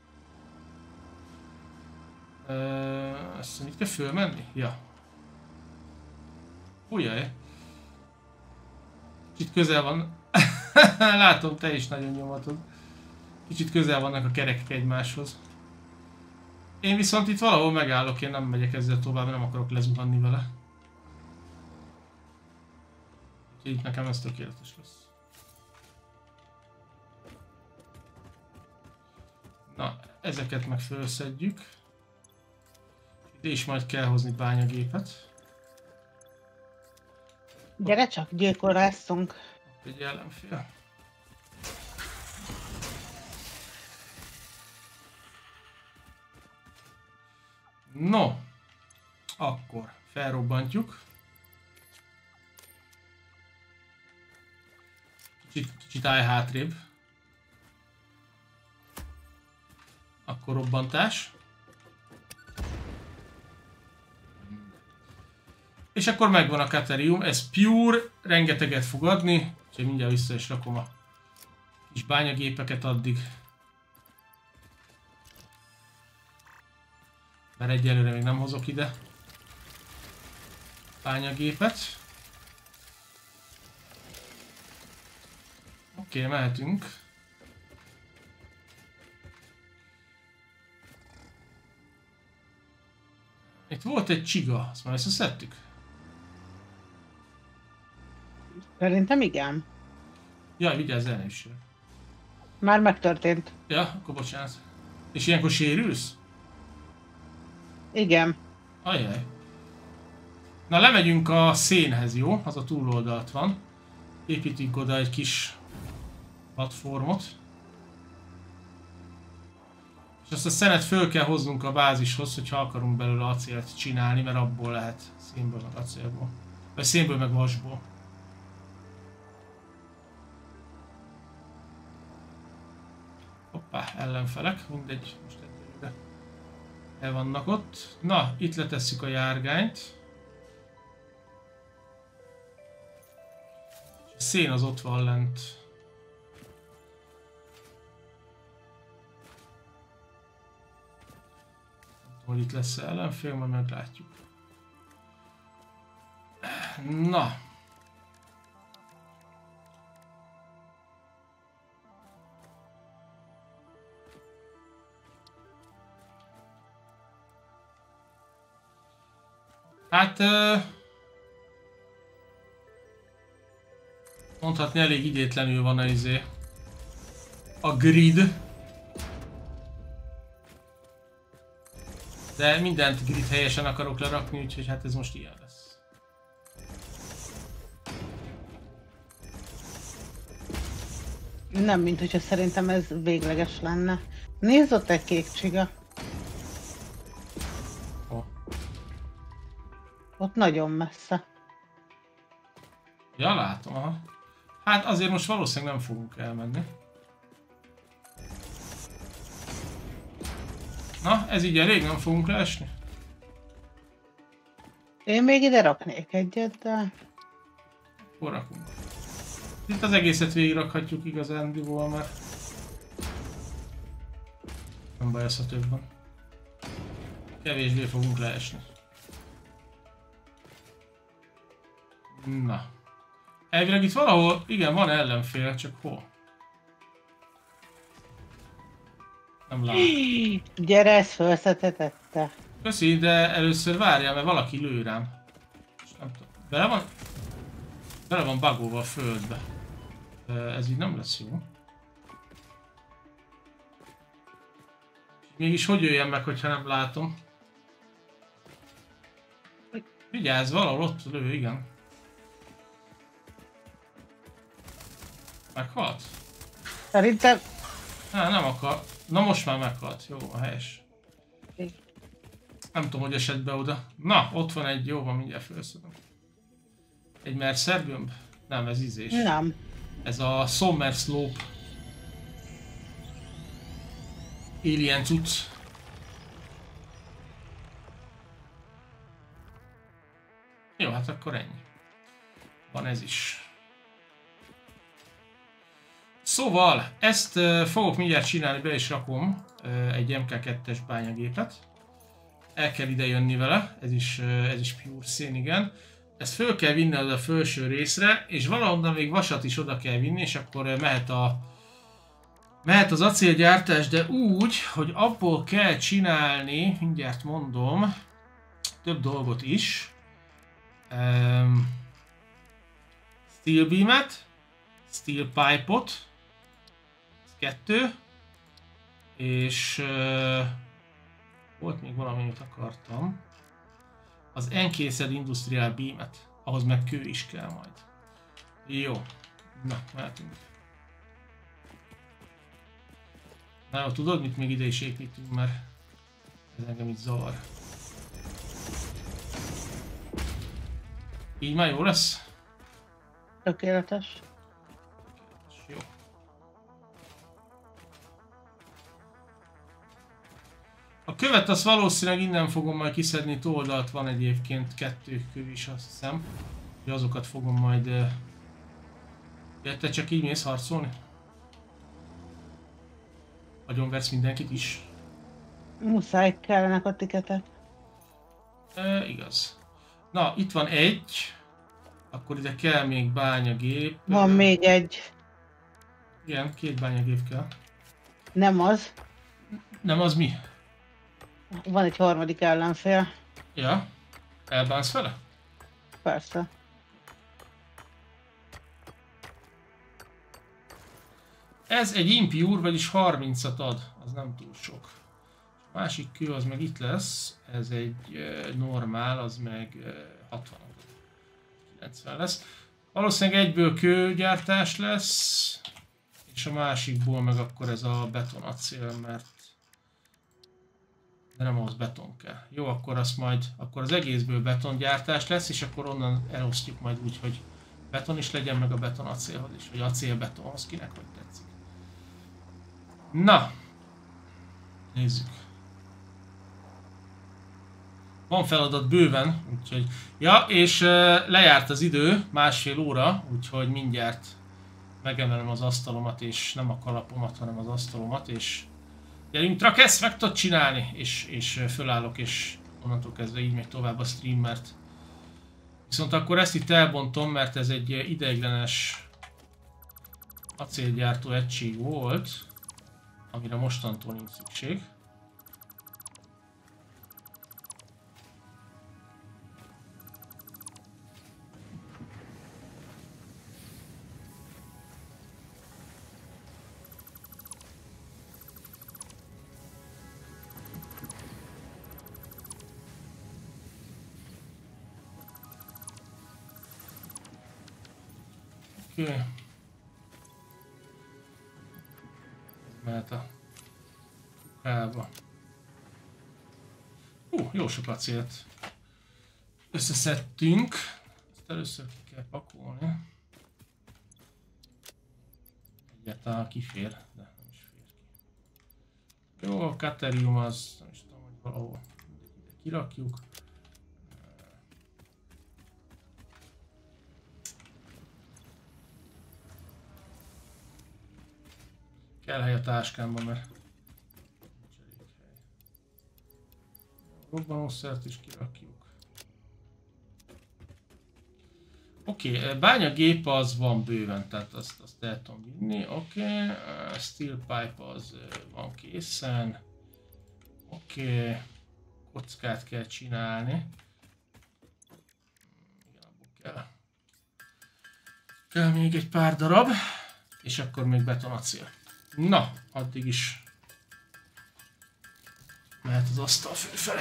Azt itt kell fölmenni? Ja. Ujjaj. Kicsit közel van. Látom, te is nagyon nyomatod. Kicsit közel vannak a kerekek egymáshoz. Én viszont itt valahol megállok, én nem megyek ezzel tovább, nem akarok lezuhanni vele. Úgyhogy itt nekem ez tökéletes lesz. Na, ezeket meg felszedjük. Ide is majd kell hozni bányagépet. Gyere csak, gyilkolászunk. Egy ellenfél. No, akkor felrobbantjuk. Kicsit állj hátrébb. Akkor robbantás. És akkor megvan a Katerium, ez pure, rengeteget fog adni, úgyhogy mindjárt vissza is rakom a kis bányagépeket addig. Mert egyelőre még nem hozok ide bányagépet. Oké, mehetünk. Itt volt egy csiga, azt már összeszedtük? Szerintem igen. Jaj, vigyázz el, is. Már megtörtént. Ja, akkor bocsánat. És ilyenkor sérülsz? Igen. Ajjaj. Na, lemegyünk a szénhez, jó? Az a túloldalt van. Építünk oda egy kis platformot. És azt a szenet föl kell hoznunk a bázishoz, hogyha akarunk belőle acélt csinálni, mert abból lehet szénből meg acélból. Vagy szénből meg vasból. Hoppá, ellenfelek, mindegy, most egyelőre el vannak ott. Na, itt letesszük a járgányt. És a szén az ott van lent. Nem tudom, hogy itt lesz ellenfél, majd meglátjuk. Na. Hát... mondhatni elég idétlenül van a grid. De mindent grid helyesen akarok lerakni, úgyhogy hát ez most ilyen lesz. Nem, mint hogyha szerintem ez végleges lenne. Nézd ott egy kék csiga. Oh. Ott nagyon messze. Ja, látom, aha. Hát azért most valószínűleg nem fogunk elmenni. Na, ez így elég, nem fogunk leesni? Én még ide raknék egyet, de... Akkor rakunk. Itt az egészet végigrakhatjuk igazándiból, mert... nem baj, ez ha több van. Kevésbé fogunk leesni. Na. Elvileg itt valahol, igen, van ellenfél, csak hol? Nem látom. Gyere, ezt felszetetette. Köszi, de először várjál, mert valaki lő rám. Nem tudom. Bele van bugolva a földbe. Ez így nem lesz jó. Mégis hogy jöjjem meg, hogyha nem látom? Vigyázz, valahol ott lő, igen. Meghalt? Szerintem... Nem akar. Na most már meghalt. Jó, a helyes. Nem tudom, hogy esett be oda. Na, ott van egy, jó van, mindjárt felszedem. Egy Mercer gömb? Nem, ez ízés. Nem. Ez a Summer Slope. Alien cucc. Jó, hát akkor ennyi. Van ez is. Szóval, ezt fogok mindjárt csinálni, be is rakom egy MK2-es bányagépet. El kell ide jönni vele, ez is pure szén, igen. Ezt föl kell vinni az a felső részre, és valahonnan még vasat is oda kell vinni, és akkor mehet az acélgyártás, de úgy, hogy abból kell csinálni, mindjárt mondom, több dolgot is. Steel beamet, steel pipe-ot, 2, és volt még valami, amit akartam. Az Encased Industrial Beamet, ahhoz meg kő is kell majd. Jó, na, mehetünk. Na jó, tudod mit, még ide is építünk, mert ez engem itt zavar. Így már jó lesz? Tökéletes. Jó. A követ azt valószínűleg innen fogom majd kiszedni, itt oldalt van egyébként 2 kő is, azt hiszem. Hogy azokat fogom majd... Te csak így mész harcolni? Agyonversz mindenkit is? Muszáj, kellenek a tiketek. Igaz. Na, itt van egy. Akkor ide kell még bányagép. Van még egy. Igen, 2 bányagép kell. Nem az. Nem, az mi? Van egy harmadik ellenfél. Ja. Elbánsz vele? Persze. Ez egy impure, vagyis 30-at ad. Az nem túl sok. A másik kő az meg itt lesz. Ez egy normál, az meg 60. 90 lesz. Valószínűleg egyből kőgyártás lesz. És a másikból meg akkor ez a betonacél, mert... De nem ahhoz beton kell. Jó, akkor azt majd, akkor az egészből betongyártás lesz, és akkor onnan elosztjuk majd úgy, hogy beton is legyen, meg a betonacélhoz is, vagy acélbetonhoz, kinek hogy tetszik. Na, nézzük. Van feladat bőven, úgyhogy... Ja, és lejárt az idő, 1,5 óra, úgyhogy mindjárt megemelem az asztalomat, és nem a kalapomat, hanem az asztalomat, és... Gyerünk, Trak, ezt meg tudod csinálni, és fölállok, és onnantól kezdve így megy tovább a stream, mert... Viszont akkor ezt itt elbontom, mert ez egy ideiglenes acélgyártó egység volt, amire mostantól nincs szükség. Oké. Mehet a kukába. Jó sok acélt összeszedtünk. Ezt először ki kell pakolni. Egyáltalán kifér, de nem is fér ki. Jó, a katerium az, nem is tudom, hogy valahol ide kirakjuk. Kell hely a táskámban, mert nincs elég hely. A robbanószert is kirakjuk. Oké, bányagép az van bőven, tehát azt el tudom vinni. Oké, steel pipe az van készen. Oké, kockát kell csinálni. Igen, abból kell még egy pár darab, és akkor még betonacél. Na, addig is mehet az asztal fölfele.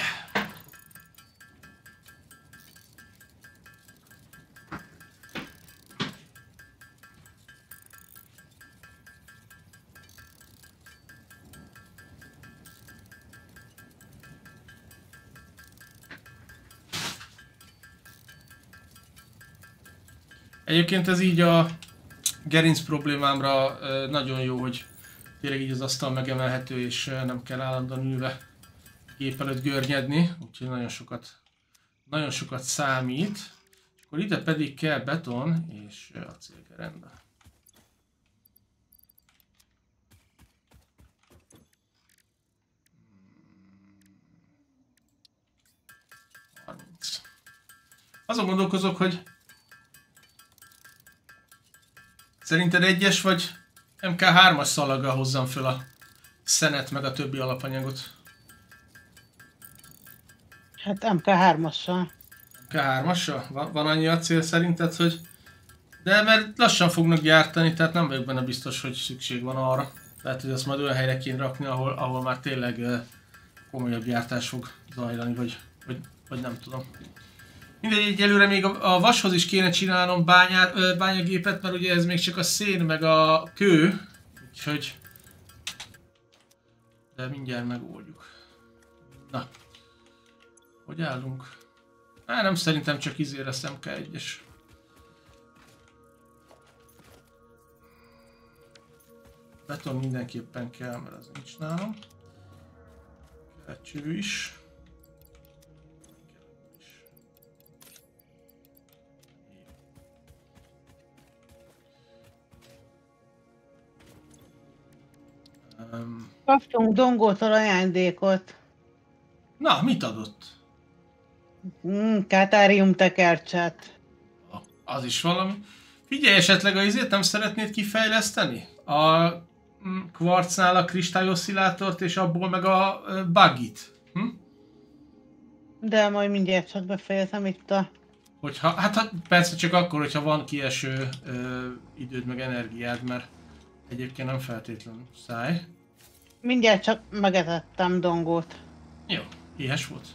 Egyébként ez így a gerinc problémámra nagyon jó, hogy tényleg így az asztal megemelhető, és nem kell állandóan ülve gép előtt görnyedni, úgyhogy nagyon sokat számít. És akkor ide pedig kell beton és acélgerenda. Azon gondolkozok, hogy szerinted egyes vagy MK3-as szalaggal hozzam föl a szenet meg a többi alapanyagot? Hát MK3-assal. MK3-assal? Van annyi acél szerinted, hogy... De mert lassan fognak gyártani, tehát nem vagyok benne biztos, hogy szükség van arra. Tehát, hogy azt majd olyan helyre kéne rakni, ahol már tényleg komolyabb gyártás fog zajlani, vagy nem tudom. Mindegy, egyelőre még a vashoz is kéne csinálnom bányagépet, mert ugye ez még csak a szén meg a kő, úgyhogy... De mindjárt megoldjuk. Na. Hogy állunk? Nem, szerintem csak izére MK1-es. Beton mindenképpen kell, mert az nincs nálam. Kecső is. Kaptunk Dongótól ajándékot. Na, mit adott? Katárium tekercset. Az is valami. Figyelj, esetleg a izét nem szeretnéd kifejleszteni? A kvarcnál a kristályoszcillátort és abból meg a buggyt. De majd mindjárt csak befejezem itt a... Hogyha, hát persze csak akkor, hogyha van kieső időd meg energiád, mert egyébként nem feltétlenül száj. Mindjárt csak megetettem Dongót. Jó, éhes volt.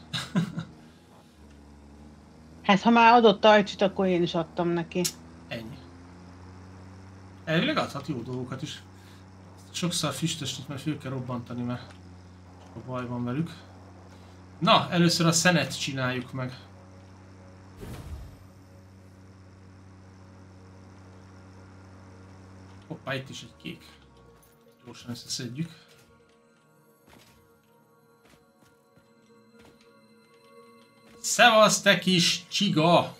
Hát ha már adott ajcsit, akkor én is adtam neki. Ennyi. Elvileg adhat jó dolgokat is. Sokszor füstösnek, mert föl kell robbantani, mert csak a baj van velük. Na, először a szenet csináljuk meg. Hoppá, itt is egy kék. Gyorsan összeszedjük. Szevasz, te kis csiga!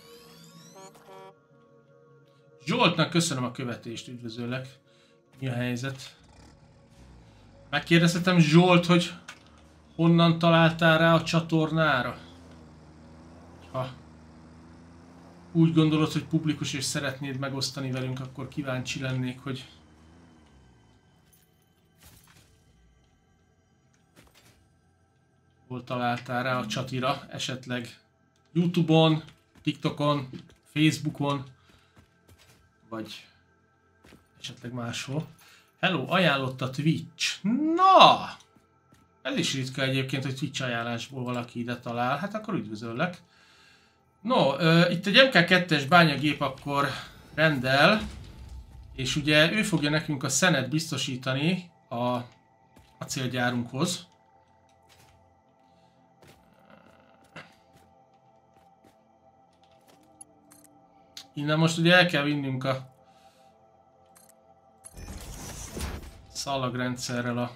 Zsoltnak köszönöm a követést, üdvözöllek. Mi a helyzet? Megkérdezhetem Zsolt, hogy honnan találtál rá a csatornára? Ha úgy gondolod, hogy publikus és szeretnéd megosztani velünk, akkor kíváncsi lennék, hogy hol találtál rá a csatira, esetleg YouTube-on, TikTokon, Facebookon, vagy esetleg máshol. Hello, ajánlott a Twitch. Na! Ez is ritka egyébként, hogy Twitch ajánlásból valaki ide talál. Hát akkor üdvözöllek. No, itt egy MK2-es bányagép akkor rendel. És ugye ő fogja nekünk a szenet biztosítani a acélgyárunkhoz. Innen most ugye el kell vinnünk a szalagrendszerrel a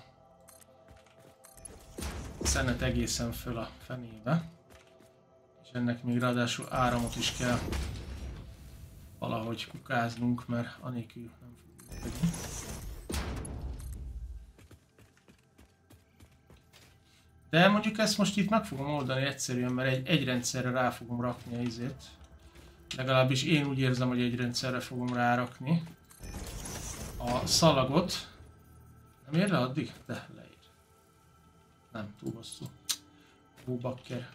szenet egészen föl a fenébe. És ennek még ráadásul áramot is kell valahogy kukáznunk, mert anélkül nem fogjuk tenni. De mondjuk ezt most itt meg fogom oldani egyszerűen, mert egy rendszerre rá fogom rakni a izét. Legalábbis én úgy érzem, hogy egy rendszerre fogom rárakni a szalagot. Nem ér le addig? De leír. Nem, túl hosszú. Ó, bakker.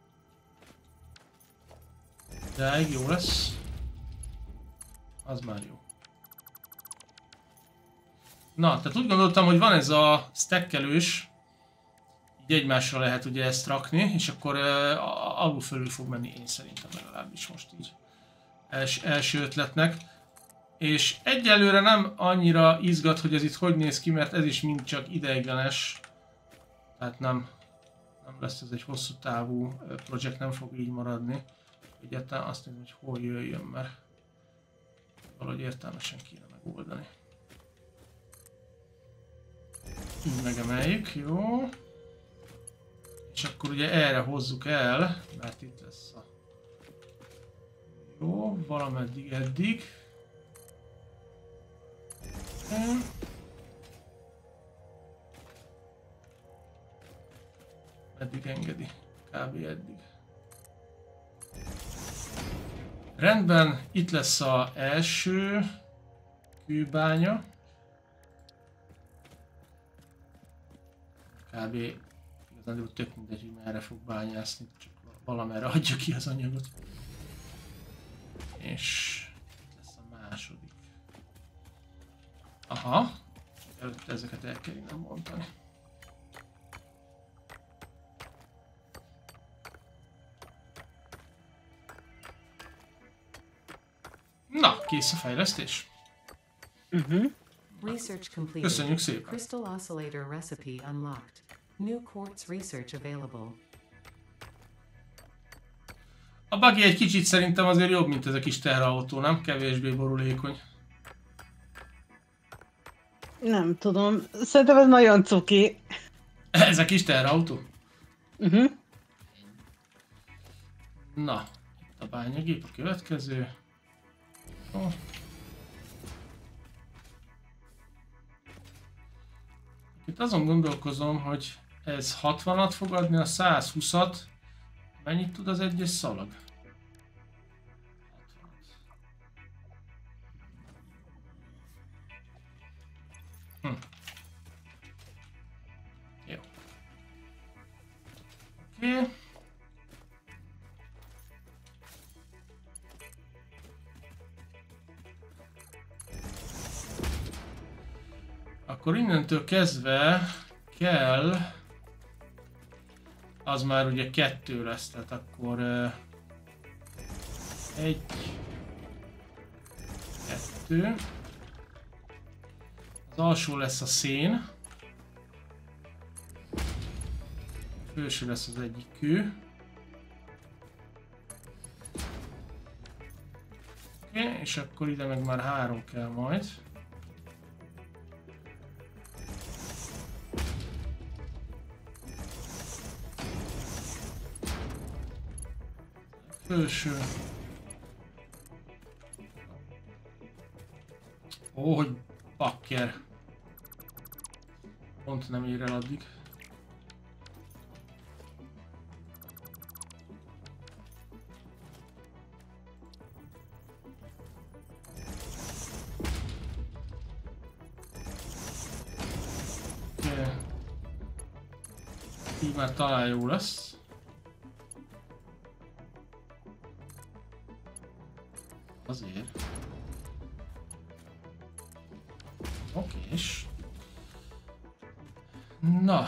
De jó lesz. Az már jó. Na, tehát úgy gondoltam, hogy van ez a stackelős. Így egymásra lehet ugye ezt rakni, és akkor alul fölül fog menni, én szerintem legalábbis most így. Első ötletnek. És egyelőre nem annyira izgat, hogy ez itt hogy néz ki, mert ez is mind csak ideiglenes. Tehát nem lesz ez egy hosszú távú projekt, nem fog így maradni. Egyáltalán azt nézem, hogy hol jöjjön, mert valahogy értelmesen kéne megoldani. Így megemeljük, jó. És akkor ugye erre hozzuk el, mert itt lesz a... Jó, valameddig eddig. Eddig engedi, kb. Eddig. Rendben, itt lesz az első kőbánya. Kb. Igazán tök mindegy, hogy merre fog bányászni, csak valamerre adja ki az anyagot. És itt lesz a második. Aha, előtte ezeket el kell innen bontani. Na, kész a fejlesztés. Research completed. Köszönjük szépen. Crystal oscillator recipe unlocked. New quartz research available. A buggy egy kicsit szerintem azért jobb, mint ez a kis teherautó, nem? Kevésbé borulékony. Nem tudom. Szerintem ez nagyon cuki. Ez a kis teherautó? Na, itt a bányagép, a következő. Jó. Itt azon gondolkozom, hogy ez 60-at fog adni, a 120-at. Mennyit tud az egyes szalag? 60-at. Jó. Oké. Akkor innentől kezdve kell, az már ugye 2 lesz, tehát akkor 1, 2. Az alsó lesz a szén, a felső lesz az egyik kő. Oké, és akkor ide meg már 3 kell majd. Felső. Ó, hogy bakker. Pont nem ér el addig. Okay. Így már talán jó lesz. Azért. Okés. Na.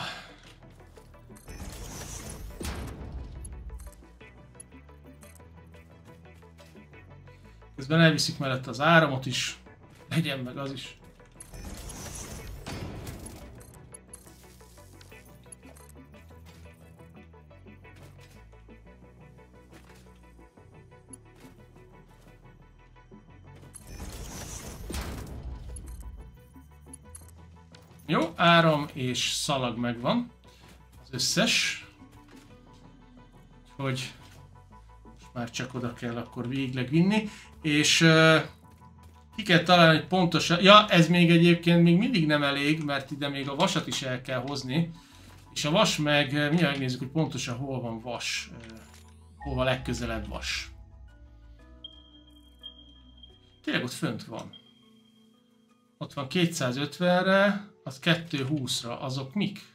Közben elviszik mellett az áramot is. Legyen meg az is. Jó, áram és szalag megvan. Az összes. Hogy most már csak oda kell akkor végleg vinni. És ki kell találni, hogy pontosan... Ja, ez még egyébként még mindig nem elég, mert ide még a vasat is el kell hozni. És a vas meg, mindjárt megnézzük, hogy pontosan hol van vas. Hol a legközelebb vas. Tényleg ott fönt van. Ott van 250-re, az 220-ra. Azok mik?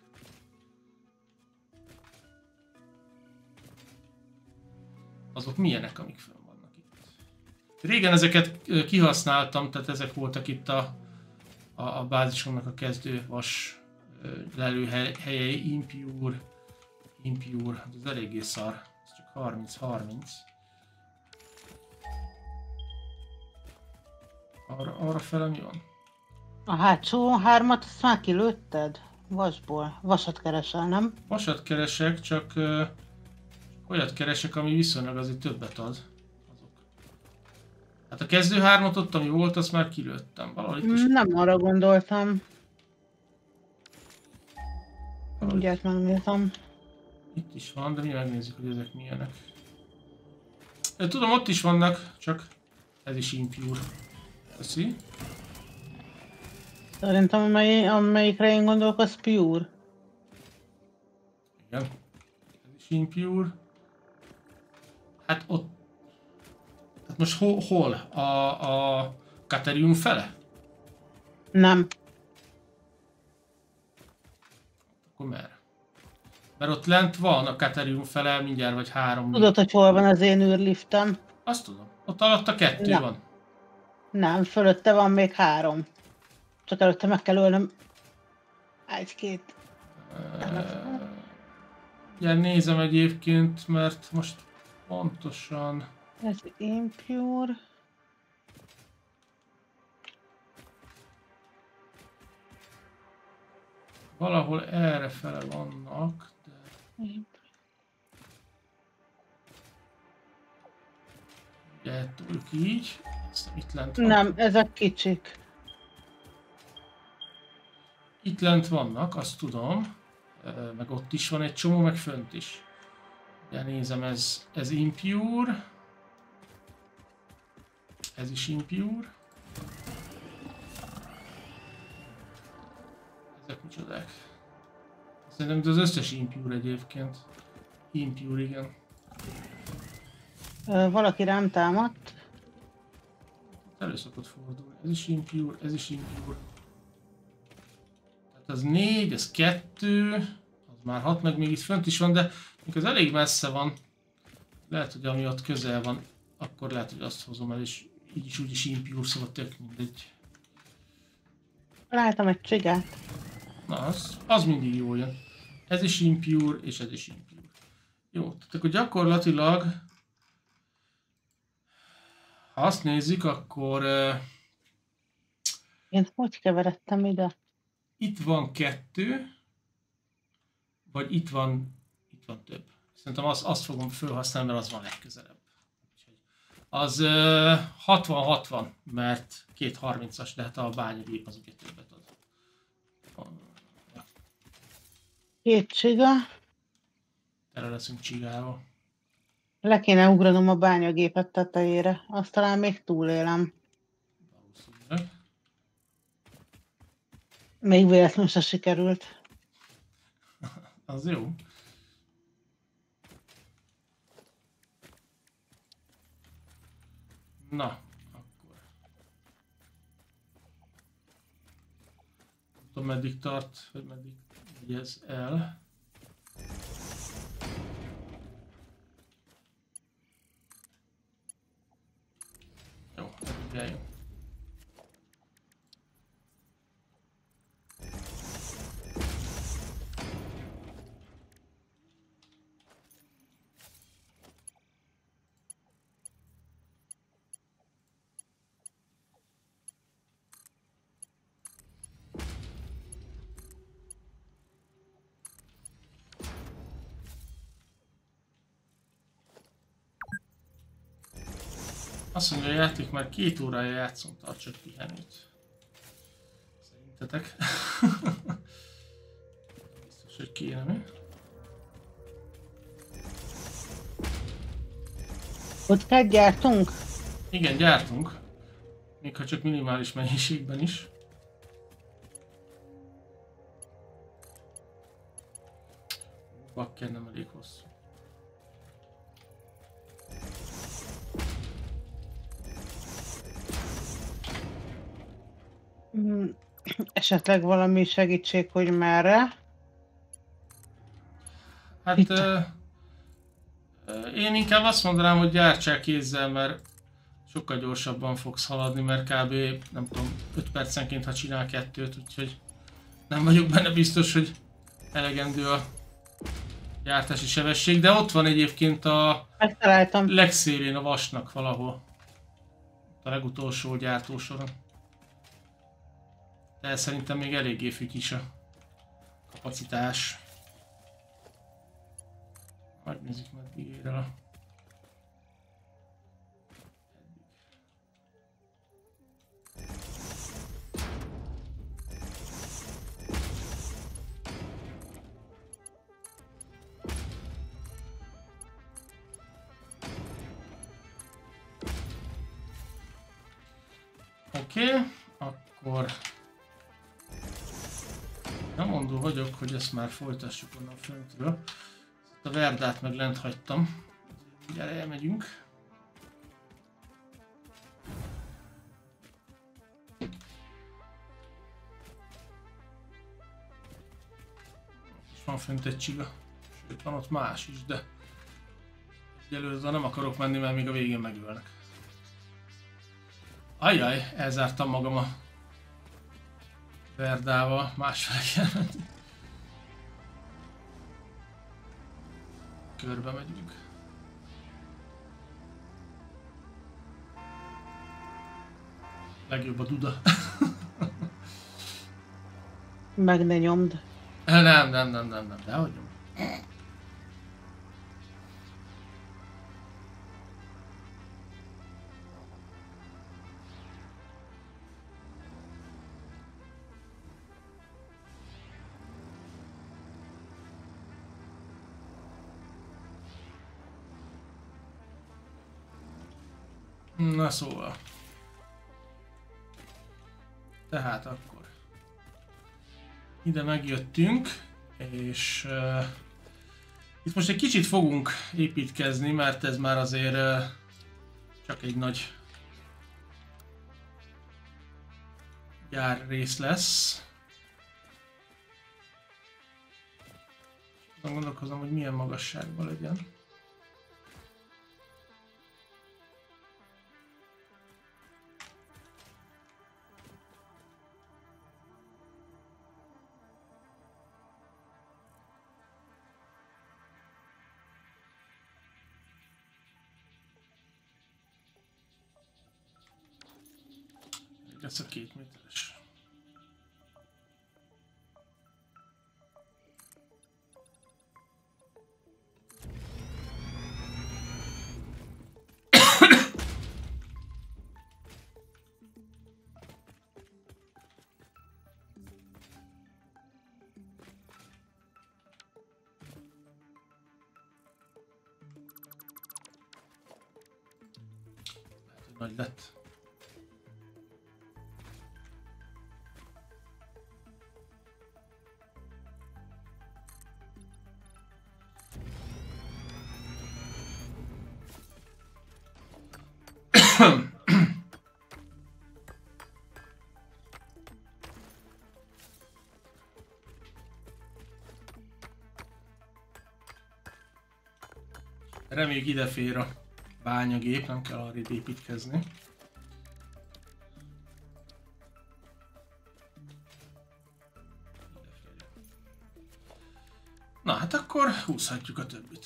Azok milyenek, amik fönn vannak itt? Régen ezeket kihasználtam, tehát ezek voltak itt a bázisomnak a kezdő vas lelőhelyei. Impure, ez eléggé szar. Ez csak 30-30. Arra fele mi van? A hátsó hármat azt már kilőtted? Vasból. Vasat keresel, nem? Vasat keresek, csak olyat keresek, ami viszonylag azért többet ad. Azok. Hát a kezdő hármat ott, ami volt, azt már kilőttem. Valahogy itt is. Nem arra gondoltam. Mindjárt megnézem. Itt is van, de mi megnézzük, hogy ezek milyenek. Tudom, ott is vannak, csak ez is impure. Köszi. Szerintem amelyikre én gondolok, az pure. Igen. Ez is impure. Hát ott... Hát most hol? A Katerium fele? Nem. Akkor merre? Mert ott lent van a Katerium fele, mindjárt vagy 3. Tudod, hogy hol van az én űrliftem? Azt tudom. Ott alatt a 2 Nem. van. Nem, fölötte van még 3. Csak előtte meg kell ölnöm. Egy-két. Ugye nézem egyébként, mert most pontosan... Ez impure. Valahol errefele vannak, de... Ugye toljuk így. Aztán itt lent van. Nem, ezek kicsik. Itt lent vannak, azt tudom. Meg ott is van egy csomó, meg fönt is. Ugye nézem, ez impure. Ez is impure. Ezek micsodák? Szerintem az összes impure egyébként. Impure, igen. Valaki rám támadt. Elő szokott fordulni. Ez is impure, ez is impure. Tehát az 4, ez 2, az már 6, meg még itt fönt is van, de mikor az elég messze van, lehet, hogy ami ott közel van, akkor lehet, hogy azt hozom el, és így is úgy is impure, szóval tök mindegy. Láttam egy csigát. Na, az mindig jó jön. Ez is impure, és ez is impure. Jó, tehát akkor gyakorlatilag, ha azt nézzük, akkor Én hogy keveredtem ide? itt van 2, vagy itt van több. Szerintem azt fogom felhasználni, mert az van legközelebb. Az 60-60, mert 230-as, de hát a bányagép az ugye többet ad. Két csiga. Erre leszünk csigával. Le kéne ugranom a bányagépet tetejére. Azt talán még túlélem. Valószínűleg. Még véletlenül se sikerült. Az jó. Na, akkor. Nem tudom, meddig tart, vagy meddig megy ez el. Jó, eddig eljön. Azt mondja, a játék már 2 órája játszom, tartsak pihenőt. Szerintetek? Biztos, hogy kéne mi? Kockát gyártunk? Igen, gyártunk. Még ha csak minimális mennyiségben is. Bakker nem elég hosszú. Esetleg valami segítség, hogy merre? Hát én inkább azt mondanám, hogy gyártsál kézzel, mert sokkal gyorsabban fogsz haladni, mert kb. Nem tudom, 5 percenként, ha csinál 2-t, úgyhogy nem vagyok benne biztos, hogy elegendő a gyártási sebesség, de ott van egyébként a Megtaláltam. legszélén a vasnak valahol. A legutolsó gyártósoron. De szerintem még eléggé fütyis a kapacitás. Megnézzük, meddig ér el a... Oké, akkor nem mondó vagyok, hogy ezt már folytassuk onnan föntről. A Verdát meg lent hagytam. Gyere, elmegyünk. És van fönt egy csiga. Sőt, van ott más is, de egyelőre nem akarok menni, mert még a végén megölnek. Ajjaj, elzártam magam a Verdával, másfele kell menni. Körbe megyünk. Legjobb a duda. Meg ne nyomd. Nem, dehogy nem. Na szóval. Tehát akkor. Ide megjöttünk, és itt most egy kicsit fogunk építkezni, mert ez már azért csak egy nagy gyárrész lesz. Gondolkozom, hogy milyen magasságban legyen. Ez a 2 méteres. Lehet, hogy nagy lett. Reméljük ide fér a bányagép, nem kell arrébb építkezni. Na hát akkor húzhatjuk a többit.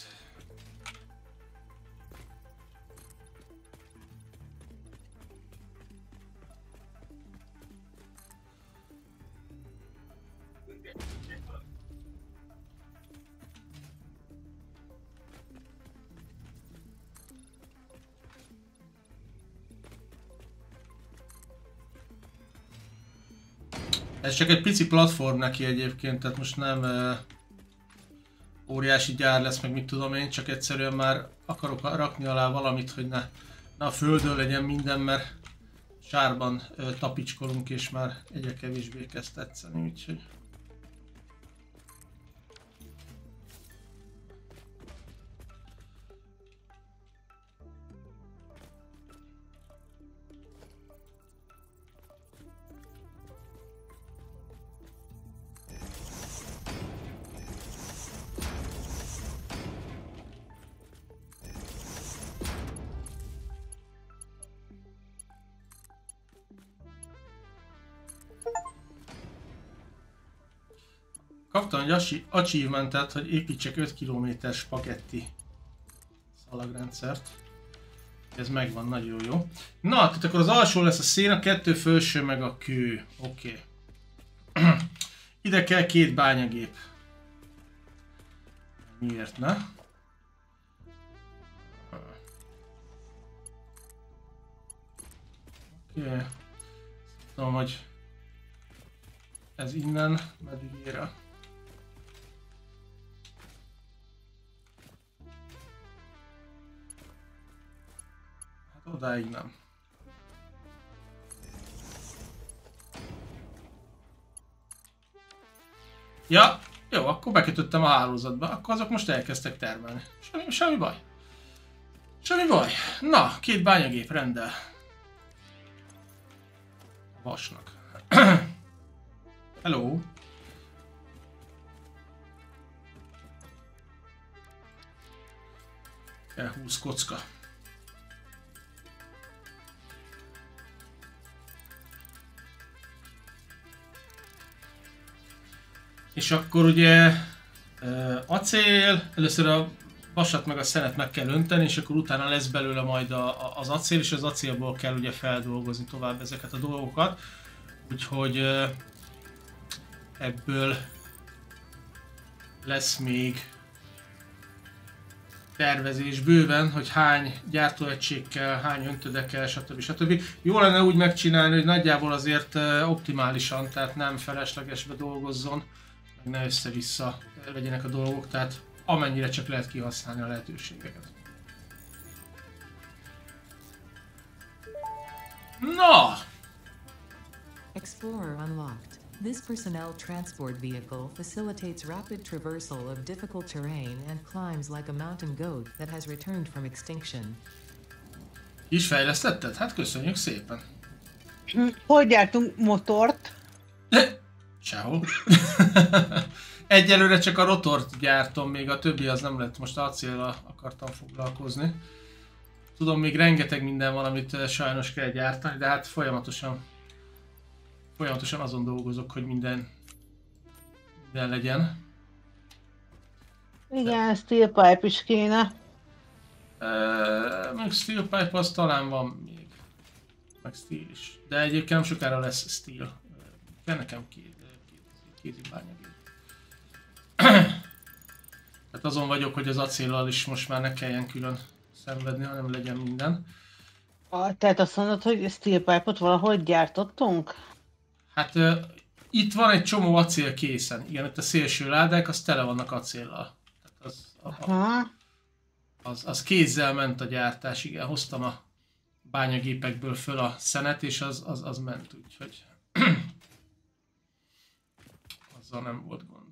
Ez csak egy pici platform neki egyébként, tehát most nem óriási gyár lesz, meg mit tudom én, csak egyszerűen már akarok rakni alá valamit, hogy ne a földön legyen minden, mert sárban tapicskolunk, és már egyre kevésbé kezd tetszeni, úgyhogy... Kaptam egy achievementet, hogy építsek 5 km spagetti szalagrendszert. Ez megvan, nagyon jó. Na, tehát akkor az alsó lesz a szén, a 2 felső meg a kő. Oké. Ide kell 2 bányagép. Miért ne? Oké. Tudom, hogy ez innen meddig ér. Hát odáig nem. Ja, jó, akkor bekötöttem a hálózatba, akkor azok most elkezdtek termelni. Semmi baj. Semmi baj. Na, 2 bányagép rendel. Vasnak. Hello. Kell 20 kocka. És akkor ugye acél, először a vasat meg a szenet meg kell önteni, és akkor utána lesz belőle majd az acél, és az acélból kell ugye feldolgozni tovább ezeket a dolgokat. Úgyhogy ebből lesz még tervezés bőven, hogy hány gyártóegység kell, hány öntöde kell, stb. Jó lenne úgy megcsinálni, hogy nagyjából azért optimálisan, tehát nem feleslegesbe dolgozzon, meg ne össze-vissza legyenek a dolgok, tehát amennyire csak lehet kihasználni a lehetőségeket. Na! Explorer unlocked. This personnel transport vehicle facilitates rapid traversal of difficult terrain and climbs like a mountain goat that has returned from extinction. Is fejlesztetted? Hát köszönjük szépen! Hogy gyártunk motort? Sehol. Egyelőre csak a rotort gyártom, még a többi az nem lett, most acéllal akartam foglalkozni. Tudom, még rengeteg minden van, amit sajnos kell gyártani, de hát folyamatosan azon dolgozok, hogy minden legyen. Igen, steel pipe is kéne. Meg steel pipe az talán van még. Meg steel is. De egyébként nem sokára lesz steel. Kell nekem két bányagép. Tehát azon vagyok, hogy az acéllal is most már ne kelljen külön szenvedni, hanem legyen minden. Tehát azt mondod, hogy steel pipe-ot valahogy gyártottunk? Hát itt van egy csomó acél készen. Igen, itt a szélső ládák, az tele vannak acéllal. Tehát az kézzel ment a gyártás, igen. Hoztam a bányagépekből föl a szenet, és az ment, úgyhogy azzal nem volt gond.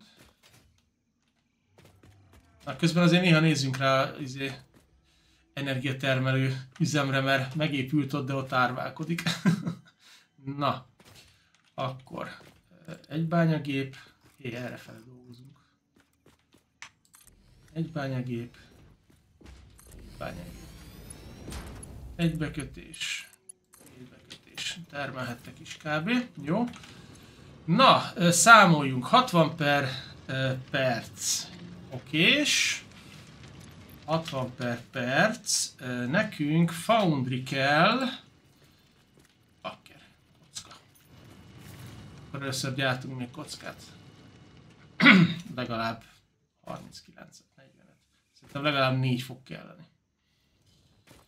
Na, közben azért néha nézzünk rá energiatermelő üzemre, mert megépült ott, de ott árválkodik. Na, akkor egy bányagép, errefele dolgozunk. Egy bányagép, egy bekötés, termelhettek is kb. Jó. Na, számoljunk, 60 per perc. Okés. 60 per perc. Nekünk foundry kell. Bakker, kocka. Akkor először gyártunk még kockát. Legalább 39-et, 40-et. Szerintem legalább 4 fog kelleni.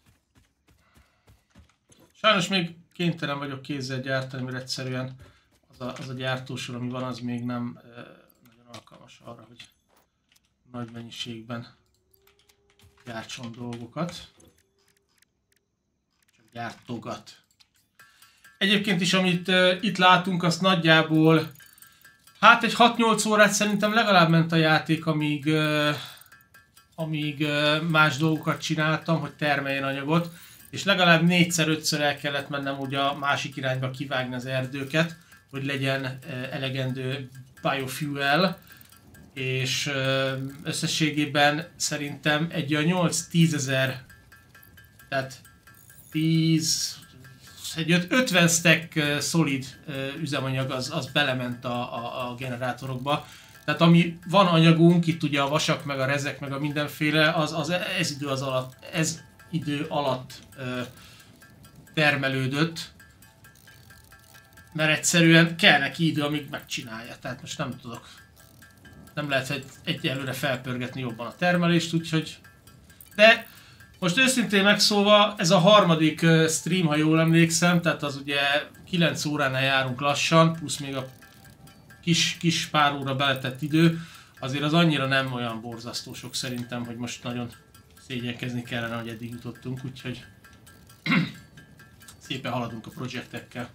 Sajnos még kénytelen vagyok kézzel gyártani, mert egyszerűen az a gyártósor, ami van, az még nem nagyon alkalmas arra, hogy nagy mennyiségben gyártson dolgokat. Csak gyártogat. Egyébként is, amit itt látunk, azt nagyjából hát egy 6-8 órát szerintem legalább ment a játék, amíg más dolgokat csináltam, hogy termeljen anyagot. És legalább 4-5-ször el kellett mennem ugye a másik irányba kivágni az erdőket, hogy legyen elegendő biofuel. És összességében szerintem egy olyan 8-10 ezer, tehát 50 stack szolid üzemanyag az belement a generátorokba. Tehát ami van anyagunk, itt ugye a vasak, meg a rezek, meg a mindenféle, ez idő alatt termelődött. Mert egyszerűen kell neki idő, amíg megcsinálja. Tehát most nem tudok. Nem lehet egyelőre felpörgetni jobban a termelést, úgyhogy... De most őszintén megszólva, ez a harmadik stream, ha jól emlékszem, tehát az ugye 9 óránál járunk lassan, plusz még a kis pár óra beletett idő, azért az annyira nem olyan borzasztó sok szerintem, hogy most nagyon szégyenkezni kellene, hogy eddig jutottunk, úgyhogy szépen haladunk a projektekkel.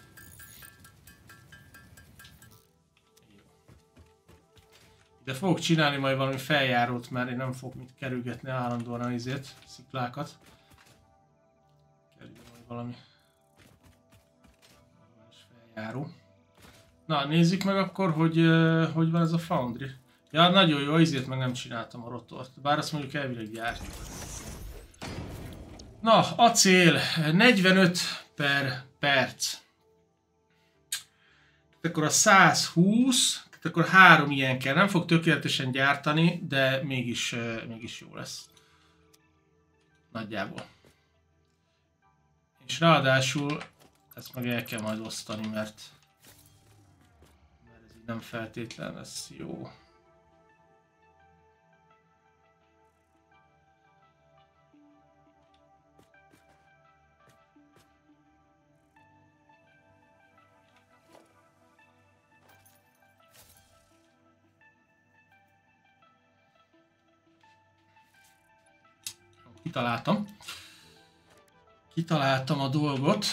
De fogok csinálni majd valami feljárót, mert én nem fogok mit kerülgetni állandóan izét, sziklákat. Kerüljön majd valami feljáró. Na, nézzük meg akkor, hogy van ez a Foundry. Ja, nagyon jó, izét meg nem csináltam a rotort, bár azt mondjuk elvileg gyártjuk. Na, acél, 45 per perc. Akkor a 120, akkor 3 ilyen kell. Nem fog tökéletesen gyártani, de mégis jó lesz. Nagyjából. És ráadásul ezt meg el kell majd osztani, mert ez így nem feltétlen lesz jó. Kitaláltam a dolgot.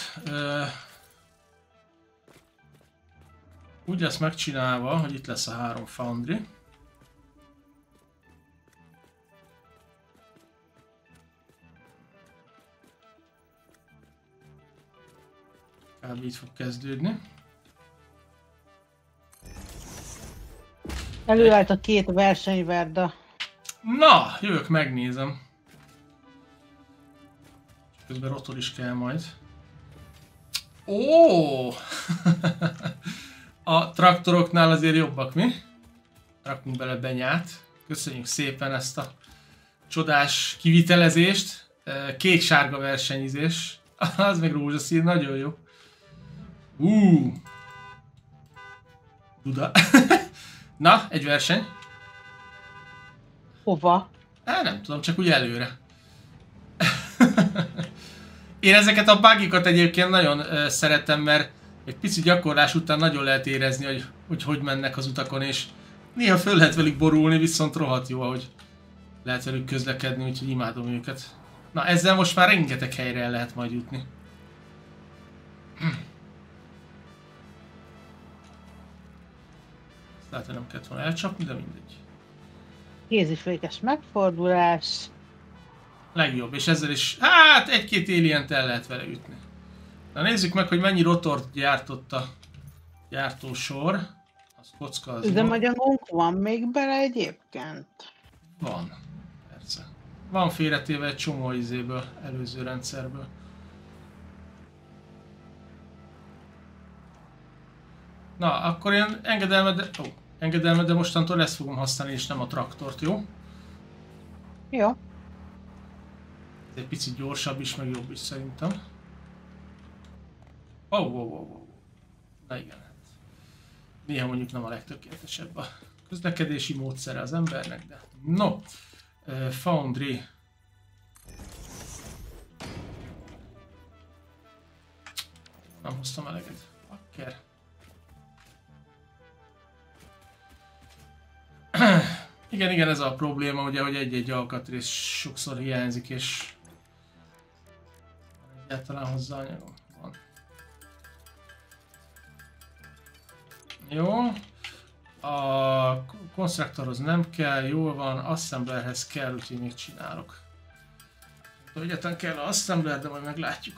Úgy lesz megcsinálva, hogy itt lesz a 3 Foundry. Kb. Így fog kezdődni. Előállt a 2 versenyverda. Na, jövök, megnézem. Közben rotor is kell majd. Ó! A traktoroknál azért jobbak, mi? Rakunk bele benyát. Köszönjük szépen ezt a csodás kivitelezést. Kék-sárga versenyzés. Az meg rózsaszín, nagyon jó. Duda. Na, egy verseny. Hova? Nem tudom, csak úgy előre. Én ezeket a bugikat egyébként nagyon szeretem, mert egy pici gyakorlás után nagyon lehet érezni, hogy mennek az utakon, és néha föl lehet velük borulni, viszont rohadt jó, ahogy lehet velük közlekedni, úgyhogy imádom őket. Na, ezzel most már rengeteg helyre el lehet majd jutni. Ezt lehet, hogy nem kellett volna elcsapni, de mindegy. Kézifékes megfordulás. Legjobb, és ezzel is, hát egy-két alient el lehet vele ütni. Na nézzük meg, hogy mennyi rotort gyártott a gyártósor. Az kocka az Üzemanyagunk van még bele egyébként? Van, persze. Van félretéve egy csomó izéből, előző rendszerből. Na, akkor én engedelmed, de mostantól ezt fogom használni, és nem a traktort, jó? Jó. Egy picit gyorsabb is, meg jobb is szerintem. Oh. Na igen, hát. Néha mondjuk nem a legtökéletesebb a közlekedési módszere az embernek, de... No! Foundry. Nem hoztam eleget. Bakker. Igen, ez a probléma, ugye, hogy egy-egy alkatrész sokszor hiányzik, és egyáltalán hozzá anyagom van. Jó. A konstruktorhoz nem kell, jól van, assemblerhez kell, úgyhogy még csinálok. Egyáltalán kell az assembler, de majd meglátjuk.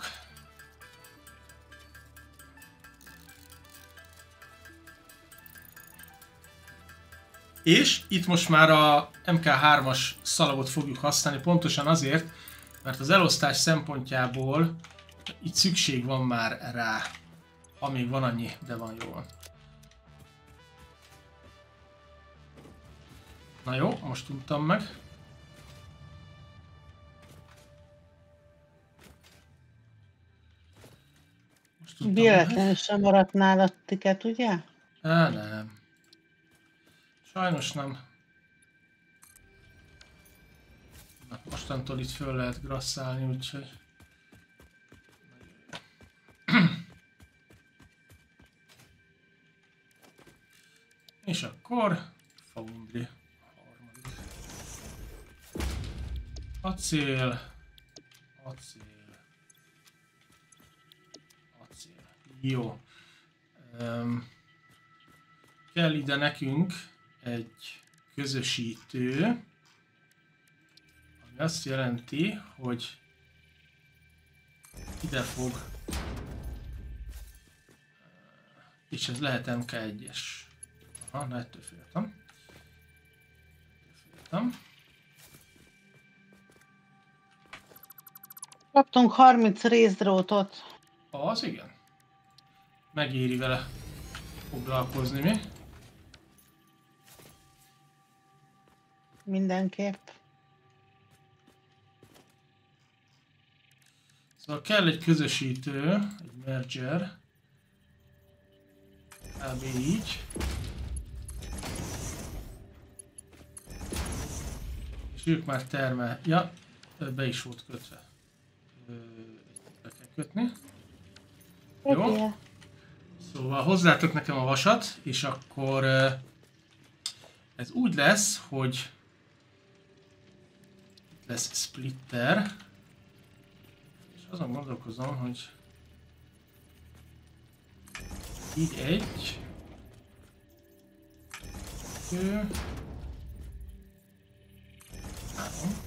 És itt most már a MK3-as szalagot fogjuk használni, pontosan azért, mert az elosztás szempontjából itt szükség van már rá. Ha még van annyi, de van jól. Na jó, most tudtam meg. Véletlenül sem maradt nálad tiket, ugye? Nem. Sajnos nem. Na, mostantól itt föl lehet grasszálni, úgyhogy... És akkor... Foundry. Acél. Jó. Kell ide nekünk egy közösítő, ami azt jelenti, hogy ide fog, és ez lehet MK1-es. Aha, na ettől féltem. Kaptunk 30 részdrótot. Az igen. Megéri vele foglalkozni, mi? Mindenképp. Szóval kell egy közösítő, egy merger. Kb. Így. És ők már termel... Ja, be is volt kötve. Be kell kötni. Jó. Szóval hozzátok nekem a vasat, és akkor ez úgy lesz, hogy lesz splitter, és azon gondolkozom, hogy így egy, kettő, három.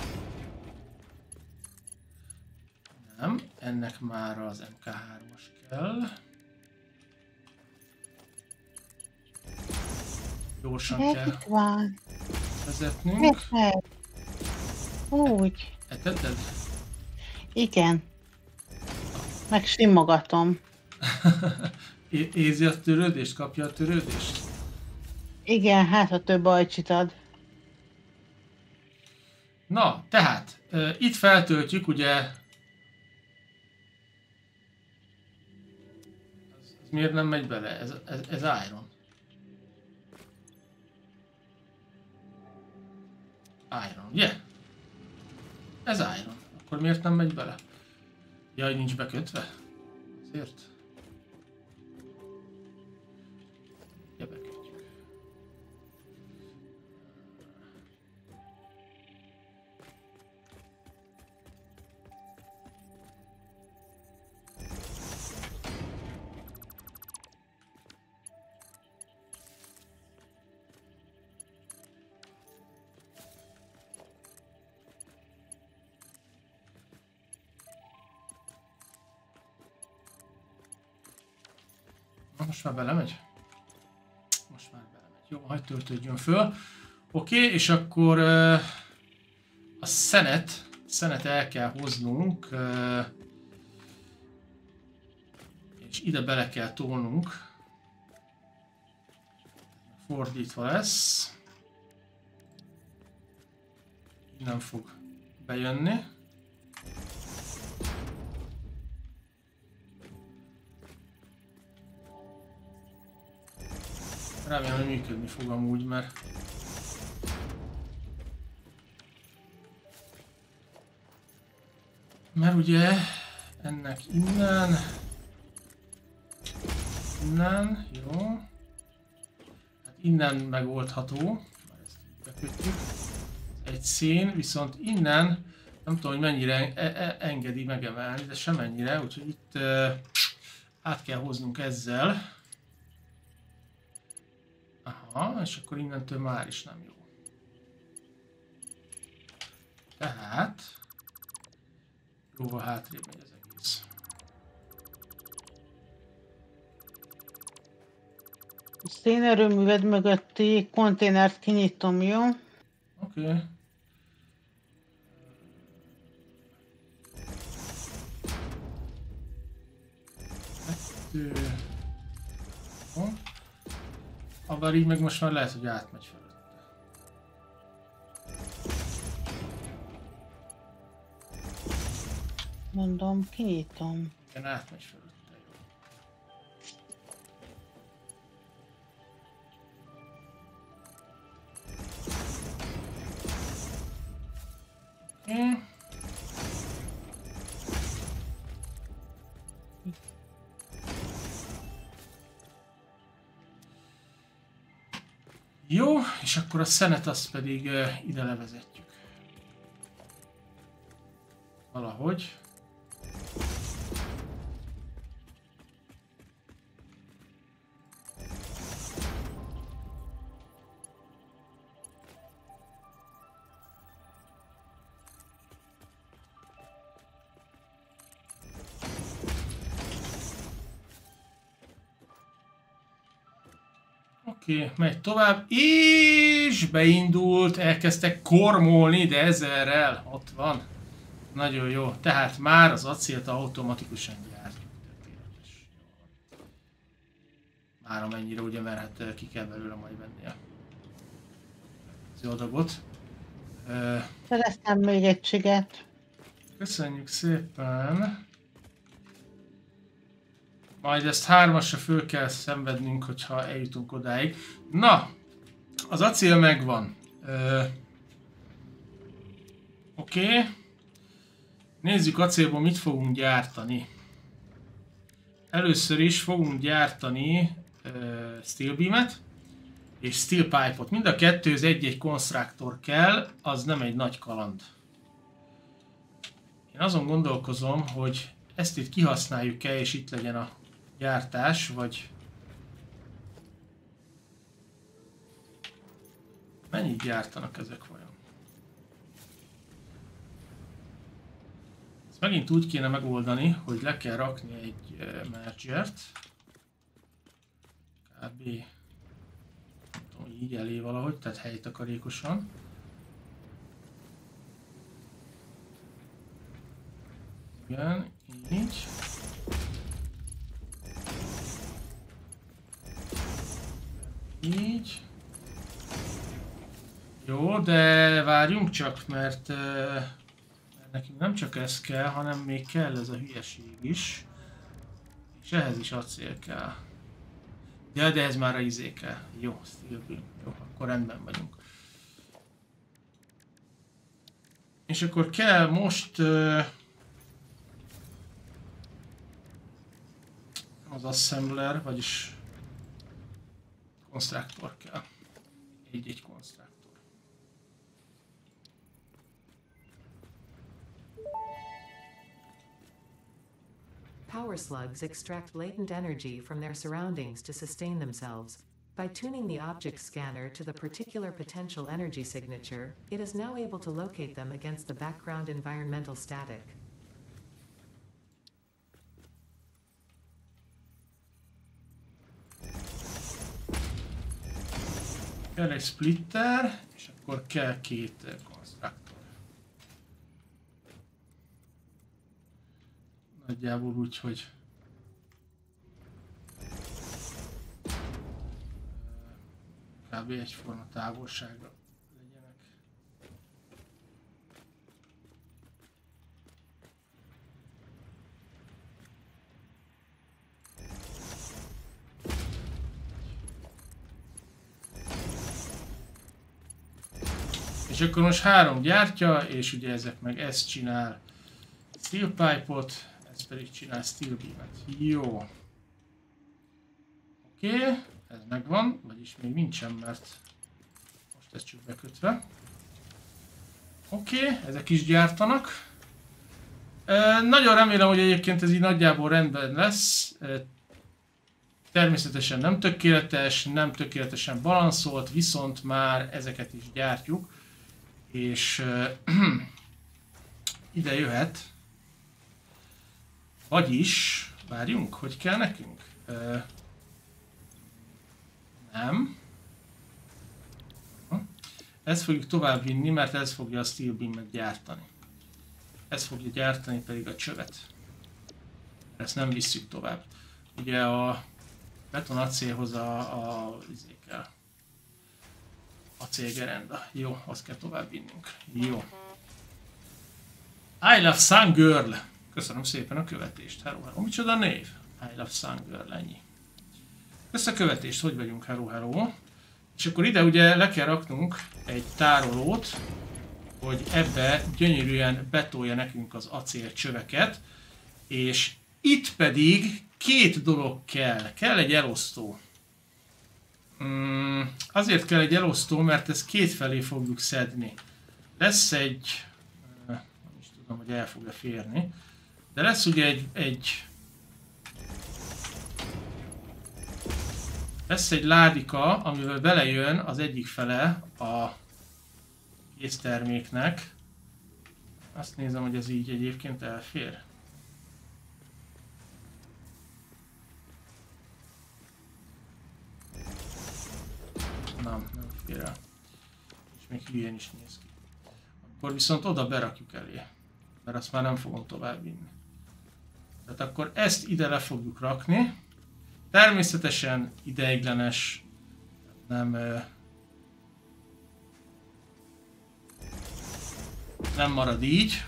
Nem, ennek már az MK3-as kell. Gyorsan kell vezetnünk. Úgy. Eteted? Igen. Meg simogatom. Érzi a törődést? Kapja a törődést? Igen, hát ha több ajcsit ad. Na, tehát itt feltöltjük, ugye... Ez miért nem megy bele? Ez iron. Iron, yeah. Ez iron. Akkor miért nem megy bele? Jaj, nincs bekötve? Azért? Ja, bekötjük. Most már belemegy? Most már belemegy. Jó, hagyd töltődjön föl. Oké, és akkor a szenet el kell hoznunk, és ide bele kell tolnunk. Fordítva lesz. Innen fog bejönni. Remélem, hogy működni fog amúgy, mert... Mert ugye ennek innen... Innen, jó. Hát innen megoldható. Már ezt így kötjük. Egy szín, viszont innen nem tudom, hogy mennyire engedi megemelni, de semennyire, úgyhogy itt át kell hoznunk ezzel. Aha, és akkor innentől már is nem jó. Tehát jóval hátrébb megy az egész. Szénerőműved mögötti konténert kinyitom, jó? Oké. Abban így meg most már lehet, hogy átmegy felette. Mondom, kinyitom. Igen, átmegy felette. Jó. Jó, és akkor a szenet azt pedig ide levezetjük. Valahogy. Oké, megy tovább, és beindult, elkezdtek kormolni, de ezerrel, ott van. Nagyon jó, tehát már az acélt automatikusan gyártjuk. Már amennyire ugye, mert hát ki kell belőle majd venni az adagot. Szereztem még egy csiget. Köszönjük szépen! Majd ezt 3-asra föl kell szenvednünk, hogyha eljutunk odáig. Na! Az acél megvan. Oké. Nézzük acélból mit fogunk gyártani. Először is fogunk gyártani steel beamet és steel pipe-ot. Mind a kettőhöz egy-egy konstruktor kell, az nem egy nagy kaland. Én azon gondolkozom, hogy ezt itt kihasználjuk-e, és itt legyen a gyártás, vagy mennyit gyártanak ezek vajon? Ezt megint úgy kéne megoldani, hogy le kell rakni egy mergert, kb. Nem tudom, így elé valahogy, tehát helytakarékosan. Igen, így. Így. Jó, de várjunk csak, mert nekünk nem csak ez kell, hanem még kell ez a hülyeség is. És ehhez is acél kell. De ez már a izé kell. Jó, steel beam. Jó, akkor rendben vagyunk. És akkor kell most az assembler, vagyis konstruktor kell. Egy konstruktor. Power slugs extract latent energy from their surroundings to sustain themselves. By tuning the object scanner to the particular potential energy signature, it is now able to locate them against the background environmental static. Kell egy splitter, és akkor kell 2 konstruktor. Nagyjából úgy, hogy kb. Egyforma távolságra legyenek. És akkor most 3 gyártja, és ugye ezek meg ezt csinál steel pipe-ot, ez pedig csinál steel beam-et. Jó. Oké, ez megvan, vagyis még nincsen, mert most ez csak bekötve. Oké, ezek is gyártanak. Nagyon remélem, hogy egyébként ez így nagyjából rendben lesz. Természetesen nem tökéletes, nem tökéletesen balanszolt, viszont már ezeket is gyártjuk. És ide jöhet. Vagyis, várjunk, hogy kell nekünk? Nem. Ezt fogjuk tovább vinni, mert ez fogja a Steel Beam-et gyártani. Ez fogja gyártani pedig a csövet. Ezt nem visszük tovább. Ugye a betonacélhoz a acélgerenda. Jó, azt kell tovább vinnünk. Jó. I love Sun Girl. Köszönöm szépen a követést. Hello, hello. Micsoda név? I love Sun Girl, ennyi. Köszönöm a követést, hogy vagyunk? Hello, hello. És akkor ide ugye le kell raknunk egy tárolót, hogy ebbe gyönyörűen betolja nekünk az acélcsöveket, és itt pedig két dolog kell. Kell egy elosztó. Azért kell egy elosztó, mert ezt kétfelé fogjuk szedni. Lesz egy... nem is tudom, hogy el fog-e férni. De lesz ugye lesz egy ládika, amivel belejön az egyik fele a készterméknek. Azt nézem, hogy ez így egyébként elfér. Nem fér el. És még hülyén is néz ki. Akkor viszont oda berakjuk elé. Mert azt már nem fogom tovább vinni. Tehát akkor ezt ide le fogjuk rakni. Természetesen ideiglenes, nem marad így.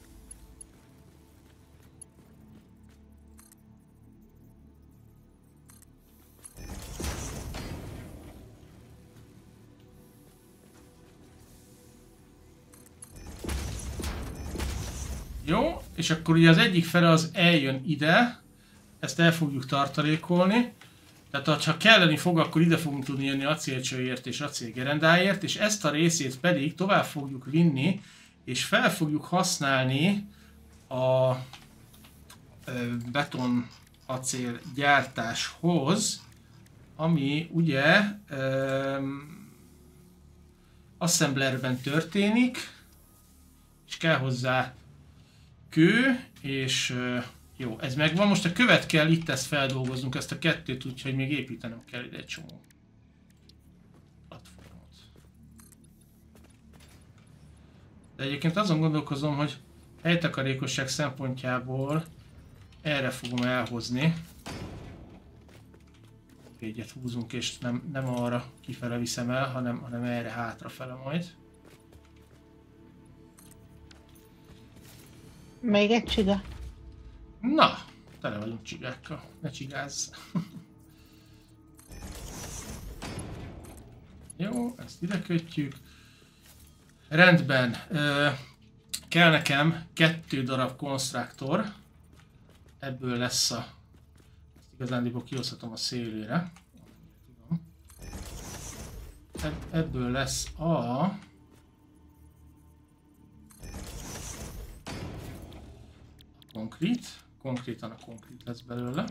Jó, és akkor ugye az egyik fele az eljön ide, ezt el fogjuk tartalékolni. Tehát ha kelleni fog, akkor ide fogunk tudni jönni acélcsőért és acélgerendáért, és ezt a részét pedig tovább fogjuk vinni, és fel fogjuk használni a beton acél gyártáshoz, ami ugye assemblerben történik, és kell hozzá kő, és jó, ez megvan. Most a követ kell itt ezt feldolgoznunk, ezt a kettőt, úgyhogy még építenem kell ide egy csomó platformot. De egyébként azon gondolkozom, hogy helytakarékosság szempontjából erre fogom elhozni. Egyet húzunk, és nem arra kifele viszem el, hanem erre hátrafele majd. Még egy csiga. Na, tele vagyunk csigákkal, ne csigázz. Jó, ezt ide kötjük. Rendben, kell nekem 2 darab konstruktor. Ebből lesz ezt igazándiból kihozhatom a szélére. Ebből lesz konkrétan a konkrét lesz belőle.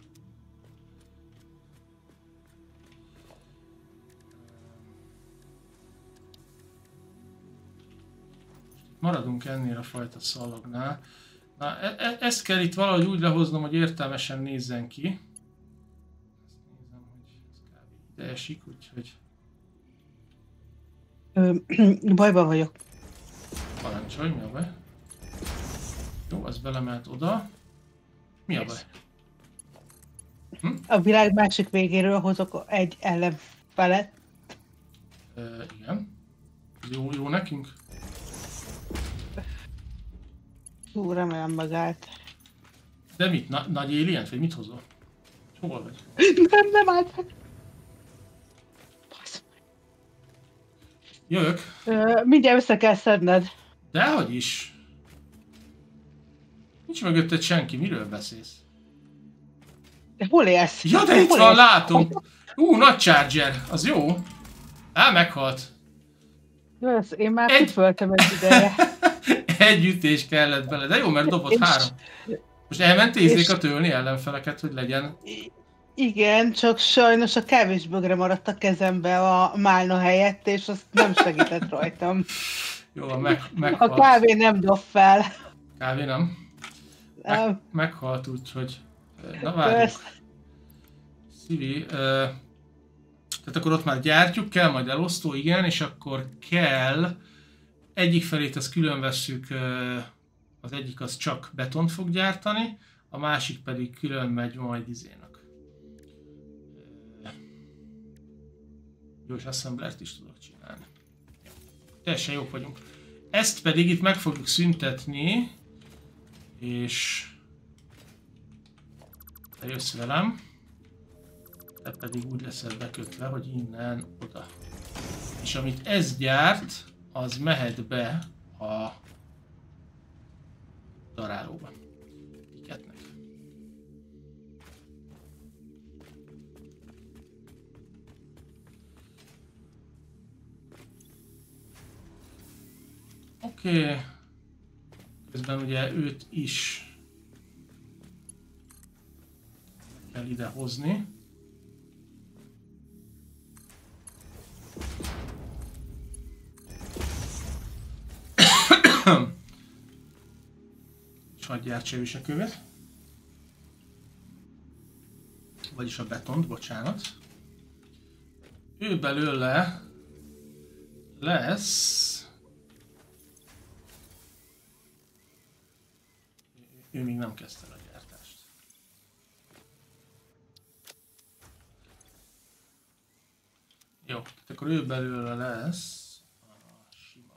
Maradunk ennél a fajta szalagnál. Na, ezt kell itt valahogy úgy lehoznom, hogy értelmesen nézzen ki. Ezt nézem, hogy ez kb. Ide esik, úgyhogy... Bajban vagyok. Parancsolj, mi a baj? Jó, az belemelt oda. Mi a baj? A világ másik végéről hozok egy ellenfelet. Igen. Jó nekünk? Hú, remélem megállt. De mit? Nagy alien? Vagy mit hozol? Hol vagy? Nem állt meg. Jövök. Mindjárt össze kell szedned. Dehogy is. Nincs mögötted senki, miről beszélsz? De hol élsz? Ja, de itt van, látom! Nagy Charger, az jó. Meghalt. Jó, én már kiföltem egy ideje. Egy ütés kellett bele, de jó, mert dobott 3. Most elment ézéka tölni ellenfeleket, hogy legyen. Igen, csak sajnos a kávésbögre maradt a kezembe a málna helyett, és azt nem segített rajtam. Jó, meghalt. A kávé nem dob fel. Kávé nem? Meghalt, úgyhogy... Na várjuk. Szívi, tehát akkor ott már gyártjuk, kell majd elosztó, igen, és akkor kell... Egyik felét ezt külön vesszük, az egyik az csak betont fog gyártani, a másik pedig külön megy majd izének. Jó, és assemblert is tudok csinálni. Teljesen jók vagyunk. Ezt pedig itt meg fogjuk szüntetni, és te jössz velem, te pedig úgy leszel bekötve, hogy innen oda. És amit ez gyárt, az mehet be a darálóba. Iketnek. Oké. Közben ugye őt is kell ide hozni. És hagyj gyártsa ő is a követ. Vagyis a betont, bocsánat. Ő belőle lesz... Ő még nem kezdte a gyártást. Jó, akkor ő belőle lesz a sima.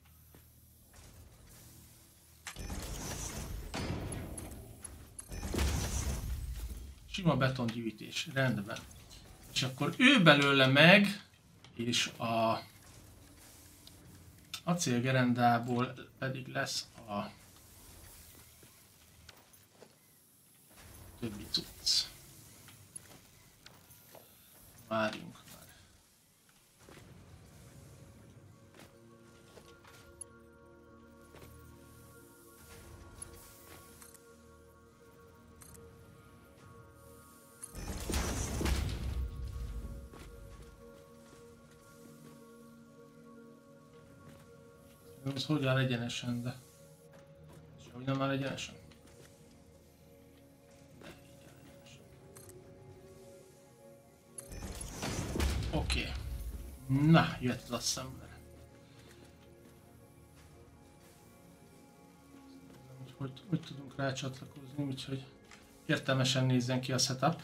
Sima betongyűjtés, rendben. És akkor ő belőle meg, és a acélgerendából pedig lesz a többi cucc. Várjunk már. Ez hogy áll egyenesen, de... És hogy nem áll egyenesen? Oké. Na, jött az assembler. Hogy tudunk rá csatlakozni, úgyhogy értelmesen nézzen ki a setup.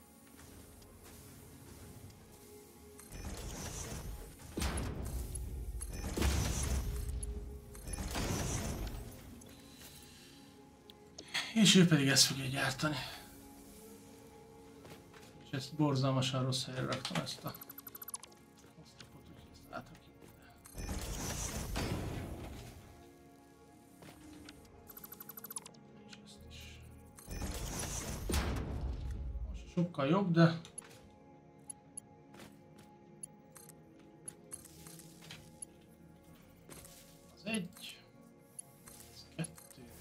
És ő pedig ezt fogja gyártani. És ezt borzalmasan rossz helyre raktam ezt a osztopot, úgyhogy ezt átrakjuk ide. És ezt is. Most sokkal jobb, de... Az egy. Ez kettő.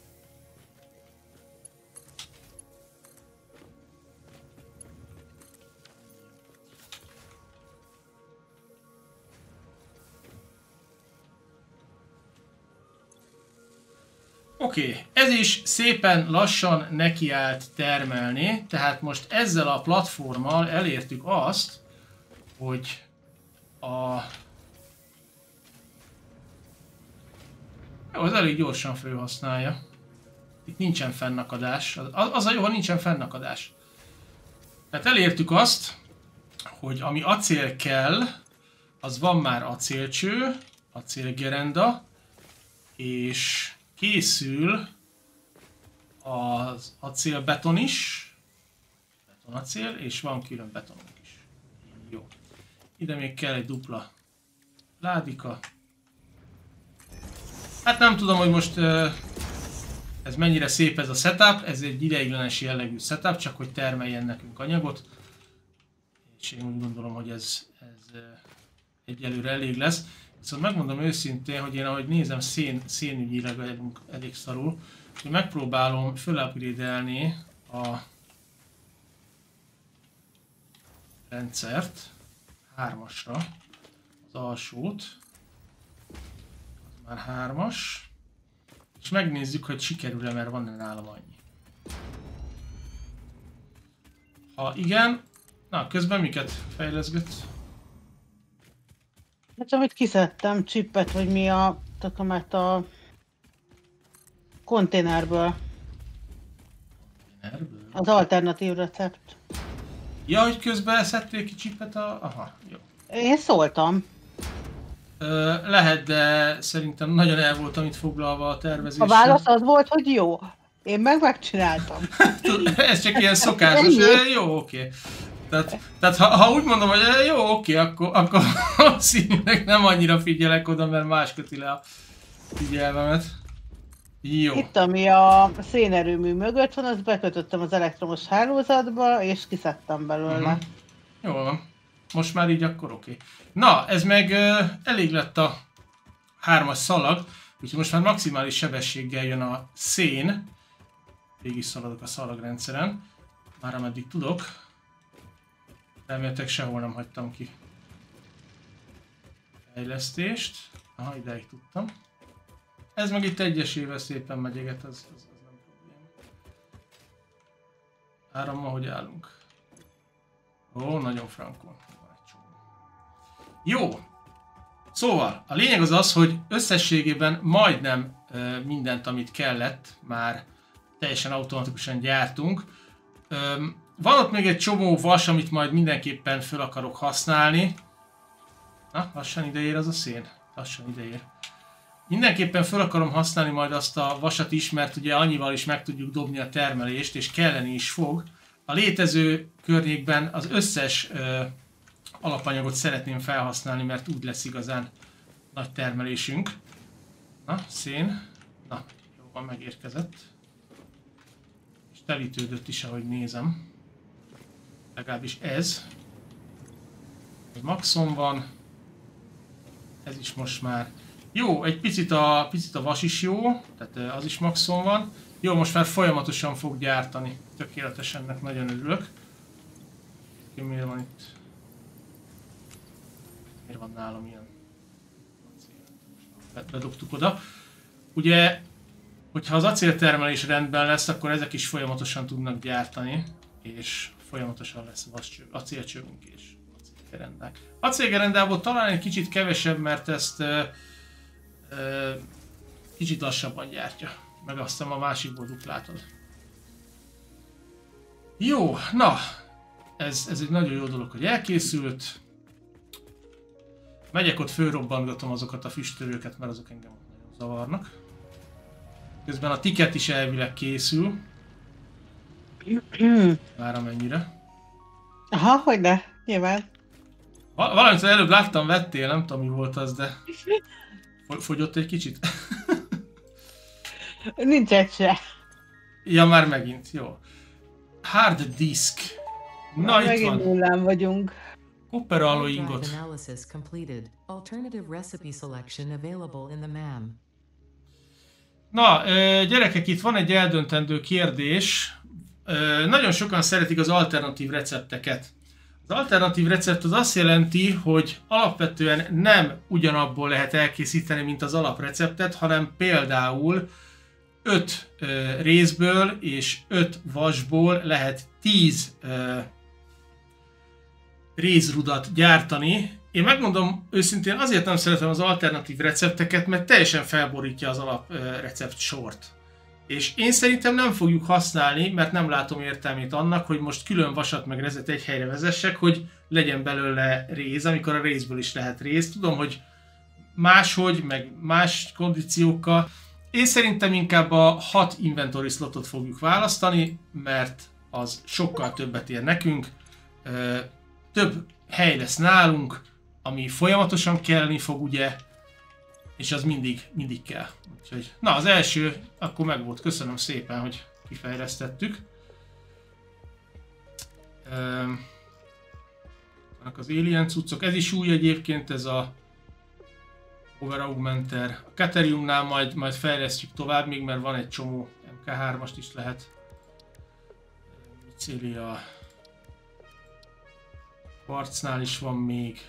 Oké, ez is szépen lassan nekiállt termelni, tehát most ezzel a platformmal elértük azt, hogy az elég gyorsan felhasználja. Itt nincsen fennakadás, az a jó, ha nincsen fennakadás. Tehát elértük azt, hogy ami acél kell, az van már acélcső, acélgerenda, és készül az acélbeton is, betonacél, és van külön betonunk is. Jó. Ide még kell egy dupla ládika. Hát nem tudom, hogy most ez mennyire szép ez a setup, ez egy ideiglenes jellegű setup, csak hogy termeljen nekünk anyagot. És én úgy gondolom, hogy ez egyelőre elég lesz. Viszont megmondom őszintén, hogy én ahogy nézem szénügyileg vagyunk elég szarul, hogy megpróbálom föl-upgrade-elni a rendszert 3-asra, az alsót, az már 3-as, és megnézzük, hogy sikerül-e, mert van-e nálam annyi. Ha igen, na közben miket fejleszgött? Hát amit kiszedtem, csippet, vagy mi a tökömet a konténerből. Az alternatív recept. Ja, hogy közben szedtél ki csipet a... Aha, jó. Én szóltam. Lehet, de szerintem nagyon el voltam itt foglalva a tervezéssel. A válasz az volt, hogy jó. Én megcsináltam. Ez csak ilyen szokásos, jó, oké. Tehát ha úgy mondom, hogy jó, oké, akkor színűleg nem annyira figyelek oda, mert más köti le a figyelmemet. Jó. Itt, ami a szénerőmű mögött van, azt bekötöttem az elektromos hálózatba, és kiszedtem belőle. Jól van. Most már így akkor oké. Na, ez meg elég lett a 3-as szalag, úgyhogy most már maximális sebességgel jön a szén. Végig szaladok a szalagrendszeren, már ameddig tudok. Remélhetőleg sehol nem hagytam ki fejlesztést. Aha, ideig tudtam. Ez meg itt egyesével szépen megyeget, az nem probléma. Árammal hogy állunk? Ó, nagyon frankon. Jó! Szóval, a lényeg az, hogy összességében majdnem mindent, amit kellett, már teljesen automatikusan gyártunk. Van ott még egy csomó vas, amit majd mindenképpen fel akarok használni. Na, lassan ideér az a szén. Lassan ideér. Mindenképpen fel akarom használni majd azt a vasat is, mert ugye annyival is meg tudjuk dobni a termelést, és kelleni is fog. A létező környékben az összes alapanyagot szeretném felhasználni, mert úgy lesz igazán nagy termelésünk. Na, szén. Na, jó van, megérkezett. És telítődött is, ahogy nézem. Legalábbis ez. Maxon van. Ez is most már. Jó, egy picit a vas is jó, tehát az is maxon van. Jó, most már folyamatosan fog gyártani. Tökéletesen, ennek nagyon örülök. Miért van itt? Miért van nálam ilyen? Bedobtuk oda. Ugye, hogyha az acéltermelés rendben lesz, akkor ezek is folyamatosan tudnak gyártani, és folyamatosan lesz acélcsövünk és acélgerendák. Acélgerendából talán egy kicsit kevesebb, mert ezt kicsit lassabban gyártja. Meg aztán a másikból duplátod. Jó, na, ez egy nagyon jó dolog, hogy elkészült. Megyek ott, fölrobbantgatom azokat a füstölőket, mert azok engem nagyon zavarnak. Közben a ticket is elvileg készül. Már amennyire. Aha, hogyne, nyilván. Valamit előbb láttam, vettél, nem tudom mi volt az, de... Fogyott egy kicsit? Nincs egy se. Ja, már megint, jó. Hard disk. Na, itt megint van. nullán vagyunk. Copper alloy ingot. Drive analysis completed. Alternative recipe selection available in the MAM. Na, gyerekek, itt van egy eldöntendő kérdés. Nagyon sokan szeretik az alternatív recepteket. Az alternatív recept az azt jelenti, hogy alapvetően nem ugyanabból lehet elkészíteni, mint az alapreceptet, hanem például 5 részből és 5 vasból lehet 10 rézrudat gyártani. Én megmondom őszintén, azért nem szeretem az alternatív recepteket, mert teljesen felborítja az alaprecept sort. És én szerintem nem fogjuk használni, mert nem látom értelmét annak, hogy most külön vasat meg rezet egy helyre vezessek, hogy legyen belőle réz, amikor a rézből is lehet réz. Tudom, hogy máshogy, meg más kondíciókkal. Én szerintem inkább a 6 inventory slotot fogjuk választani, mert az sokkal többet ér nekünk. Több hely lesz nálunk, ami folyamatosan kelleni fog, ugye, és az mindig kell. Úgyhogy, na, az első akkor meg volt. Köszönöm szépen, hogy kifejlesztettük. Vannak az alien cuccok. Ez is új egyébként, ez a Power Augmenter. A Cateriumnál majd fejlesztjük tovább még, mert van egy csomó MK3-ast is lehet. Mycelia. Quartznál is van még.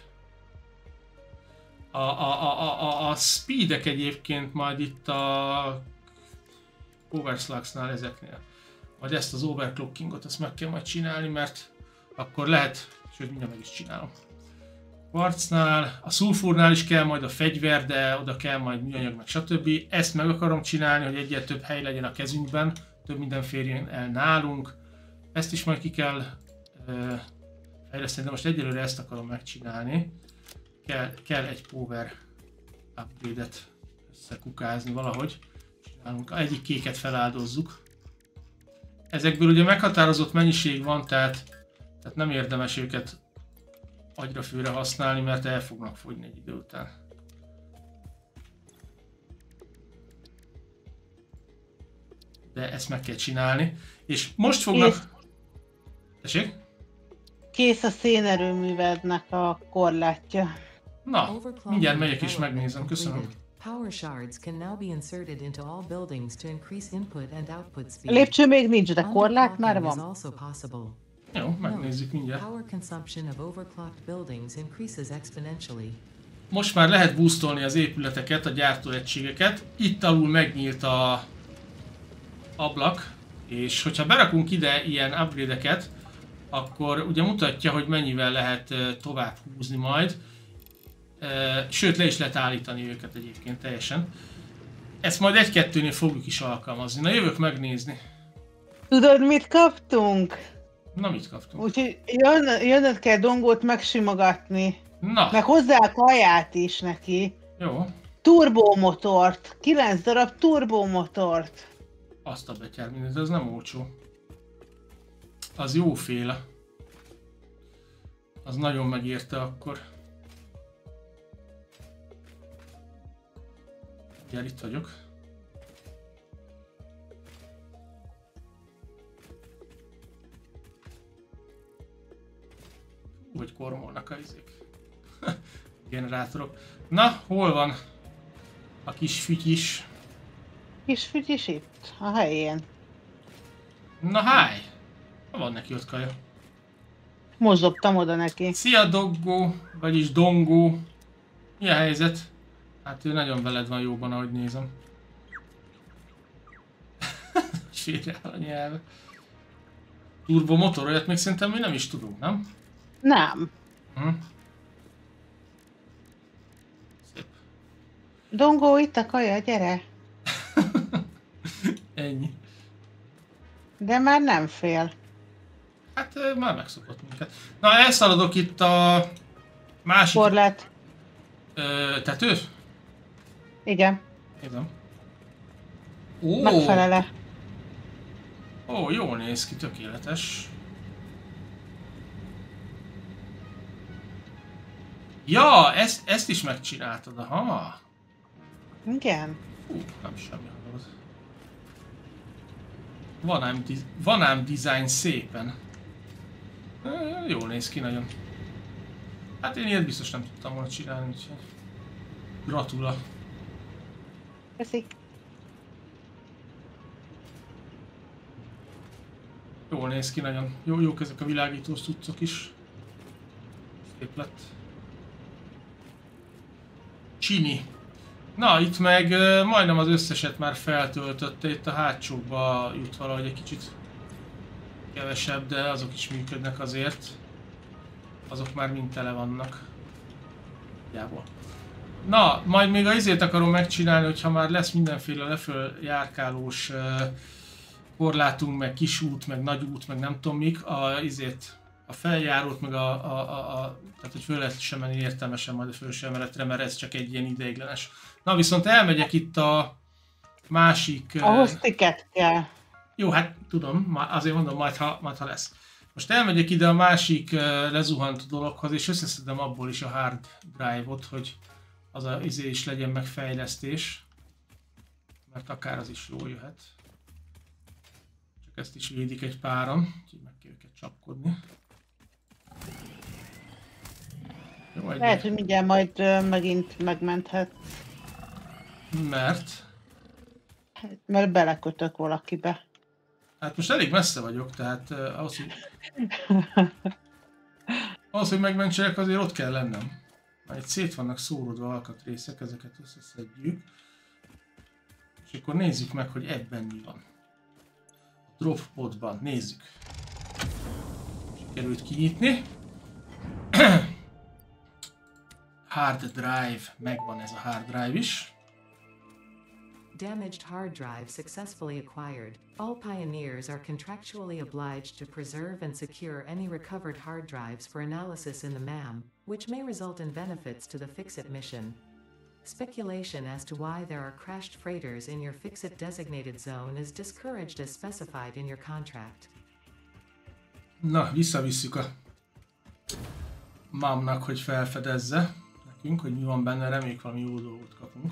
A speedek egyébként majd itt a Overslugsnál ezeknél. Majd ezt az overclockingot ezt meg kell majd csinálni, mert akkor lehet, sőt mindjárt meg is csinálom. Quartznál, a szulfurnál is kell majd a fegyver, de oda kell majd műanyag meg stb. Ezt meg akarom csinálni, hogy egyre több hely legyen a kezünkben, több minden férjen el nálunk. Ezt is majd ki kell fejleszteni, de most egyelőre ezt akarom megcsinálni. Kell egy power upgrade-et összekukázni valahogy. Csinálunk, egyik kéket feláldozzuk. Ezekből ugye meghatározott mennyiség van, tehát nem érdemes őket agyra főre használni, mert el fognak fogyni egy idő után. De ezt meg kell csinálni. És most fognak... Tessék? Kész a szénerőművednek a korlátja. Na, mindjárt megyek és megnézem, köszönöm. Power shards can now be inserted into all buildings to increase input and output speed. Lépcső még nincs, de korlát már Underclocking is van. also possible. Jó, megnézzük mindjárt. Power consumption of overclocked buildings increases exponentially. Most már lehet boostolni az épületeket, a gyártóegységeket. Itt alul megnyílt a ablak, és hogyha berakunk ide ilyen upgrade-eket, akkor ugye mutatja, hogy mennyivel lehet tovább húzni majd. Sőt, le is lehet állítani őket egyébként teljesen. Ezt majd egy-kettőnél fogjuk is alkalmazni. Na, jövök megnézni. Tudod, mit kaptunk? Na, mit kaptunk? Úgyhogy jönnöd kell Dongót megsimogatni. Na, Meg hozzá a kaját is neki. jó. Turbomotort. 9 darab turbomotort. Azt a betyár mindent, ez nem olcsó. Az jóféle. Az nagyon megérte akkor. Gyere, itt vagyok. Hogy kormolnak a izék. Generátorok. Na, hol van a kis fütyis? Kis fütyis itt, a helyén. Na háj! Van neki ott kaja. Mozogtam oda neki. Szia Doggo, vagyis Dongó. Mi a helyzet? Hát ő nagyon veled van jóban, ahogy nézem. Sérjál a nyelve. Turbo motor, olyat még szerintem mi nem is tudunk, nem? Nem. Szép. Dongó, itt a kaja, gyere. Ennyi. De már nem fél. Hát már megszokott minket. Na, elszaladok itt a másik... Korlát. Tető? Igen. Nézem. Ó, Megfelele. ó, jól néz ki, tökéletes. Ja, ezt is megcsináltad, aha. Igen. Hú, nem semmi hallod. Van ám design szépen. Jól néz ki nagyon. Hát én ilyet biztos nem tudtam volna csinálni, úgyhogy... Gratula. Köszi. Jól néz ki nagyon. Jók ezek a világítós cuccok is. Szép lett. Csini. Na, itt meg majdnem az összeset már feltöltötte, itt a hátsókba jut valahogy egy kicsit kevesebb, de azok is működnek azért. Azok már mind tele vannak. Jából. Na, majd még a izét akarom megcsinálni, hogyha már lesz mindenféle leföl járkálós korlátunk, meg kis út, meg nagy út, meg nem tudom mik, a feljárót, meg tehát hogy föl lehet sem menni értelmesen majd a felső emeletre, mert ez csak egy ilyen ideiglenes. Na viszont elmegyek itt a másik... Ahhoz ticket kell. Jó, hát tudom, azért mondom, majd ha lesz. Most elmegyek ide a másik lezuhant dologhoz, és összeszedem abból is a hard drive-ot, hogy az a izé is legyen meg fejlesztés. Mert akár az is jól jöhet. Csak ezt is védik egy páran, úgyhogy meg kell őket csapkodni. Jó, Lehet, hogy mindjárt majd megint megmenthet. Mert? Mert belekötök valakibe. Hát most elég messze vagyok, tehát ahhoz, hogy megmentsenek, azért ott kell lennem. Már itt szét vannak szórodva alkatrészek, ezeket összeszedjük. És akkor nézzük meg, hogy ebben mi van. A drop podban, nézzük. Sikerült kinyitni. Hard drive, megvan ez a hard drive is. Damaged hard drive successfully acquired. All pioneers are contractually obliged to preserve and secure any recovered hard drives for analysis in the MAM, which may result in benefits to the Fix-It mission. Speculation as to why there are crashed freighters in your Fix-It designated zone is discouraged as specified in your contract. Na, visszavisszük a MAM-nak, hogy felfedezze nekünk, hogy mi van benne, reméljük valami jó dolgot kapunk.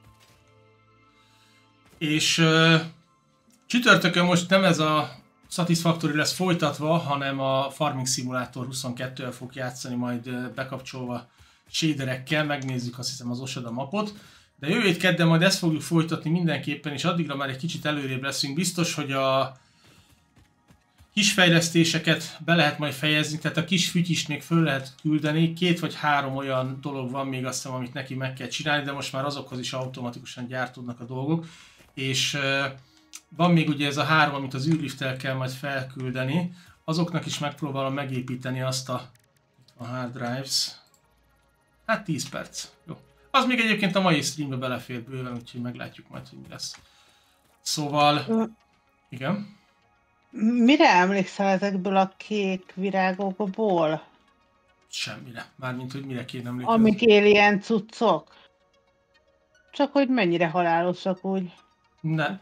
És csütörtökön most nem ez a Satisfactory lesz folytatva, hanem a Farming Simulator 22-vel fog játszani, majd bekapcsolva shaderekkel, megnézzük azt hiszem az Oshada mapot. De jövő hét kedden majd ezt fogjuk folytatni mindenképpen, és addigra már egy kicsit előrébb leszünk. Biztos, hogy a kis fejlesztéseket be lehet majd fejezni, tehát a kis fütyist még föl lehet küldeni. 2 vagy 3 olyan dolog van még azt hiszem, amit neki meg kell csinálni, de most már azokhoz is automatikusan gyártódnak a dolgok. És van még ugye ez a 3, amit az űrlifttel kell majd felküldeni, azoknak is megpróbálom megépíteni azt a hard drives. Hát 10 perc. Jó. Az még egyébként a mai streambe belefér bőven, úgyhogy meglátjuk majd, hogy mi lesz. Szóval, igen. Mire emlékszel ezekből a kék virágokból? Semmire. Mármint, hogy mire kéne emlékezni. Amik alien cuccok? Csak hogy mennyire halálosak úgy. Ne.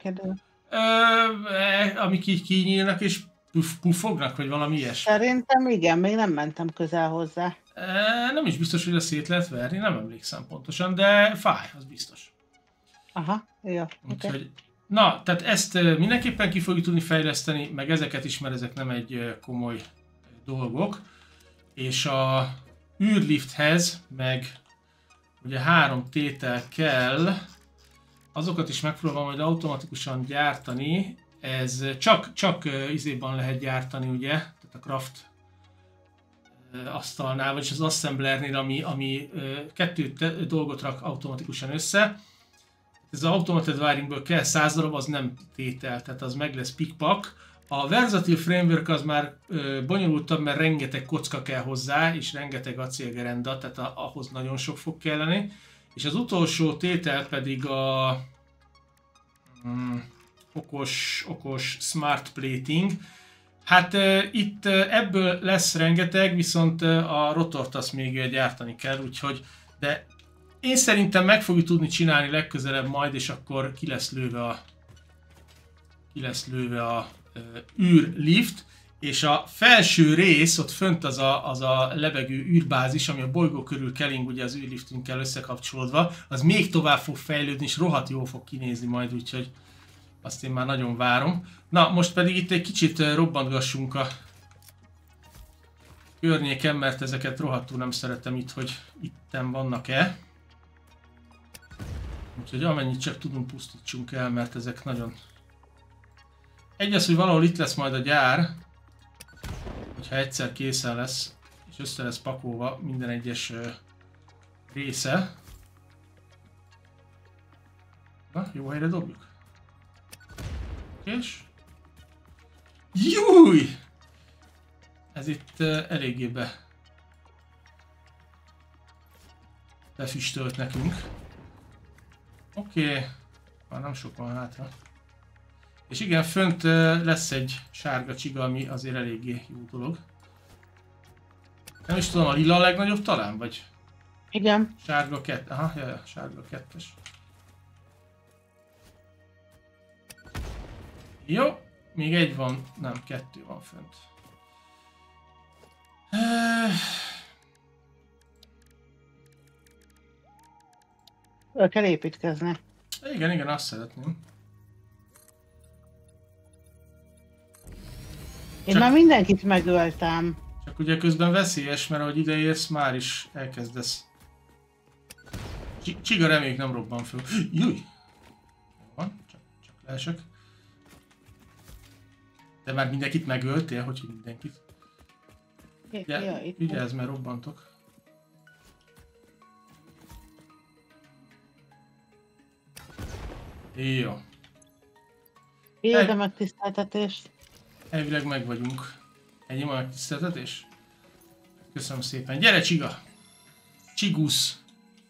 Amik így kinyílnak és puffognak, vagy valami ilyesmi. Szerintem igen, még nem mentem közel hozzá. Nem is biztos, hogy a szét lehet verni, nem emlékszem pontosan, de fáj, az biztos. Aha, jó. Úgyhogy, Okay. na, tehát ezt mindenképpen ki fogjuk tudni fejleszteni, meg ezeket is, mert ezek nem egy komoly dolgok. És a űrlifthez meg ugye 3 tétel kell, azokat is megpróbálom majd automatikusan gyártani. Ez csak izében lehet gyártani, ugye? Tehát a craft asztalnál, vagyis az assemblernél, ami 2 dolgot rak automatikusan össze. Ez az automated wiringből kell 100 darab, az nem tétel, tehát az meg lesz pikpak. A Versatile Framework az már bonyolultabb, mert rengeteg kocka kell hozzá, és rengeteg acélgerenda, tehát ahhoz nagyon sok fog kelleni. És az utolsó tétel pedig a okos smart plating. Hát itt ebből lesz rengeteg, viszont a rotort azt még gyártani kell, úgyhogy, de én szerintem meg fogjuk tudni csinálni legközelebb majd, és akkor ki lesz lőve a űrlift, és a felső rész, ott fönt az a lebegő űrbázis, ami a bolygó körül kering, ugye az űrliftünkkel összekapcsolódva, az még tovább fog fejlődni, és rohadt jól fog kinézni majd, úgyhogy azt én már nagyon várom. Na, most pedig itt egy kicsit robbantgassunk a környéken, mert ezeket rohadtul nem szeretem itt, hogy itten vannak-e. Úgyhogy amennyit csak tudunk, pusztítsunk el, mert ezek nagyon... Egy az, hogy valahol itt lesz majd a gyár, hogyha egyszer készen lesz, és össze lesz pakolva minden egyes része. Na, jó helyre dobjuk. És... Júj! Ez itt eléggé befüstölt nekünk. Oké, már nem sok van hátra. És igen, fönt lesz egy sárga csiga, ami azért eléggé jó dolog. Nem is tudom, a lila a legnagyobb talán, vagy? Igen. Sárga 2, aha, jaj, sárga 2-es. Jó, még egy van, nem, 2 van fönt. Föl kell építkezni. Igen, azt szeretném. Én már mindenkit megöltem. Csak ugye közben veszélyes, mert ahogy ideérsz, már is elkezdesz. Csiga reméljük nem robban föl. Júj! Van, csak leesek. De már mindenkit megöltél, hogy mindenkit. Vigyázz, mert robbantok. Jó. Éld a megtiszteltetést. Elvileg meg vagyunk. Ennyi a megtiszteltetés? Köszönöm szépen. Gyere, Csiga! Csigusz!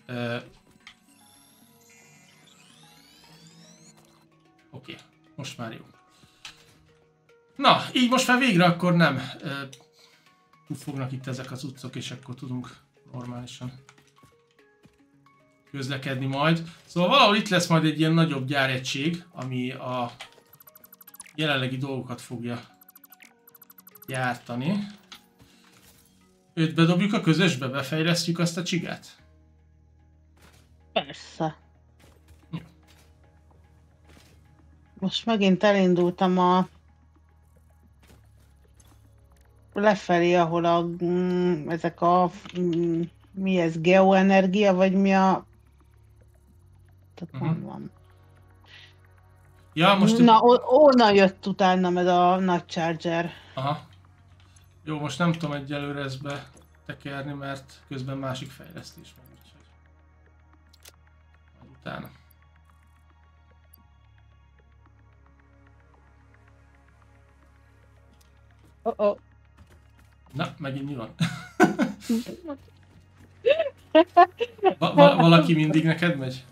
Oké, most már jó. Na, így most már végre akkor nem fognak itt ezek az utcok, és akkor tudunk normálisan közlekedni majd. Szóval valahol itt lesz majd egy ilyen nagyobb gyáregység, ami a jelenlegi dolgokat fogja gyártani. Őt bedobjuk a közösbe, befejlesztjük azt a csigát? Persze. Jó. Most megint elindultam a lefelé, ahol ezek a mi ez, geoenergia, vagy mi a... Tehát van. Ja, most... Na, onnan jött utána meg a nagy charger. Aha. Jó, most nem tudom egyelőre ezt betekerni, mert közben másik fejlesztés van, úgyhogy... Majd utána. Na, megint mi van? Valaki mindig neked megy?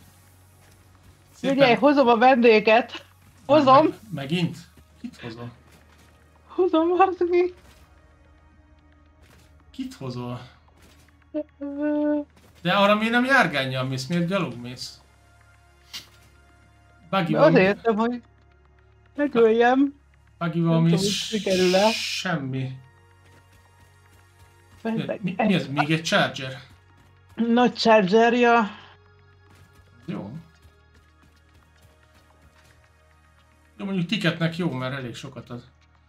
Ugye, hozom a vendéget. Hozom. Megint? Kit hozol? Hozom, Marci. Kit hozol? De arra miért nem járgánnyal mész? Miért gyalog mész? Azért jöttem, hogy megöljem. Buggyval mész, semmi. Mi ez? Még egy charger? Nagy chargerja. Jó. Jó, mondjuk ticketnek jó, mert elég sokat ad.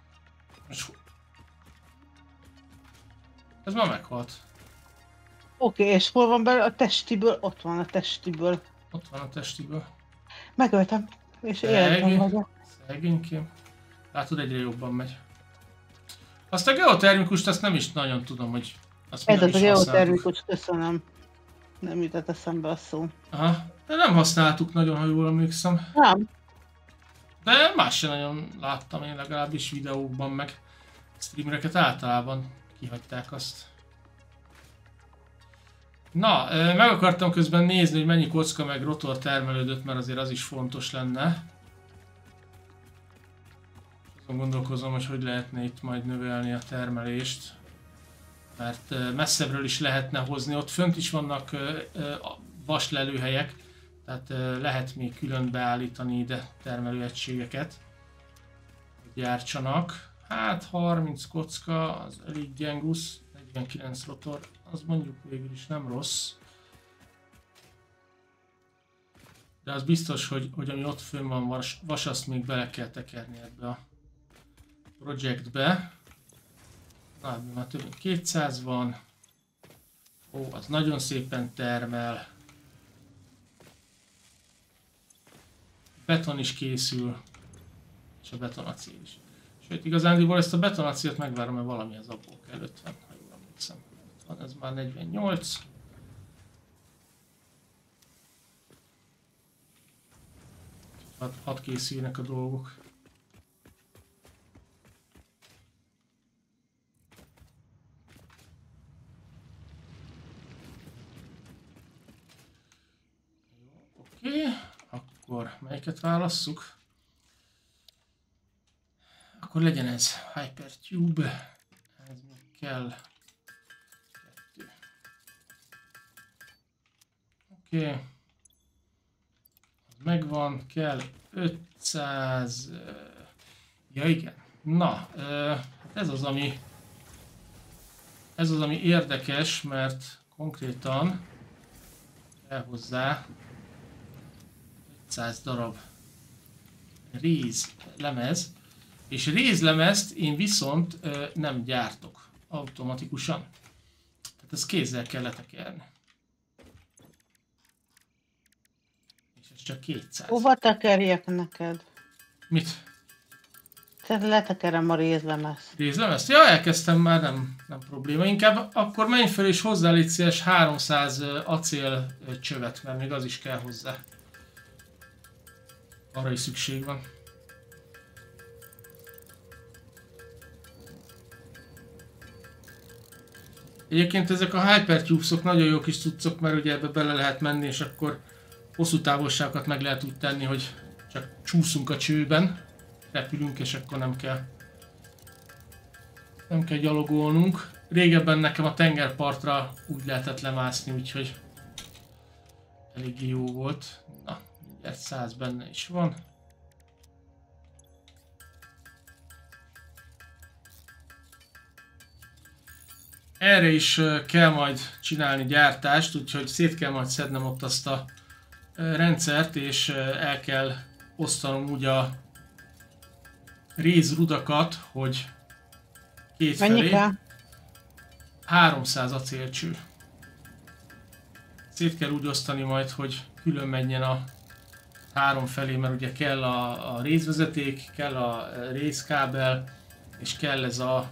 Ez már meghalt. Oké, és hol van belőle a testiből? Ott van a testiből. Ott van a testiből. Megöltem, és életben vagyok. Szegénykém. Látod, egyre jobban megy. Azt a geotermikust, azt nem is nagyon tudom, hogy... Ez az a geotermikus, köszönöm. Nem jutott eszembe a szó. Aha, de nem használtuk nagyon, ha jól emlékszem. Nem. De más sem nagyon láttam én, legalábbis videókban, meg streamereket általában kihagyták azt. Na, meg akartam közben nézni, hogy mennyi kocka meg rotor termelődött, mert azért az is fontos lenne. Azon gondolkozom, hogy hogy lehetne itt majd növelni a termelést. Mert messzebbről is lehetne hozni, ott fönt is vannak vaslelőhelyek, tehát lehet még külön beállítani ide termelőegységeket, hogy gyártsanak. Hát 30 kocka, az elég gyengusz, 49 rotor, az mondjuk végül is nem rossz. De az biztos, hogy ami ott fönn van vas, azt még bele kell tekerni ebbe a projektbe. Na, már több mint 200 van. Ó, az nagyon szépen termel. Beton is készül. És a betonacél is. Sőt, igazándiból ezt a betonacélt megvárom, mert valami az abból kell 50, ha jól emlékszem. Van, ez már 48. Hadd készülnek a dolgok. Oké, akkor melyiket válasszuk? Akkor legyen ez Hypertube. Ez még kell. 2. Oké. Megvan, kell 500. Ja igen. Na, ez az, ami érdekes, mert konkrétan kell hozzá 500 darab rézlemez, és rézlemezt én viszont nem gyártok. automatikusan. Tehát ezt kézzel kell letekerni. És ez csak 200. Hova tekerjek neked? Mit? Tehát letekerem a rézlemezt. Rézlemezt? Ja, elkezdtem már, nem probléma. Inkább akkor menj fel és hozzá légy szíves 300 acél csövet, mert még az is kell hozzá. Arra is szükség van. Egyébként ezek a Hypertubes-ok nagyon jó kis cuccok, mert ugye ebbe bele lehet menni, és akkor hosszú távolságokat meg lehet úgy tenni, hogy csak csúszunk a csőben, repülünk, és akkor nem kell gyalogolnunk. Régebben nekem a tengerpartra úgy lehetett lemászni, úgyhogy eléggé jó volt. Na, mindjárt 100 benne is van. Erre is kell majd csinálni gyártást, úgyhogy szét kell majd szednem ott azt a rendszert, és el kell osztanom úgy a rézrudakat, hogy kétfelé. Mennyi kell? 300 acélcső. Szét kell úgy osztani majd, hogy külön menjen a 3 felé, mert ugye kell a rézvezeték, kell a rézkábel, és kell ez a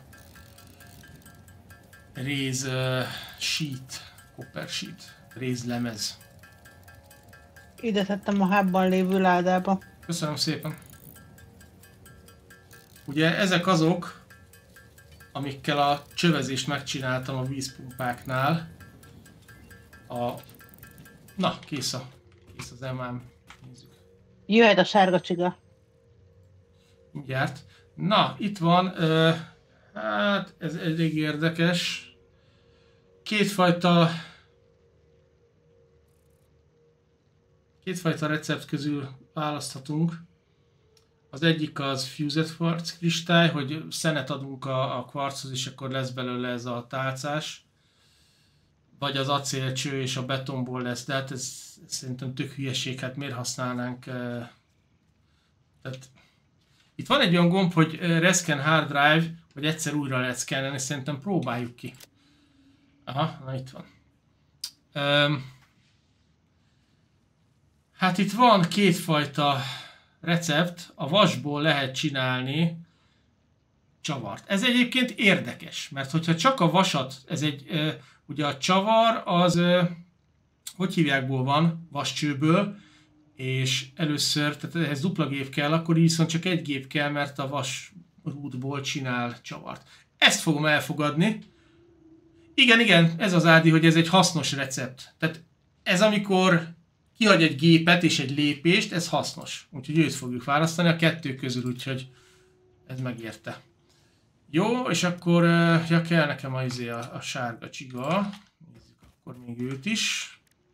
réz sheet, copper sheet, rézlemez. Ide tettem a hábban lévő ládába. Köszönöm szépen. Ugye ezek azok, amikkel a csövezést megcsináltam a vízpumpáknál. Na, kész az emám. Nézzük. Jöhet a sárga csiga. Mindjárt. Na, itt van, hát ez elég érdekes. Kétfajta recept közül választhatunk. Az egyik az fused quartz kristály, hogy szenet adunk a kvarchoz, és akkor lesz belőle ez a tálcás. Vagy az acélcső és a betonból lesz, de hát ez szerintem tök hülyeség, hát miért használnánk. Tehát itt van egy olyan gomb, hogy Rescan Hard Drive, hogy egyszer újra lehet szkennelni, szerintem próbáljuk ki. Aha, na itt van. Hát itt van kétfajta recept, a vasból lehet csinálni csavart. Ez egyébként érdekes, mert hogyha csak a vasat, ez egy, ugye a csavar az, hogy hívjákból van, vascsőből, és először, tehát ehhez dupla gép kell, akkor viszont csak egy gép kell, mert a vasrúdból csinál csavart. Ezt fogom elfogadni. Igen, ez az Ádi, hogy ez egy hasznos recept. Tehát ez amikor kihagy egy gépet és egy lépést, ez hasznos. Úgyhogy őt fogjuk választani a kettő közül, úgyhogy ez megérte. Jó, és akkor ja, kell nekem a sárga csiga. Nézzük akkor még őt is.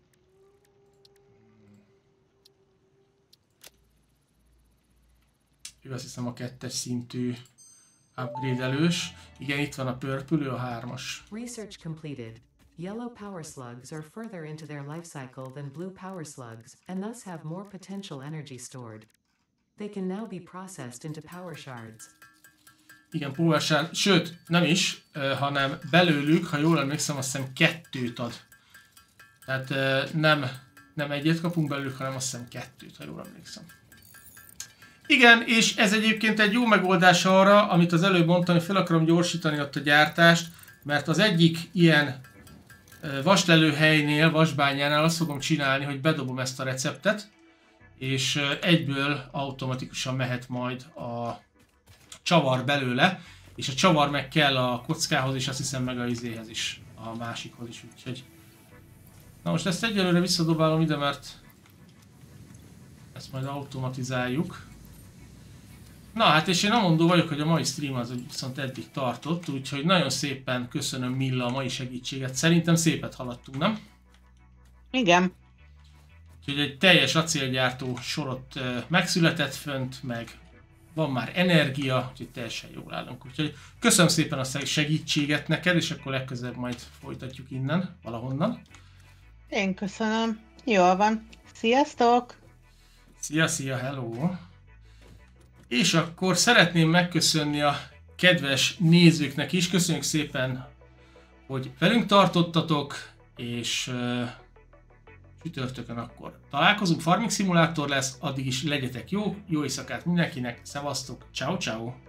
Ő azt hiszem a 2-es szintű upgrade-elős. Igen, itt van a purple, ő a 3-as. Research completed. Yellow power slugs are further into their life cycle than blue power slugs, and thus have more potential energy stored. They can now be processed into power shards. Igen, power shard, sőt, nem is, hanem belőlük, ha jól emlékszem, azt hiszem 2-t ad. Tehát nem egyet kapunk belőlük, hanem azt hiszem 2-t, ha jól emlékszem. Igen, és ez egyébként egy jó megoldás arra, amit az előbb mondtam, hogy fel akarom gyorsítani ott a gyártást, mert az egyik ilyen vaslelőhelynél, vasbányánál azt fogom csinálni, hogy bedobom ezt a receptet, és egyből automatikusan mehet majd a csavar belőle, és a csavar meg kell a kockához, és azt hiszem meg a izéhez is, a másikhoz is, úgyhogy... Na most ezt egyelőre visszadobálom ide, mert ezt majd automatizáljuk. Na hát és én amondó vagyok, hogy a mai stream az viszont eddig tartott, úgyhogy nagyon szépen köszönöm Milla a mai segítséget. Szerintem szépet haladtunk, nem? Igen. Úgyhogy egy teljes acélgyártó sorot megszületett fönt, meg van már energia, úgyhogy teljesen jól állunk. Úgyhogy köszönöm szépen a segítséget neked, és akkor legközelebb majd folytatjuk innen, valahonnan. Én köszönöm. Jól van. Sziasztok! Szia, hello! És akkor szeretném megköszönni a kedves nézőknek is. Köszönjük szépen, hogy velünk tartottatok, és csütörtökön akkor találkozunk. Farming Simulator lesz, addig is legyetek jó éjszakát mindenkinek, szevasztok, ciao ciao.